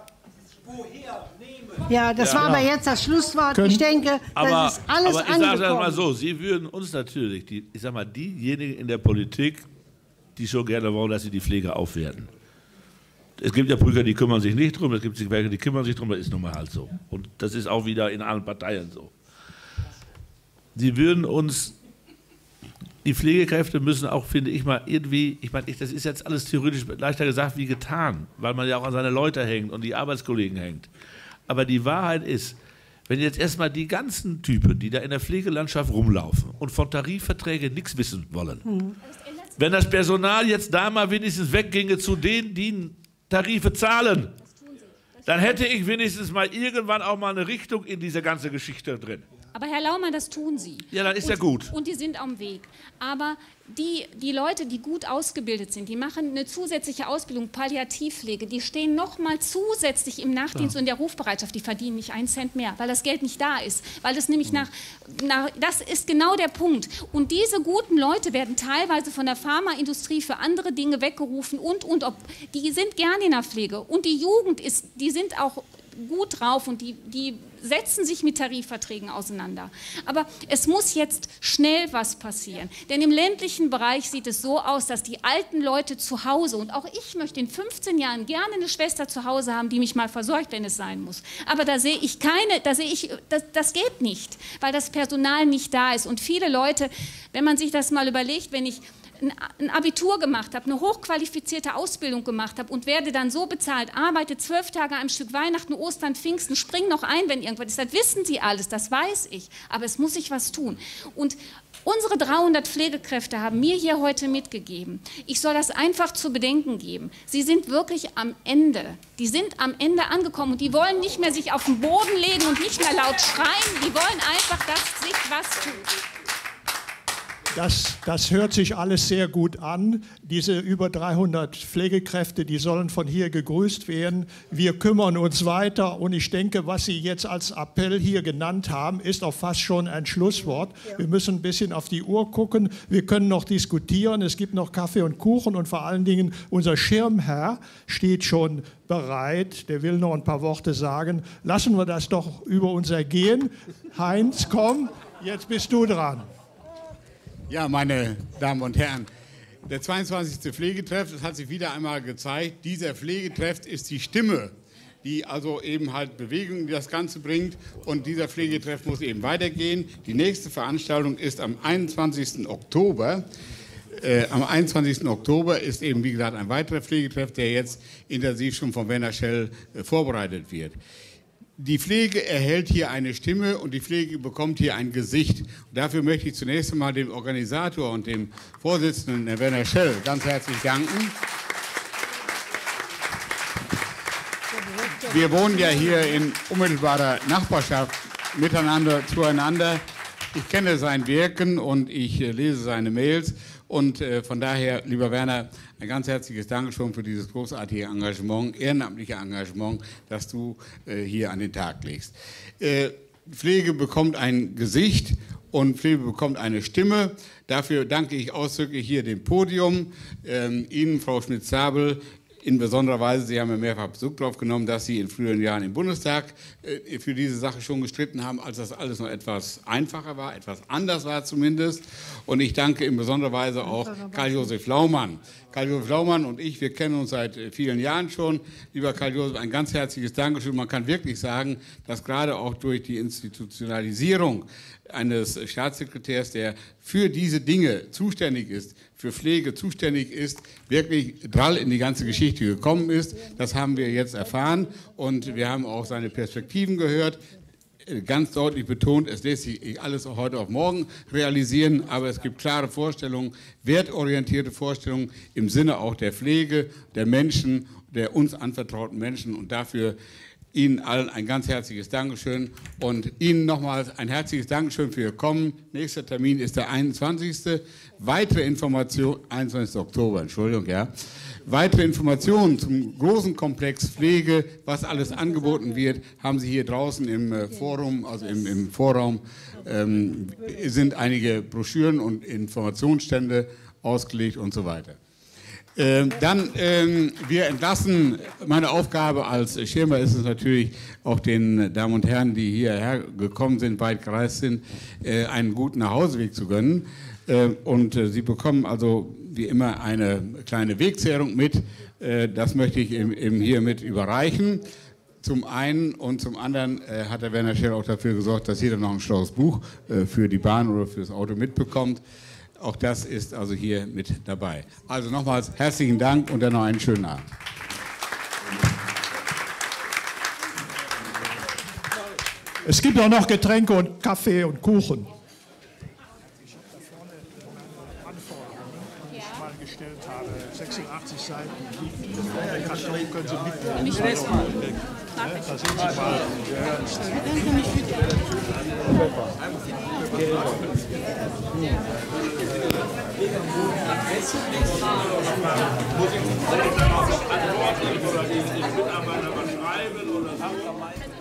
Ja, das war aber jetzt das Schlusswort. Ich denke, aber, das ist alles aber ich sage das angekommen. mal so, Sie würden uns natürlich, die, ich sag mal, diejenigen in der Politik, die schon gerne wollen, dass sie die Pflege aufwerten. Es gibt ja Politiker, die kümmern sich nicht drum, es gibt welche, die kümmern sich drum, das ist nun mal halt so. Und das ist auch wieder in allen Parteien so. Sie würden uns, die Pflegekräfte müssen auch, finde ich mal, irgendwie, ich meine, das ist jetzt alles theoretisch leichter gesagt wie getan, weil man ja auch an seine Leute hängt und die Arbeitskollegen hängt. Aber die Wahrheit ist, wenn jetzt erstmal die ganzen Typen, die da in der Pflegelandschaft rumlaufen und von Tarifverträgen nichts wissen wollen, mhm. wenn das Personal jetzt da mal wenigstens wegginge zu denen, die Tarife zahlen, dann hätte ich wenigstens mal irgendwann auch mal eine Richtung in diese ganze Geschichte drin. Aber Herr Laumann, das tun Sie. Ja, dann ist und, ja gut. Und die sind am Weg. Aber die, die Leute, die gut ausgebildet sind, die machen eine zusätzliche Ausbildung, Palliativpflege, die stehen noch mal zusätzlich im Nachtdienst ja. und der Rufbereitschaft, die verdienen nicht einen Cent mehr, weil das Geld nicht da ist. Weil das nämlich nach, nach, das ist genau der Punkt. Und diese guten Leute werden teilweise von der Pharmaindustrie für andere Dinge weggerufen und, und, ob, die sind gern in der Pflege. Und die Jugend ist, die sind auch gut drauf und die, die setzen sich mit Tarifverträgen auseinander. Aber es muss jetzt schnell was passieren. Denn im ländlichen Bereich sieht es so aus, dass die alten Leute zu Hause, und auch ich möchte in fünfzehn Jahren gerne eine Schwester zu Hause haben, die mich mal versorgt, wenn es sein muss. Aber da sehe ich keine, da sehe ich, das, das geht nicht, weil das Personal nicht da ist. Und viele Leute, wenn man sich das mal überlegt, wenn ich ein Abitur gemacht habe, eine hochqualifizierte Ausbildung gemacht habe und werde dann so bezahlt, arbeite zwölf Tage am Stück, Weihnachten, Ostern, Pfingsten, spring noch ein, wenn irgendwas ist. Das wissen Sie alles, das weiß ich. Aber es muss sich was tun. Und unsere dreihundert Pflegekräfte haben mir hier heute mitgegeben, ich soll das einfach zu bedenken geben. Sie sind wirklich am Ende. Die sind am Ende angekommen und die wollen nicht mehr sich auf den Boden legen und nicht mehr laut schreien. Die wollen einfach, dass sich was tut. Das, das hört sich alles sehr gut an. Diese über dreihundert Pflegekräfte, die sollen von hier gegrüßt werden. Wir kümmern uns weiter und ich denke, was Sie jetzt als Appell hier genannt haben, ist auch fast schon ein Schlusswort. Wir müssen ein bisschen auf die Uhr gucken. Wir können noch diskutieren. Es gibt noch Kaffee und Kuchen und vor allen Dingen unser Schirmherr steht schon bereit. Der will noch ein paar Worte sagen. Lassen wir das doch über uns ergehen. Heinz, komm, jetzt bist du dran. Ja, meine Damen und Herren, der zweiundzwanzigste Pflegetreff, das hat sich wieder einmal gezeigt, dieser Pflegetreff ist die Stimme, die also eben halt Bewegung in das Ganze bringt und dieser Pflegetreff muss eben weitergehen. Die nächste Veranstaltung ist am einundzwanzigsten Oktober. Äh, am einundzwanzigsten Oktober ist eben, wie gesagt, ein weiterer Pflegetreff, der jetzt intensiv schon von Werner Schell äh, vorbereitet wird. Die Pflege erhält hier eine Stimme und die Pflege bekommt hier ein Gesicht. Und dafür möchte ich zunächst einmal dem Organisator und dem Vorsitzenden, Herrn Werner Schell, ganz herzlich danken. Wir wohnen ja hier in unmittelbarer Nachbarschaft miteinander, zueinander. Ich kenne sein Wirken und ich lese seine Mails. Und äh, von daher, lieber Werner, ein ganz herzliches Dankeschön für dieses großartige Engagement, ehrenamtliche Engagement, das du äh, hier an den Tag legst. Äh, Pflege bekommt ein Gesicht und Pflege bekommt eine Stimme. Dafür danke ich ausdrücklich hier dem Podium, ähm, Ihnen, Frau Schmidt-Zabel, in besonderer Weise, Sie haben ja mehrfach Bezug darauf genommen, dass Sie in früheren Jahren im Bundestag äh, für diese Sache schon gestritten haben, als das alles noch etwas einfacher war, etwas anders war zumindest. Und ich danke in besonderer Weise auch Karl-Josef Laumann. Karl-Josef Laumann und ich, wir kennen uns seit vielen Jahren schon. Lieber Karl-Josef, ein ganz herzliches Dankeschön. Man kann wirklich sagen, dass gerade auch durch die Institutionalisierung eines Staatssekretärs, der für diese Dinge zuständig ist, für Pflege zuständig ist, wirklich Drall in die ganze Geschichte gekommen ist. Das haben wir jetzt erfahren und wir haben auch seine Perspektiven gehört. Ganz deutlich betont, es lässt sich alles auch heute auf morgen realisieren, aber es gibt klare Vorstellungen, wertorientierte Vorstellungen im Sinne auch der Pflege, der Menschen, der uns anvertrauten Menschen und dafür Ihnen allen ein ganz herzliches Dankeschön und Ihnen nochmals ein herzliches Dankeschön für Ihr Kommen. Nächster Termin ist der einundzwanzigste Weitere Informationen, einundzwanzigsten Oktober, Entschuldigung, ja. Weitere Informationen zum großen Komplex Pflege, was alles angeboten wird, haben Sie hier draußen im äh, Forum, also im, im Vorraum, ähm, sind einige Broschüren und Informationsstände ausgelegt und so weiter. Ähm, dann, ähm, wir entlassen, meine Aufgabe als Schirmer ist es natürlich, auch den Damen und Herren, die hierher gekommen sind, weit gereist sind, äh, einen guten Nachhauseweg zu gönnen. Äh, und äh, Sie bekommen also wie immer eine kleine Wegzehrung mit. Äh, das möchte ich eben, eben hiermit überreichen. Zum einen und zum anderen äh, hat der Werner Schell auch dafür gesorgt, dass jeder noch ein schlaues Buch äh, für die Bahn oder für das Auto mitbekommt. Auch das ist also hier mit dabei. Also nochmals herzlichen Dank und dann noch einen schönen Abend. Es gibt auch noch Getränke und Kaffee und Kuchen. Gestellt habe, sechsundachtzig Seiten. Der Karton können Sie mitnehmen. Nicht mal. Da sind Sie mal. Muss ich dann auch antworten oder die Mitarbeiter was schreiben oder so?